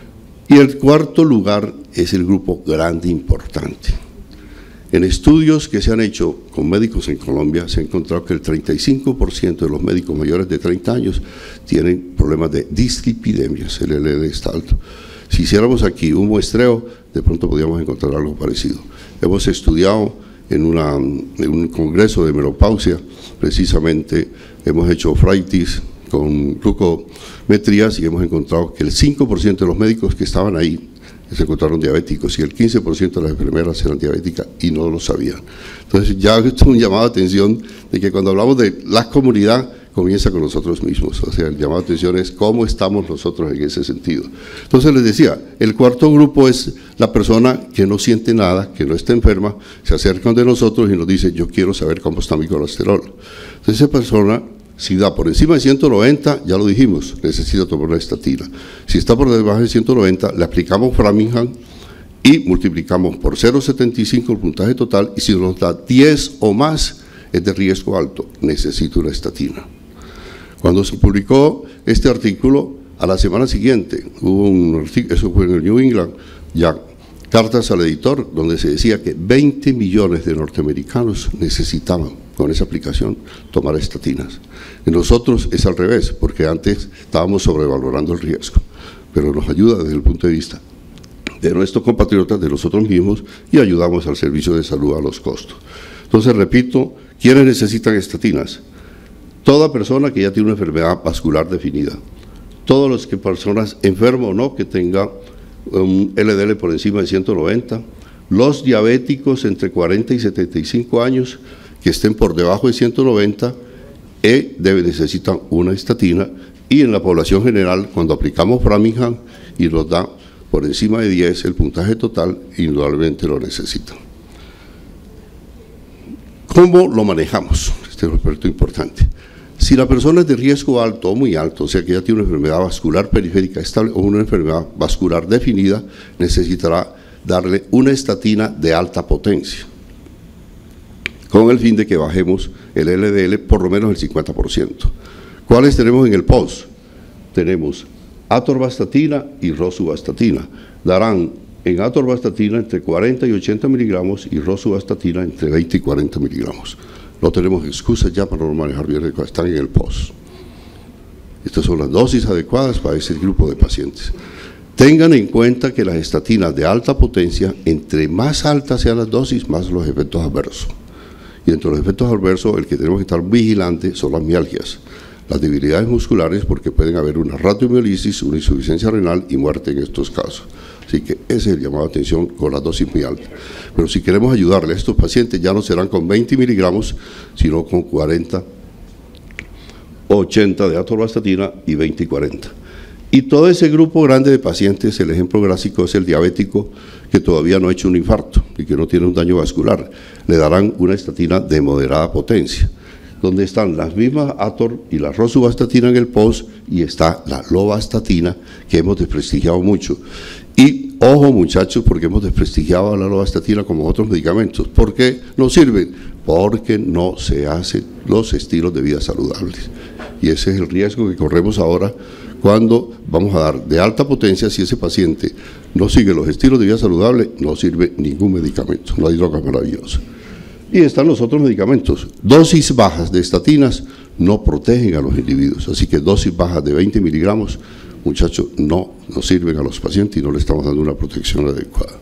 Y el cuarto lugar es el grupo grande importante. En estudios que se han hecho con médicos en Colombia, se ha encontrado que el 35% de los médicos mayores de 30 años tienen problemas de dislipidemias, el LDL está alto. Si hiciéramos aquí un muestreo, de pronto podríamos encontrar algo parecido. Hemos estudiado en un congreso de menopausia, precisamente hemos hecho Freitis con glucometrías y hemos encontrado que el 5% de los médicos que estaban ahí se encontraron diabéticos y el 15% de las enfermeras eran diabéticas y no lo sabían. Entonces ya esto es un llamado de atención de que cuando hablamos de la comunidad comienza con nosotros mismos, o sea, el llamado de atención es cómo estamos nosotros en ese sentido. Entonces les decía, el cuarto grupo es la persona que no siente nada, que no está enferma, se acercan de nosotros y nos dice, yo quiero saber cómo está mi colesterol. Entonces esa persona, si da por encima de 190, ya lo dijimos, necesita tomar una estatina. Si está por debajo de 190, le aplicamos Framingham y multiplicamos por 0,75 el puntaje total, y si nos da 10 o más, es de riesgo alto, necesito una estatina. Cuando se publicó este artículo, a la semana siguiente, hubo un artículo, eso fue en el New England, ya cartas al editor, donde se decía que 20 millones de norteamericanos necesitaban, con esa aplicación, tomar estatinas. En nosotros es al revés, porque antes estábamos sobrevalorando el riesgo, pero nos ayuda desde el punto de vista de nuestros compatriotas, de nosotros mismos, y ayudamos al servicio de salud a los costos. Entonces, repito, ¿quiénes necesitan estatinas? Toda persona que ya tiene una enfermedad vascular definida, todas las personas enfermas o no que tengan un LDL por encima de 190, los diabéticos entre 40 y 75 años que estén por debajo de 190 necesitan una estatina, y en la población general, cuando aplicamos Framingham y nos da por encima de 10 el puntaje total, indudablemente lo necesitan. ¿Cómo lo manejamos? Este es un aspecto importante. Si la persona es de riesgo alto o muy alto, o sea que ya tiene una enfermedad vascular periférica estable o una enfermedad vascular definida, necesitará darle una estatina de alta potencia, con el fin de que bajemos el LDL por lo menos el 50%. ¿Cuáles tenemos en el POS? Tenemos atorvastatina y rosuvastatina. Darán en atorvastatina entre 40 y 80 miligramos y rosuvastatina entre 20 y 40 miligramos. No tenemos excusas ya para no manejar bien, están en el POS. Estas son las dosis adecuadas para ese grupo de pacientes. Tengan en cuenta que las estatinas de alta potencia, entre más altas sean las dosis, más los efectos adversos. Y entre los efectos adversos, el que tenemos que estar vigilantes son las mialgias, las debilidades musculares, porque pueden haber una radiomiolisis, una insuficiencia renal y muerte en estos casos. Así que ese es el llamado a atención con la dosis muy alta. Pero si queremos ayudarle a estos pacientes, ya no serán con 20 miligramos, sino con 40, 80 de atorvastatina y 20 y 40. Y todo ese grupo grande de pacientes, el ejemplo gráfico es el diabético que todavía no ha hecho un infarto y que no tiene un daño vascular. Le darán una estatina de moderada potencia, donde están las mismas ator y la rosuvastatina en el POS, y está la lovastatina, que hemos desprestigiado mucho. Y ojo muchachos, porque hemos desprestigiado a la lovastatina como otros medicamentos. ¿Por qué no sirven? Porque no se hacen los estilos de vida saludables. Y ese es el riesgo que corremos ahora cuando vamos a dar de alta potencia. Si ese paciente no sigue los estilos de vida saludables, no sirve ningún medicamento, no hay droga maravillosa. Y están los otros medicamentos. Dosis bajas de estatinas no protegen a los individuos, así que dosis bajas de 20 miligramos, muchachos, no sirven a los pacientes y no le estamos dando una protección adecuada.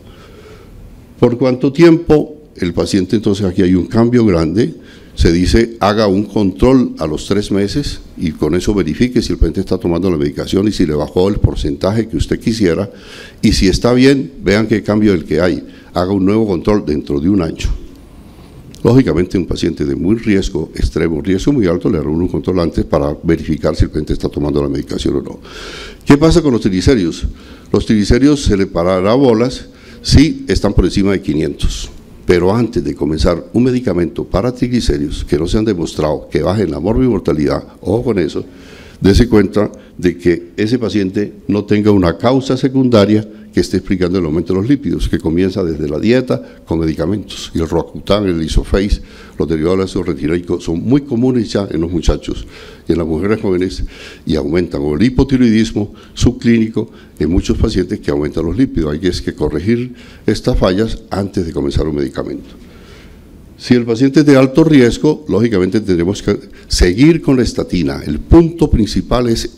¿Por cuánto tiempo? El paciente, entonces aquí hay un cambio grande, se dice haga un control a los 3 meses y con eso verifique si el paciente está tomando la medicación y si le bajó el porcentaje que usted quisiera, y si está bien, vean qué cambio el que hay, haga un nuevo control dentro de un año. Lógicamente, un paciente de muy riesgo extremo, riesgo muy alto, le harán un control antes para verificar si el paciente está tomando la medicación o no. ¿Qué pasa con los triglicéridos? Los triglicéridos se le parará bolas si están por encima de 500. Pero antes de comenzar un medicamento para triglicéridos que no se han demostrado que bajen la morbimortalidad, ojo con eso, dése cuenta de que ese paciente no tenga una causa secundaria que esté explicando el aumento de los lípidos, que comienza desde la dieta con medicamentos. Y el Roacutan, el Isofase, los derivados del ácido retinoico son muy comunes ya en los muchachos y en las mujeres jóvenes, y aumentan o el hipotiroidismo subclínico en muchos pacientes que aumentan los lípidos. Hay que corregir estas fallas antes de comenzar un medicamento. Si el paciente es de alto riesgo, lógicamente tendremos que seguir con la estatina. El punto principal es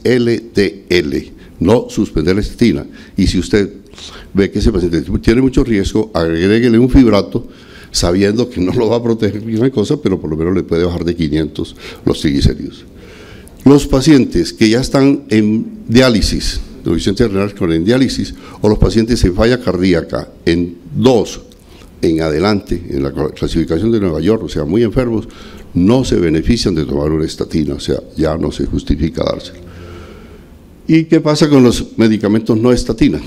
LDL, no suspender la estatina. Y si usted ve que ese paciente tiene mucho riesgo, agréguele un fibrato, sabiendo que no lo va a proteger ninguna cosa, pero por lo menos le puede bajar de 500 los triglicéridos. Los pacientes que ya están en diálisis, los pacientes renales en diálisis, o los pacientes en falla cardíaca, en 2 en adelante, en la clasificación de Nueva York, o sea, muy enfermos, no se benefician de tomar una estatina, o sea, ya no se justifica dársela. ¿Y qué pasa con los medicamentos no estatina?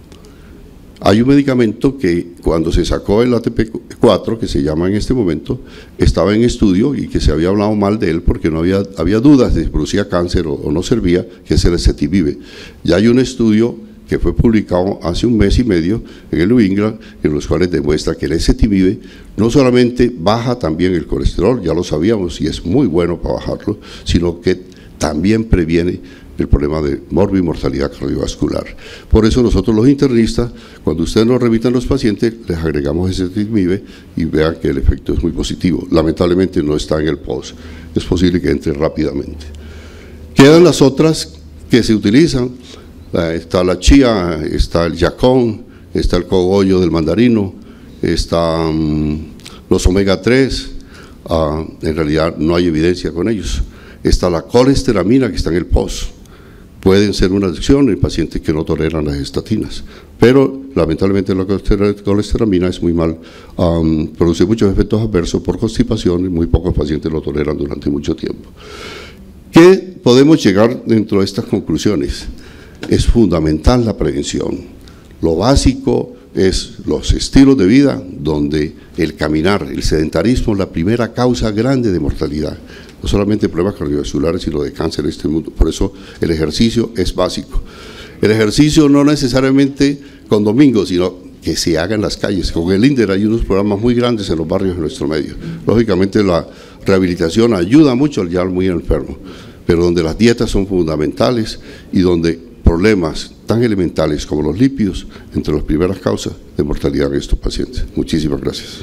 Hay un medicamento que cuando se sacó el ATP4, que se llama en este momento, estaba en estudio y que se había hablado mal de él porque no había dudas de si producía cáncer o no servía, que es el Ezetimibe. Ya hay un estudio que fue publicado hace un mes y medio en el New England, en los cuales demuestra que el ezetimibe no solamente baja también el colesterol, ya lo sabíamos y es muy bueno para bajarlo, sino que también previene el problema de morbimortalidad cardiovascular. Por eso nosotros los internistas, cuando ustedes nos remitan los pacientes, les agregamos ezetimibe y vean que el efecto es muy positivo. Lamentablemente no está en el post, es posible que entre rápidamente. Quedan las otras que se utilizan, está la chía, está el yacón, está el cogollo del mandarino, están los omega 3, en realidad no hay evidencia con ellos. Está la colesteramina que está en el post. Pueden ser una adicción en pacientes que no toleran las estatinas, pero lamentablemente la colesteramina es muy mal, produce muchos efectos adversos por constipación y muy pocos pacientes lo toleran durante mucho tiempo. ¿Qué podemos llegar dentro de estas conclusiones? Es fundamental la prevención. Lo básico es los estilos de vida, donde el caminar, el sedentarismo es la primera causa grande de mortalidad. No solamente problemas cardiovasculares, sino de cáncer en este mundo. Por eso el ejercicio es básico. El ejercicio no necesariamente con domingos, sino que se haga en las calles. Con el INDER hay unos programas muy grandes en los barrios de nuestro medio. Lógicamente la rehabilitación ayuda mucho al ya muy enfermo, pero donde las dietas son fundamentales y donde problemas tan elementales como los lípidos, entre las primeras causas de mortalidad en estos pacientes. Muchísimas gracias.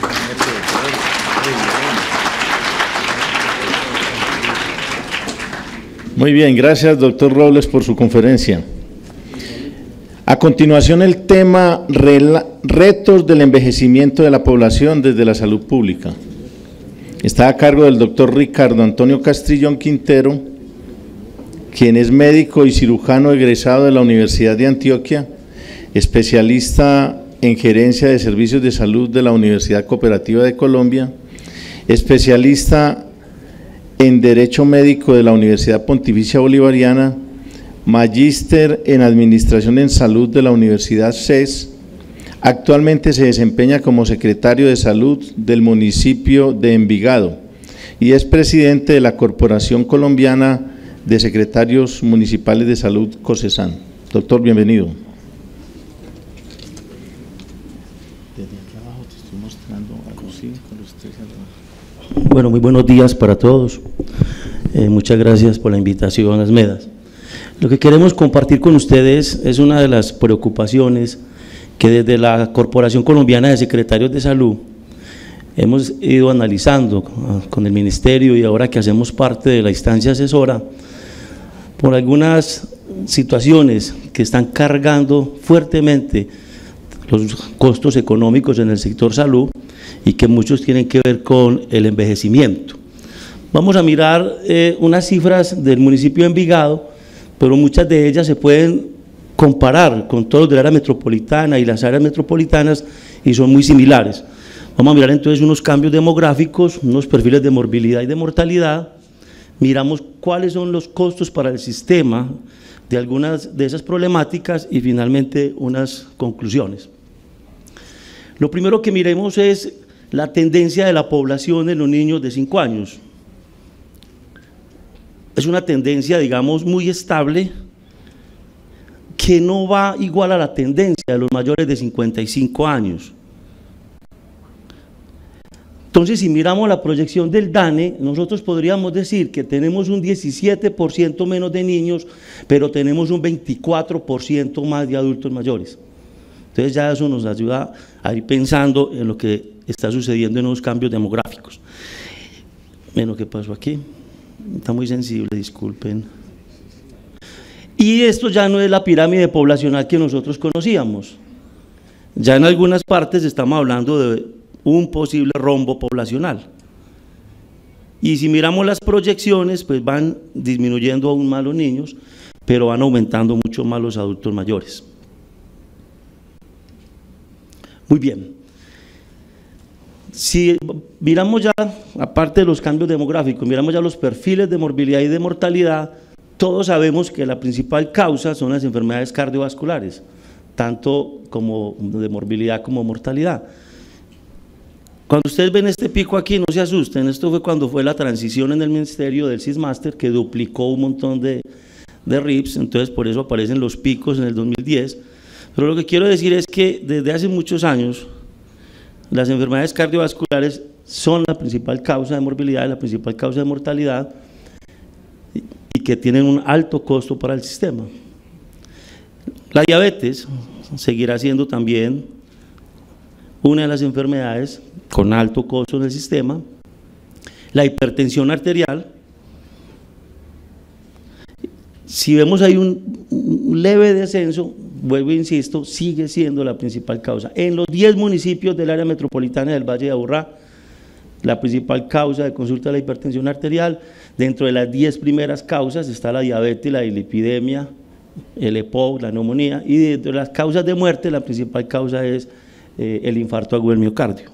Muy bien, gracias doctor Robles por su conferencia. A continuación el tema retos del envejecimiento de la población desde la salud pública. Está a cargo del doctor Ricardo Antonio Castrillón Quintero, quien es médico y cirujano egresado de la Universidad de Antioquia, especialista en gerencia de servicios de salud de la Universidad Cooperativa de Colombia, especialista en Derecho Médico de la Universidad Pontificia Bolivariana, magíster en Administración en Salud de la Universidad CES. Actualmente se desempeña como secretario de Salud del municipio de Envigado y es presidente de la Corporación Colombiana de Secretarios Municipales de Salud, COSESAN. Doctor, bienvenido. Bueno, muy buenos días para todos. Muchas gracias por la invitación, Asmedas. Lo que queremos compartir con ustedes es una de las preocupaciones que desde la Corporación Colombiana de Secretarios de Salud hemos ido analizando con el Ministerio y ahora que hacemos parte de la instancia asesora por algunas situaciones que están cargando fuertemente los costos económicos en el sector salud y que muchos tienen que ver con el envejecimiento. Vamos a mirar unas cifras del municipio de Envigado, pero muchas de ellas se pueden comparar con todos los de la área metropolitana y las áreas metropolitanas y son muy similares. Vamos a mirar entonces unos cambios demográficos, unos perfiles de morbilidad y de mortalidad, miramos cuáles son los costos para el sistema de algunas de esas problemáticas y finalmente unas conclusiones. Lo primero que miremos es la tendencia de la población en los niños de 5 años. Es una tendencia, digamos, muy estable, que no va igual a la tendencia de los mayores de 55 años. Entonces, si miramos la proyección del DANE, nosotros podríamos decir que tenemos un 17% menos de niños, pero tenemos un 24% más de adultos mayores. Entonces ya eso nos ayuda a ir pensando en lo que está sucediendo en los cambios demográficos. Bueno, ¿qué pasó aquí? Está muy sensible, disculpen. Y esto ya no es la pirámide poblacional que nosotros conocíamos. Ya en algunas partes estamos hablando de un posible rombo poblacional. Y si miramos las proyecciones, pues van disminuyendo aún más los niños, pero van aumentando mucho más los adultos mayores. Muy bien. Si miramos ya, aparte de los cambios demográficos, miramos ya los perfiles de morbilidad y de mortalidad, todos sabemos que la principal causa son las enfermedades cardiovasculares, tanto como de morbilidad como mortalidad. Cuando ustedes ven este pico aquí, no se asusten, esto fue cuando fue la transición en el ministerio del CISMASTER, que duplicó un montón de de RIPS, entonces por eso aparecen los picos en el 2010. Pero lo que quiero decir es que desde hace muchos años las enfermedades cardiovasculares son la principal causa de morbilidad, la principal causa de mortalidad, y que tienen un alto costo para el sistema. La diabetes seguirá siendo también una de las enfermedades con alto costo en el sistema. La hipertensión arterial, si vemos ahí un leve descenso, vuelvo e insisto, sigue siendo la principal causa. En los 10 municipios del área metropolitana del Valle de Aburrá, la principal causa de consulta es la hipertensión arterial. Dentro de las 10 primeras causas está la diabetes, la dislipidemia, el EPOC, la neumonía, y dentro de las causas de muerte, la principal causa es el infarto agudo del miocardio.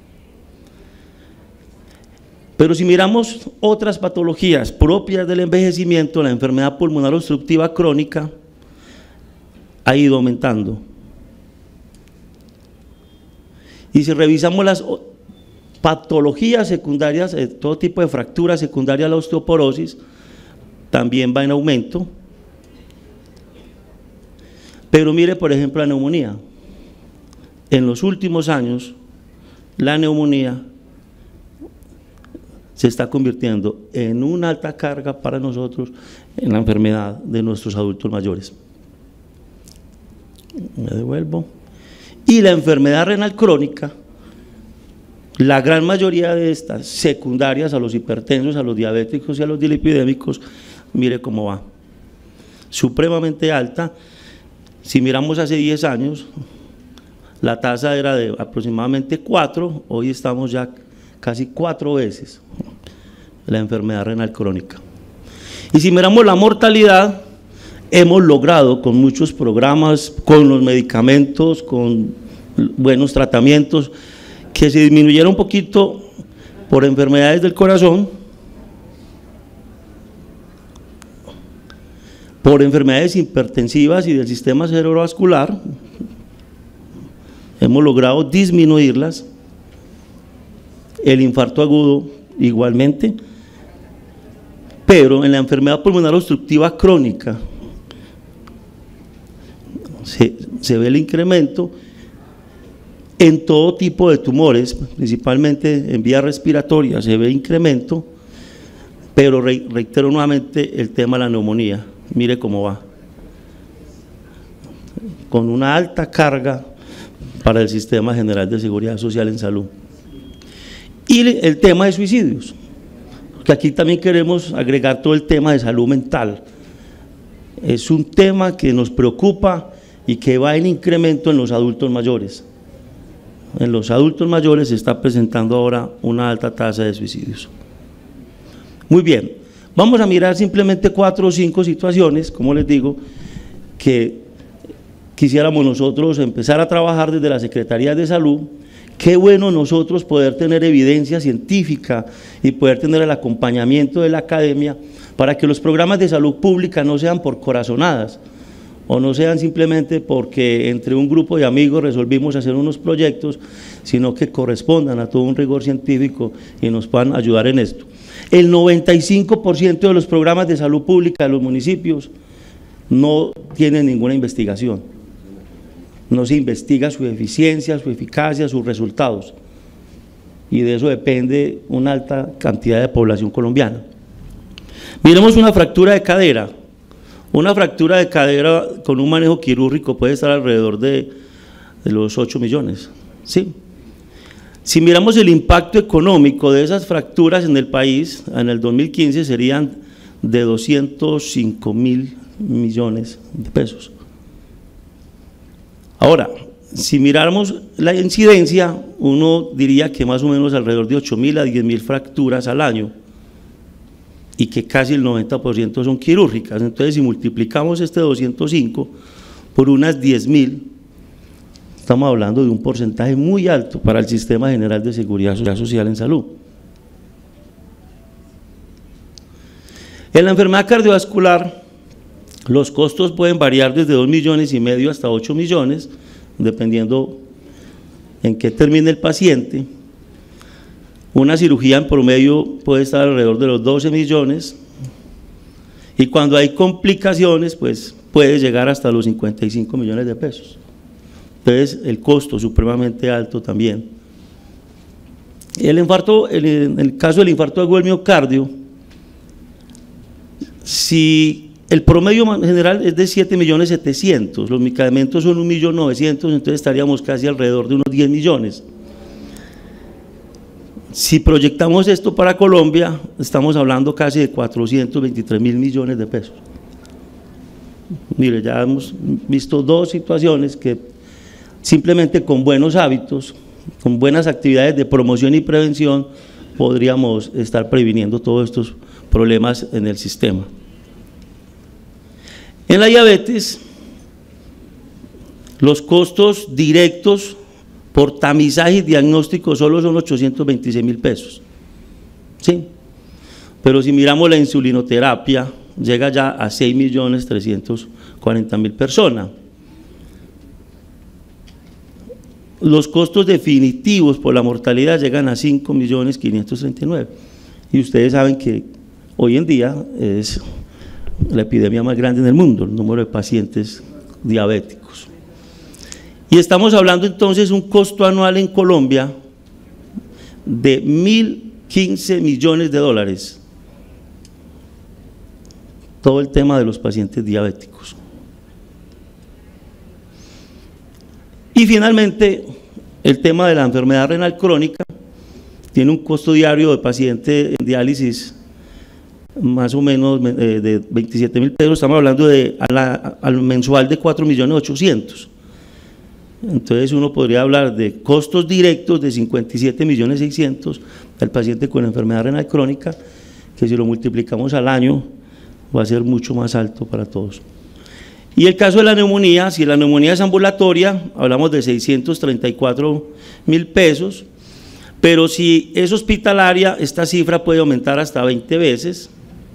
Pero si miramos otras patologías propias del envejecimiento, la enfermedad pulmonar obstructiva crónica ha ido aumentando. Y si revisamos las patologías secundarias, todo tipo de fracturas secundarias a la osteoporosis, también va en aumento. Pero mire, por ejemplo, la neumonía. En los últimos años, la neumonía se está convirtiendo en una alta carga para nosotros en la enfermedad de nuestros adultos mayores. Me devuelvo. Y la enfermedad renal crónica, la gran mayoría de estas secundarias a los hipertensos, a los diabéticos y a los dislipidémicos, mire cómo va. Supremamente alta. Si miramos hace 10 años, la tasa era de aproximadamente 4, hoy estamos ya casi 4 veces la enfermedad renal crónica. Y si miramos la mortalidad, hemos logrado con muchos programas, con los medicamentos, con buenos tratamientos, que se disminuyera un poquito por enfermedades del corazón, por enfermedades hipertensivas y del sistema cerebrovascular, hemos logrado disminuirlas, el infarto agudo igualmente, pero en la enfermedad pulmonar obstructiva crónica se ve el incremento en todo tipo de tumores, principalmente en vías respiratorias se ve incremento, pero reitero nuevamente el tema de la neumonía, mire cómo va, con una alta carga para el Sistema General de Seguridad Social en Salud. Y el tema de suicidios, que aquí también queremos agregar todo el tema de salud mental. Es un tema que nos preocupa y que va en incremento en los adultos mayores. En los adultos mayores se está presentando ahora una alta tasa de suicidios. Muy bien, vamos a mirar simplemente 4 o 5 situaciones, como les digo, que quisiéramos nosotros empezar a trabajar desde la Secretaría de Salud. Qué bueno nosotros poder tener evidencia científica y poder tener el acompañamiento de la academia para que los programas de salud pública no sean por corazonadas o no sean simplemente porque entre un grupo de amigos resolvimos hacer unos proyectos, sino que correspondan a todo un rigor científico y nos puedan ayudar en esto. El 95% de los programas de salud pública de los municipios no tienen ninguna investigación. No se investiga su eficiencia, su eficacia, sus resultados. Y de eso depende una alta cantidad de población colombiana. Miremos una fractura de cadera. Una fractura de cadera con un manejo quirúrgico puede estar alrededor de los 8 millones. ¿Sí? Si miramos el impacto económico de esas fracturas en el país, en el 2015 serían de 205.000 millones de pesos. Ahora, si miramos la incidencia, uno diría que más o menos alrededor de 8.000 a 10.000 fracturas al año y que casi el 90% son quirúrgicas. Entonces, si multiplicamos este 205 por unas 10.000, estamos hablando de un porcentaje muy alto para el Sistema General de Seguridad Social en Salud. En la enfermedad cardiovascular, los costos pueden variar desde 2,5 millones hasta 8 millones, dependiendo en qué termine el paciente. Una cirugía en promedio puede estar alrededor de los 12 millones Y cuando hay complicaciones, pues puede llegar hasta los 55 millones de pesos. Entonces, el costo supremamente alto también. El infarto, en el caso del infarto agudo del miocardio, si el promedio general es de 7.700.000, los medicamentos son 1.900.000, entonces estaríamos casi alrededor de unos 10 millones. Si proyectamos esto para Colombia, estamos hablando casi de 423.000 millones de pesos. Mire, ya hemos visto dos situaciones que simplemente con buenos hábitos, con buenas actividades de promoción y prevención, podríamos estar previniendo todos estos problemas en el sistema. En la diabetes, los costos directos por tamizaje y diagnóstico solo son 826.000 pesos. ¿Sí? Pero si miramos la insulinoterapia, llega ya a 6.340.000 personas. Los costos definitivos por la mortalidad llegan a 5.539.000. Y ustedes saben que hoy en día es la epidemia más grande en el mundo, el número de pacientes diabéticos. Y estamos hablando entonces de un costo anual en Colombia de 1.015 millones de dólares. Todo el tema de los pacientes diabéticos. Y finalmente, el tema de la enfermedad renal crónica tiene un costo diario de paciente en diálisis más o menos de 27.000 pesos, estamos hablando de al mensual de 4.800.000. Entonces uno podría hablar de costos directos de 57.600.000 al paciente con enfermedad renal crónica, que si lo multiplicamos al año va a ser mucho más alto para todos. Y el caso de la neumonía, si la neumonía es ambulatoria, hablamos de 634.000 pesos, pero si es hospitalaria, esta cifra puede aumentar hasta 20 veces,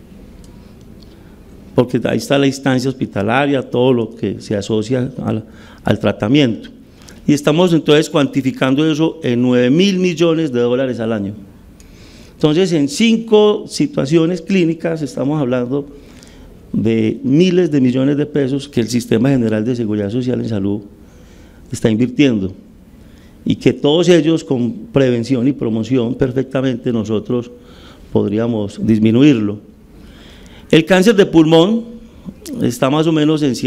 porque ahí está la instancia hospitalaria, todo lo que se asocia al tratamiento. Y estamos entonces cuantificando eso en 9.000 millones de dólares al año. Entonces, en 5 situaciones clínicas estamos hablando de miles de millones de pesos que el Sistema General de Seguridad Social en Salud está invirtiendo, y que todos ellos con prevención y promoción perfectamente nosotros podríamos disminuirlo. El cáncer de pulmón está más o menos en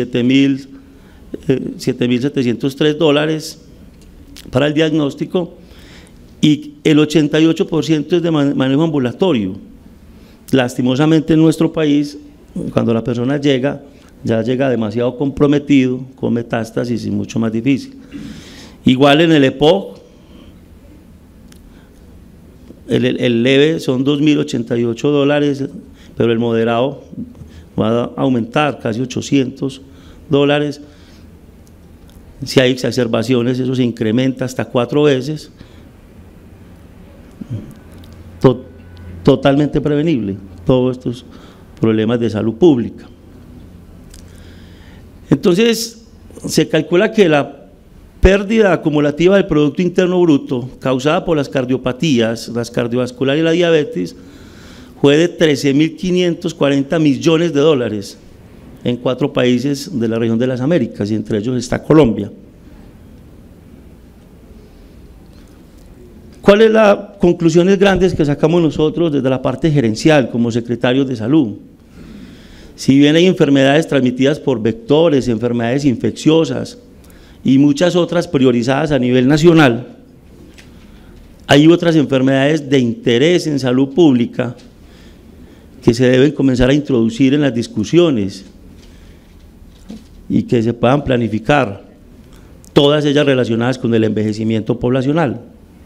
7.703 dólares para el diagnóstico, y el 88% es de manejo ambulatorio. Lastimosamente en nuestro país, cuando la persona llega, ya llega demasiado comprometido, con metástasis y mucho más difícil. Igual en el EPOC, el leve son 2.088 dólares, pero el moderado va a aumentar casi 800 dólares. Si hay exacerbaciones, eso se incrementa hasta 4 veces. Totalmente prevenible, todos estos problemas de salud pública. Entonces, se calcula que la pérdida acumulativa del Producto Interno Bruto causada por las cardiopatías, las cardiovasculares y la diabetes fue de 13.540 millones de dólares en 4 países de la región de las Américas, y entre ellos está Colombia. ¿Cuáles son las conclusiones grandes que sacamos nosotros desde la parte gerencial como secretarios de salud? Si bien hay enfermedades transmitidas por vectores, enfermedades infecciosas y muchas otras priorizadas a nivel nacional, hay otras enfermedades de interés en salud pública que se deben comenzar a introducir en las discusiones y que se puedan planificar, todas ellas relacionadas con el envejecimiento poblacional.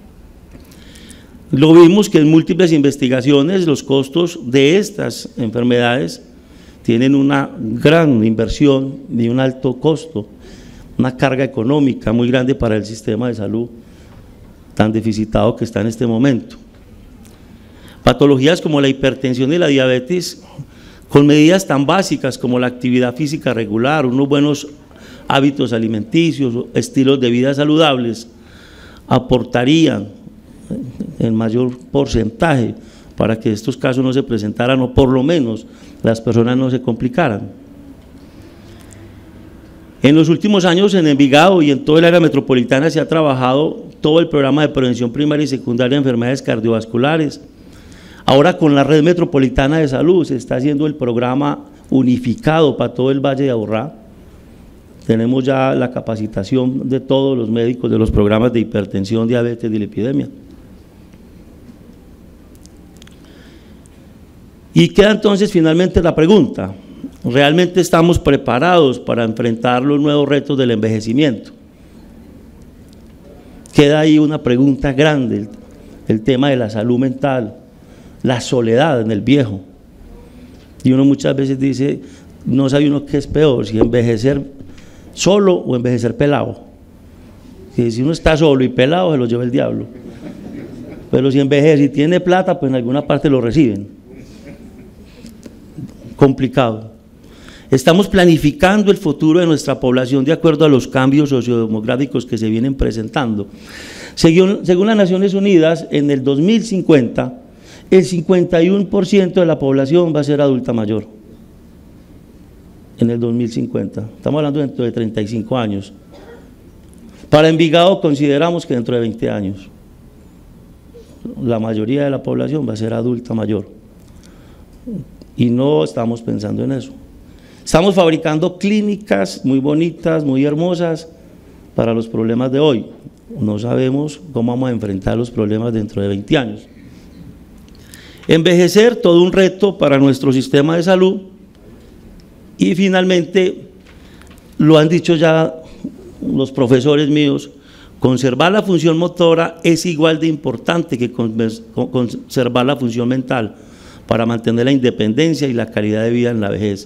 Lo vimos que en múltiples investigaciones los costos de estas enfermedades tienen una gran inversión y un alto costo, una carga económica muy grande para el sistema de salud tan deficitado que está en este momento. Patologías como la hipertensión y la diabetes, con medidas tan básicas como la actividad física regular, unos buenos hábitos alimenticios, estilos de vida saludables, aportarían en mayor porcentaje para que estos casos no se presentaran o por lo menos las personas no se complicaran. En los últimos años en Envigado y en toda el área metropolitana se ha trabajado todo el programa de prevención primaria y secundaria de enfermedades cardiovasculares. Ahora con la red metropolitana de salud se está haciendo el programa unificado para todo el Valle de Aburrá. Tenemos ya la capacitación de todos los médicos de los programas de hipertensión, diabetes y lipidemia. Y queda entonces finalmente la pregunta: ¿realmente estamos preparados para enfrentar los nuevos retos del envejecimiento? Queda ahí una pregunta grande, el tema de la salud mental, la soledad en el viejo. Y uno muchas veces dice, no sabe uno qué es peor, si envejecer solo o envejecer pelado. Que si uno está solo y pelado se lo lleva el diablo, pero si envejece y tiene plata, pues en alguna parte lo reciben. Complicado. Estamos planificando el futuro de nuestra población de acuerdo a los cambios sociodemográficos que se vienen presentando. Según las Naciones Unidas, en el 2050, el 51% de la población va a ser adulta mayor. En el 2050, estamos hablando dentro de 35 años. Para Envigado consideramos que dentro de 20 años la mayoría de la población va a ser adulta mayor. Y no estamos pensando en eso. Estamos fabricando clínicas muy bonitas, muy hermosas para los problemas de hoy. No sabemos cómo vamos a enfrentar los problemas dentro de 20 años. Envejecer, todo un reto para nuestro sistema de salud. Y finalmente, lo han dicho ya los profesores míos, conservar la función motora es igual de importante que conservar la función mental para mantener la independencia y la calidad de vida en la vejez.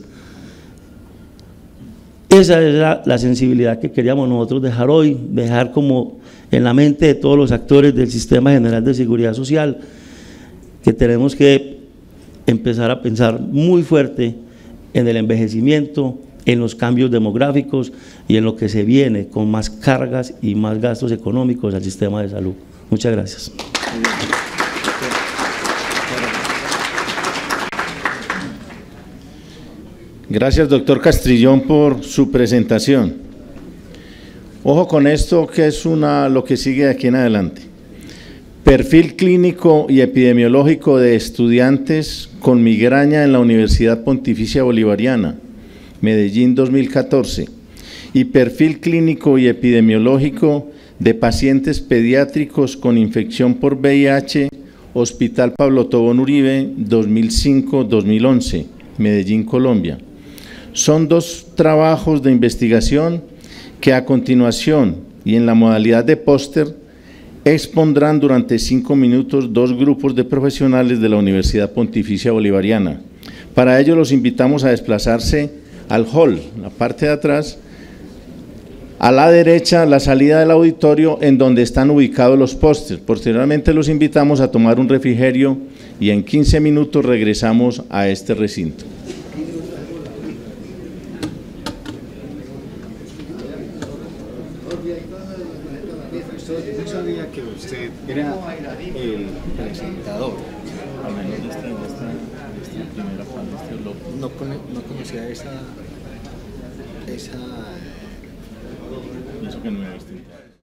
Esa es la sensibilidad que queríamos nosotros dejar hoy, dejar como en la mente de todos los actores del Sistema General de Seguridad Social, que tenemos que empezar a pensar muy fuerte en el envejecimiento, en los cambios demográficos y en lo que se viene con más cargas y más gastos económicos al sistema de salud. Muchas gracias. Gracias, doctor Castrillón, por su presentación. Ojo con esto, que es lo que sigue de aquí en adelante. Perfil clínico y epidemiológico de estudiantes con migraña en la Universidad Pontificia Bolivariana, Medellín 2014. Y perfil clínico y epidemiológico de pacientes pediátricos con infección por VIH, Hospital Pablo Tobón Uribe 2005-2011, Medellín, Colombia. Son dos trabajos de investigación que a continuación y en la modalidad de póster expondrán durante 5 minutos dos grupos de profesionales de la Universidad Pontificia Bolivariana. Para ello los invitamos a desplazarse al hall, la parte de atrás, a la derecha, la salida del auditorio en donde están ubicados los pósters. Posteriormente los invitamos a tomar un refrigerio y en 15 minutos regresamos a este recinto. Yo sabía que usted era el presentador. Al menos de esta primera parte, este bloque. No conocía esa Eso que no me gusta.